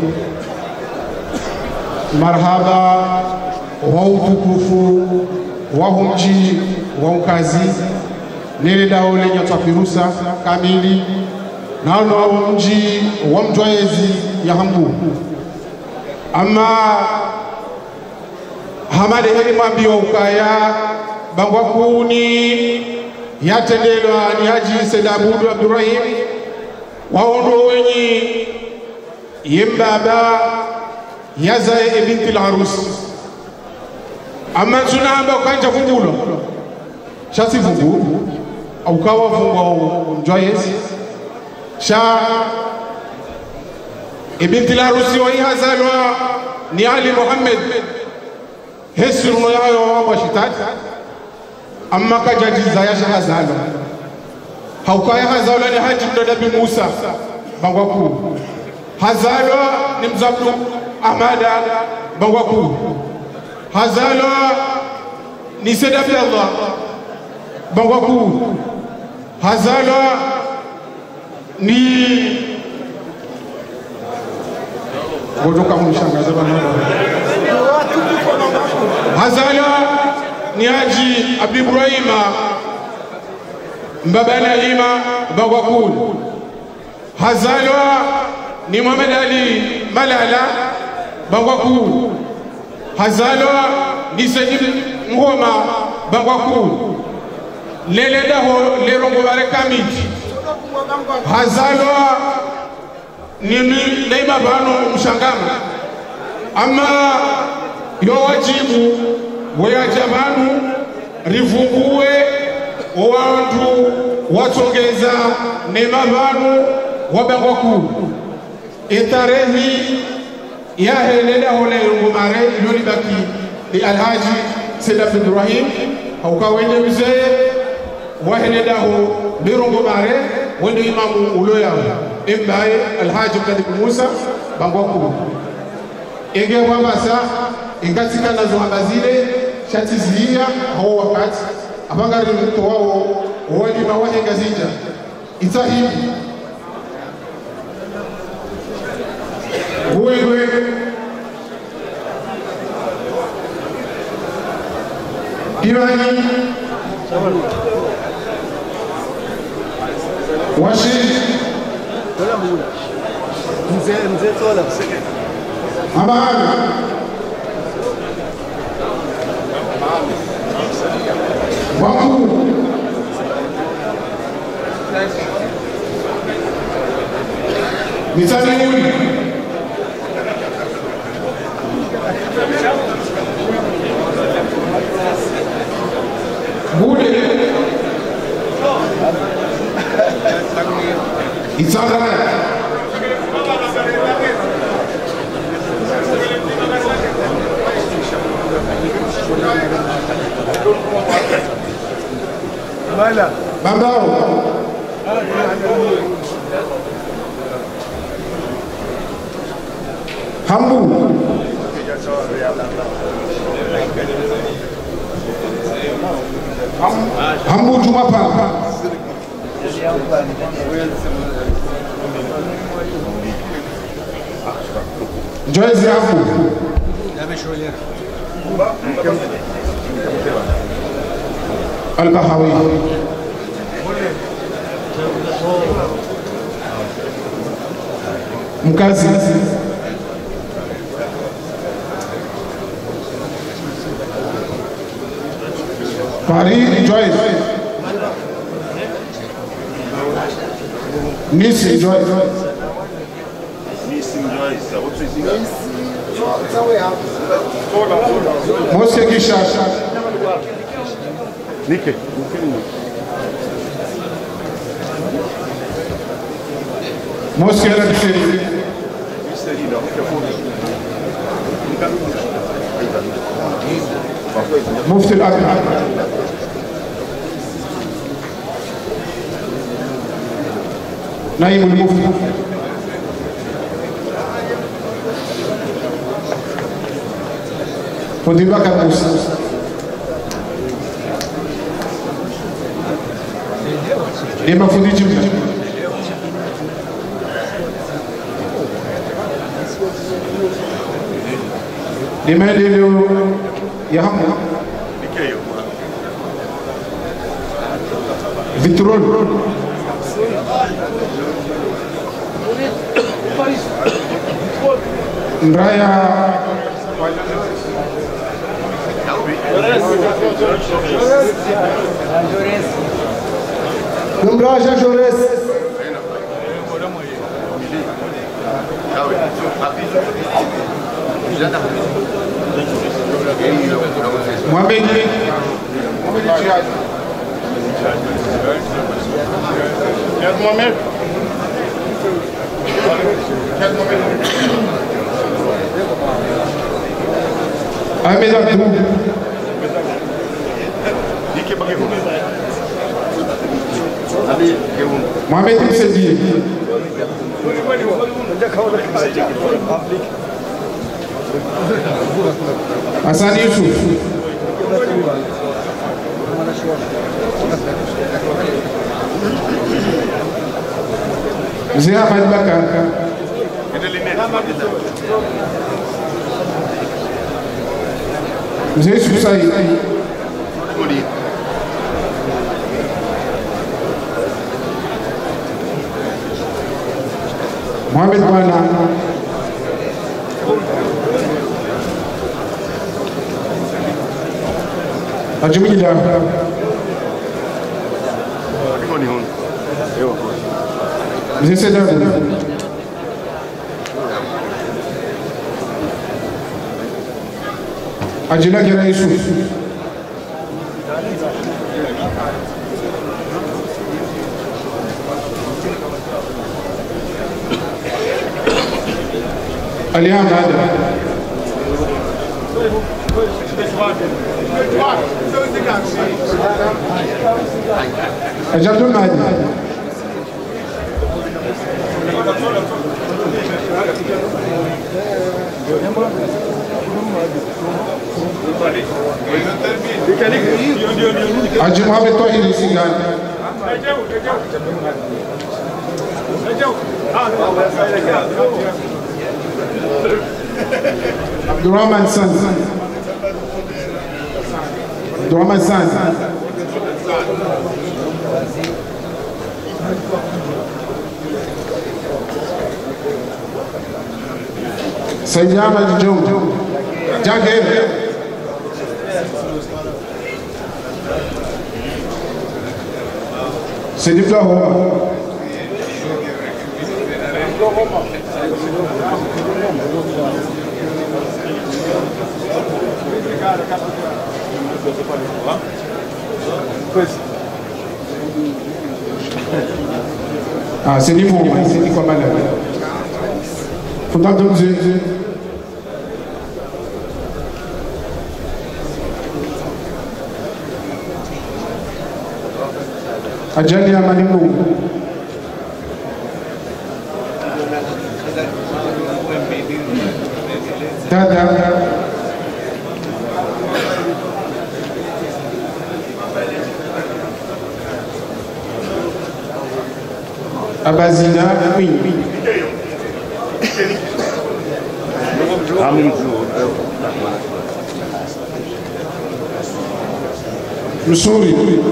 مرحبا wautukufu wa mji wa ukazi nile dao lenye tafirusa kamili nao mji wa mtwaezi ya hambu ama hamade heli mwambio ukaya bangwa kuni yatendelwa ni Haji Said Abudu Abdurrahim waondo wenye yembaba yazae binti al-arus ama tunaamba kanja fungulo shasi fungu au kawa fungu mjoyes sha binti al-arus wa hazalwa ni Ali Muhammad hesru yayo wa shitat amma kajajiza ya shahazalo haukaya hazalo ni Haji Nabii Musa bangwaku hazalo ni mzabdu Ahmada bangwaku hazalo ni Sedafi Allah bangwaku hazalo ni godoka mshangaza bana hazalo ni Haji Abdi Ibrahima mbabana lima bangwaku hazalo ni Muhammad Ali Malala bangwaku hazalo ni Said Ngoma bangwaku lele daho lerongo bare kamiti hazalo ni Neima bano mshangama ama yo wajibu waya jamanu rifungue wantu watongeza Neima bano wabangwaku itarehi ya heleda hole ngumare yoni baki li Alhaji Said Abdurrahim au kawende mzee wa heleda ho lirongo mare wende imamu uloya imbaye Alhaji Nabii Musa bangwaku ege wa masa ingatika nazo ambazile shatizia hao wakati abangari mto wao wali mawaje gazija itahibi wewe diwani washi mzee mzee tola habari wakuu mitaniuni bude itara mala babao hambu hambu jumapa joyce hambu البحوي مكازي Paris joy Nice joy Nice joy Mosque Gishasha Nike Mosque la Biceri Mufti al-Akbar Naib al-Mufti Ondibaka Musa. Ni mafundisho ni maendeleo ya hamu vitrol Ndraya Numbraja Jores. Mohamed Mohamed. Ahmed Abdou. Mohamed Msedi. Hassan Yusuf. Mzee Ahmad Bakar. Mzee Susai. Mohamed Bwana. Ajumila. Mzee Sedadu. Ajila Gira Yusuf. Ali Ahmad. Ajabdul Mahdi. Haji Muhammad Tohiri Singan. Abdurrahman San. Abdurrahman San. Sayyid Ahmad Jom. Jagger. Sidi Flahoma. Ah, c'est niveau, c'est dit comme malade. Faut pas donner. Ajali ya Malingu. Dada. Abazina, oui. Msuri.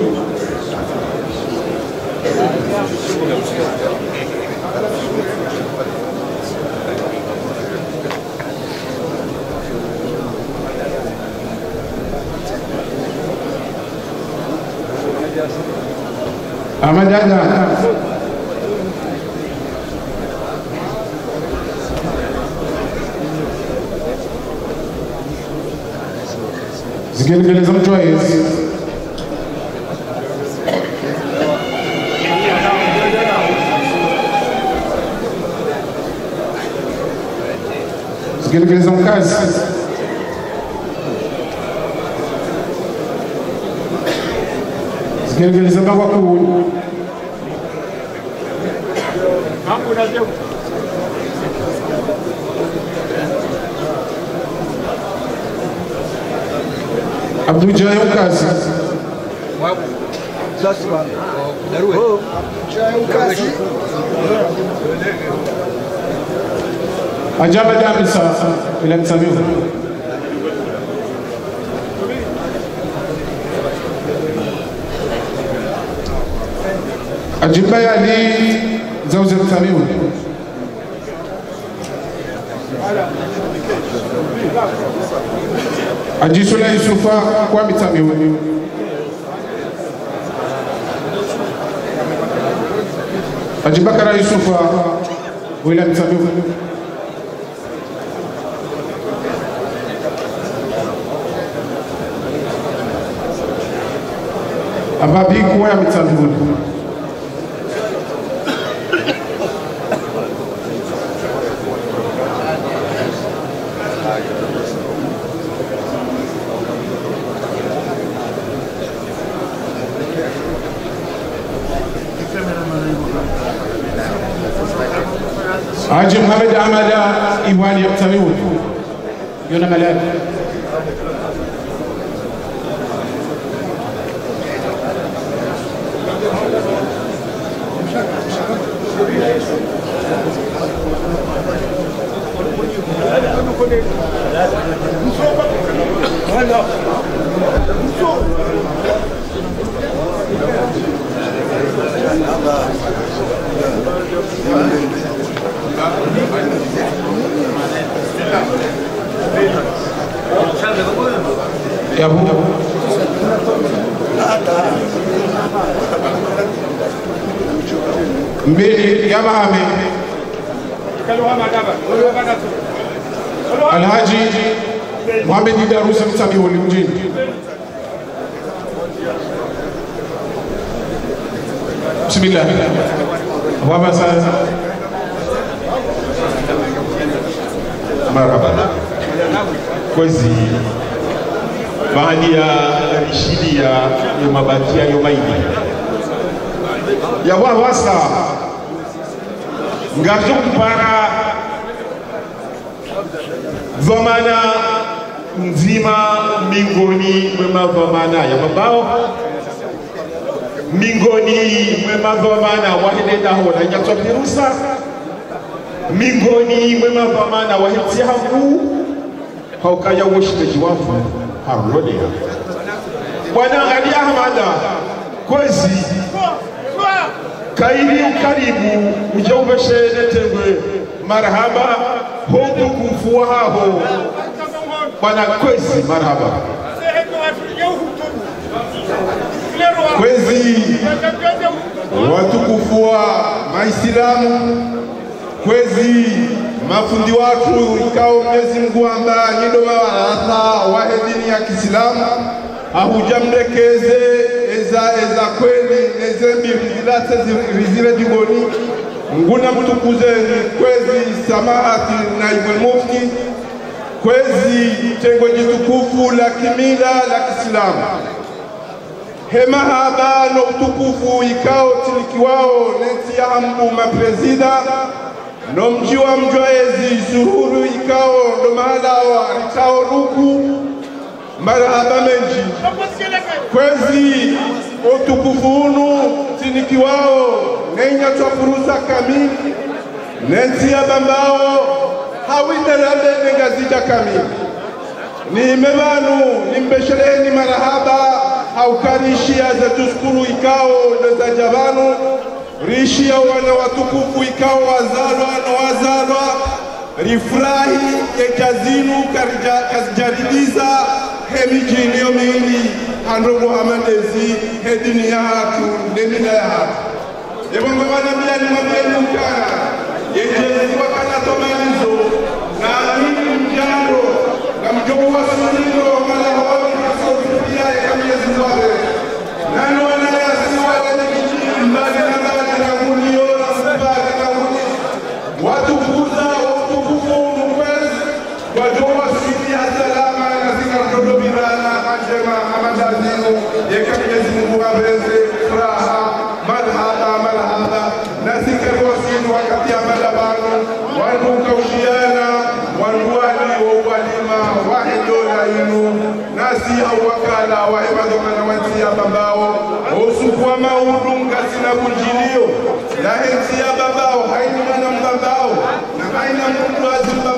Amadana. Zigel some joys. Zigel some cars. Zigel some bawaku. Abdou Jaya Ukazi. Ajaba Damisa ila Msamiu. Ajibaya Ali Zawza Msamiu. Ajisula Yusufa kwa Msamiu. Ajibakara Yusufa wila Msamiu. Ababi kuwa ya Msamiu. Haji Muhammad Amada Iwani Msamiu. Yona Malak. Ya bu. Mbili ya mahame. Alhaji Muhammad Idarusa Msamiu mjini. Bismillah. Baba sana. Marhaba. Kwezi baada ya rishidi ya mabati ya yomaidi ya wawasa ngazo para dhamana nzima mingoni mwema dhamana ya mabao mingoni mwema dhamana wahidenda hona nyatwa pirusa mingoni mwema dhamana wahitia haku haukaya woshiteji wafu harolea Bwana Ali Ahmada kwezi kairi ukaribu ujaubeshe netengwe marhaba hodu kumfua haho Bwana kwezi marhaba Kwezi watukufu wa Maislamu, kwezi mafundi watu ikao Mwenyezi Mungu amba nyido mawaratha wa dini ya Kiislamu ahujamrekeze eza eza kweli nezembi rizilate rizile digoni nguna mtukuzeni kwezi samahati na Ibn Mufti kwezi tengo jitukufu la kimila la Kiislamu hema haba no utukufu ikao tilikiwao neti ya ambu maprezida no mji wa Mjwezi sururu ikao ndo mahala wa ritao ruku marahaba menji kwezi utukufu unu tilikiwao nenya twafuruza kamili neti ya bambao hawina rabe negazida kamili ni mebanu ni mbeshereni marahaba haukarishia za tuskuru ikao na za jabanu rishia wana watukufu ikao wazalwa na wazalwa rifurahi ekazinu kazijaridiza hemijini yomili hando Muhammadezi hedini ya hatu denina ya hatu ebongo wana bila ni mabelu mkana yejezi wakana tomanizo na amini mjando na mjobu wa sunino mala hawa mkasofi pia ya Mwenyezi Mungu nani wanayasi wale mbali na mbali na munio na mbali na munio watukuza watukufu mwezi wajowa sisi ya salama na zika mtoto birana anjema amadazinu yeka Mwenyezi Mungu wabeze furaha malhaba malhaba na zika rwasinu wakati ya madabano wangu kaushiana wangu wali wa walima wahido la inu nasi awakala wahebadhomana wansiya babao osukwa maudunga sina kunjilio la hensiya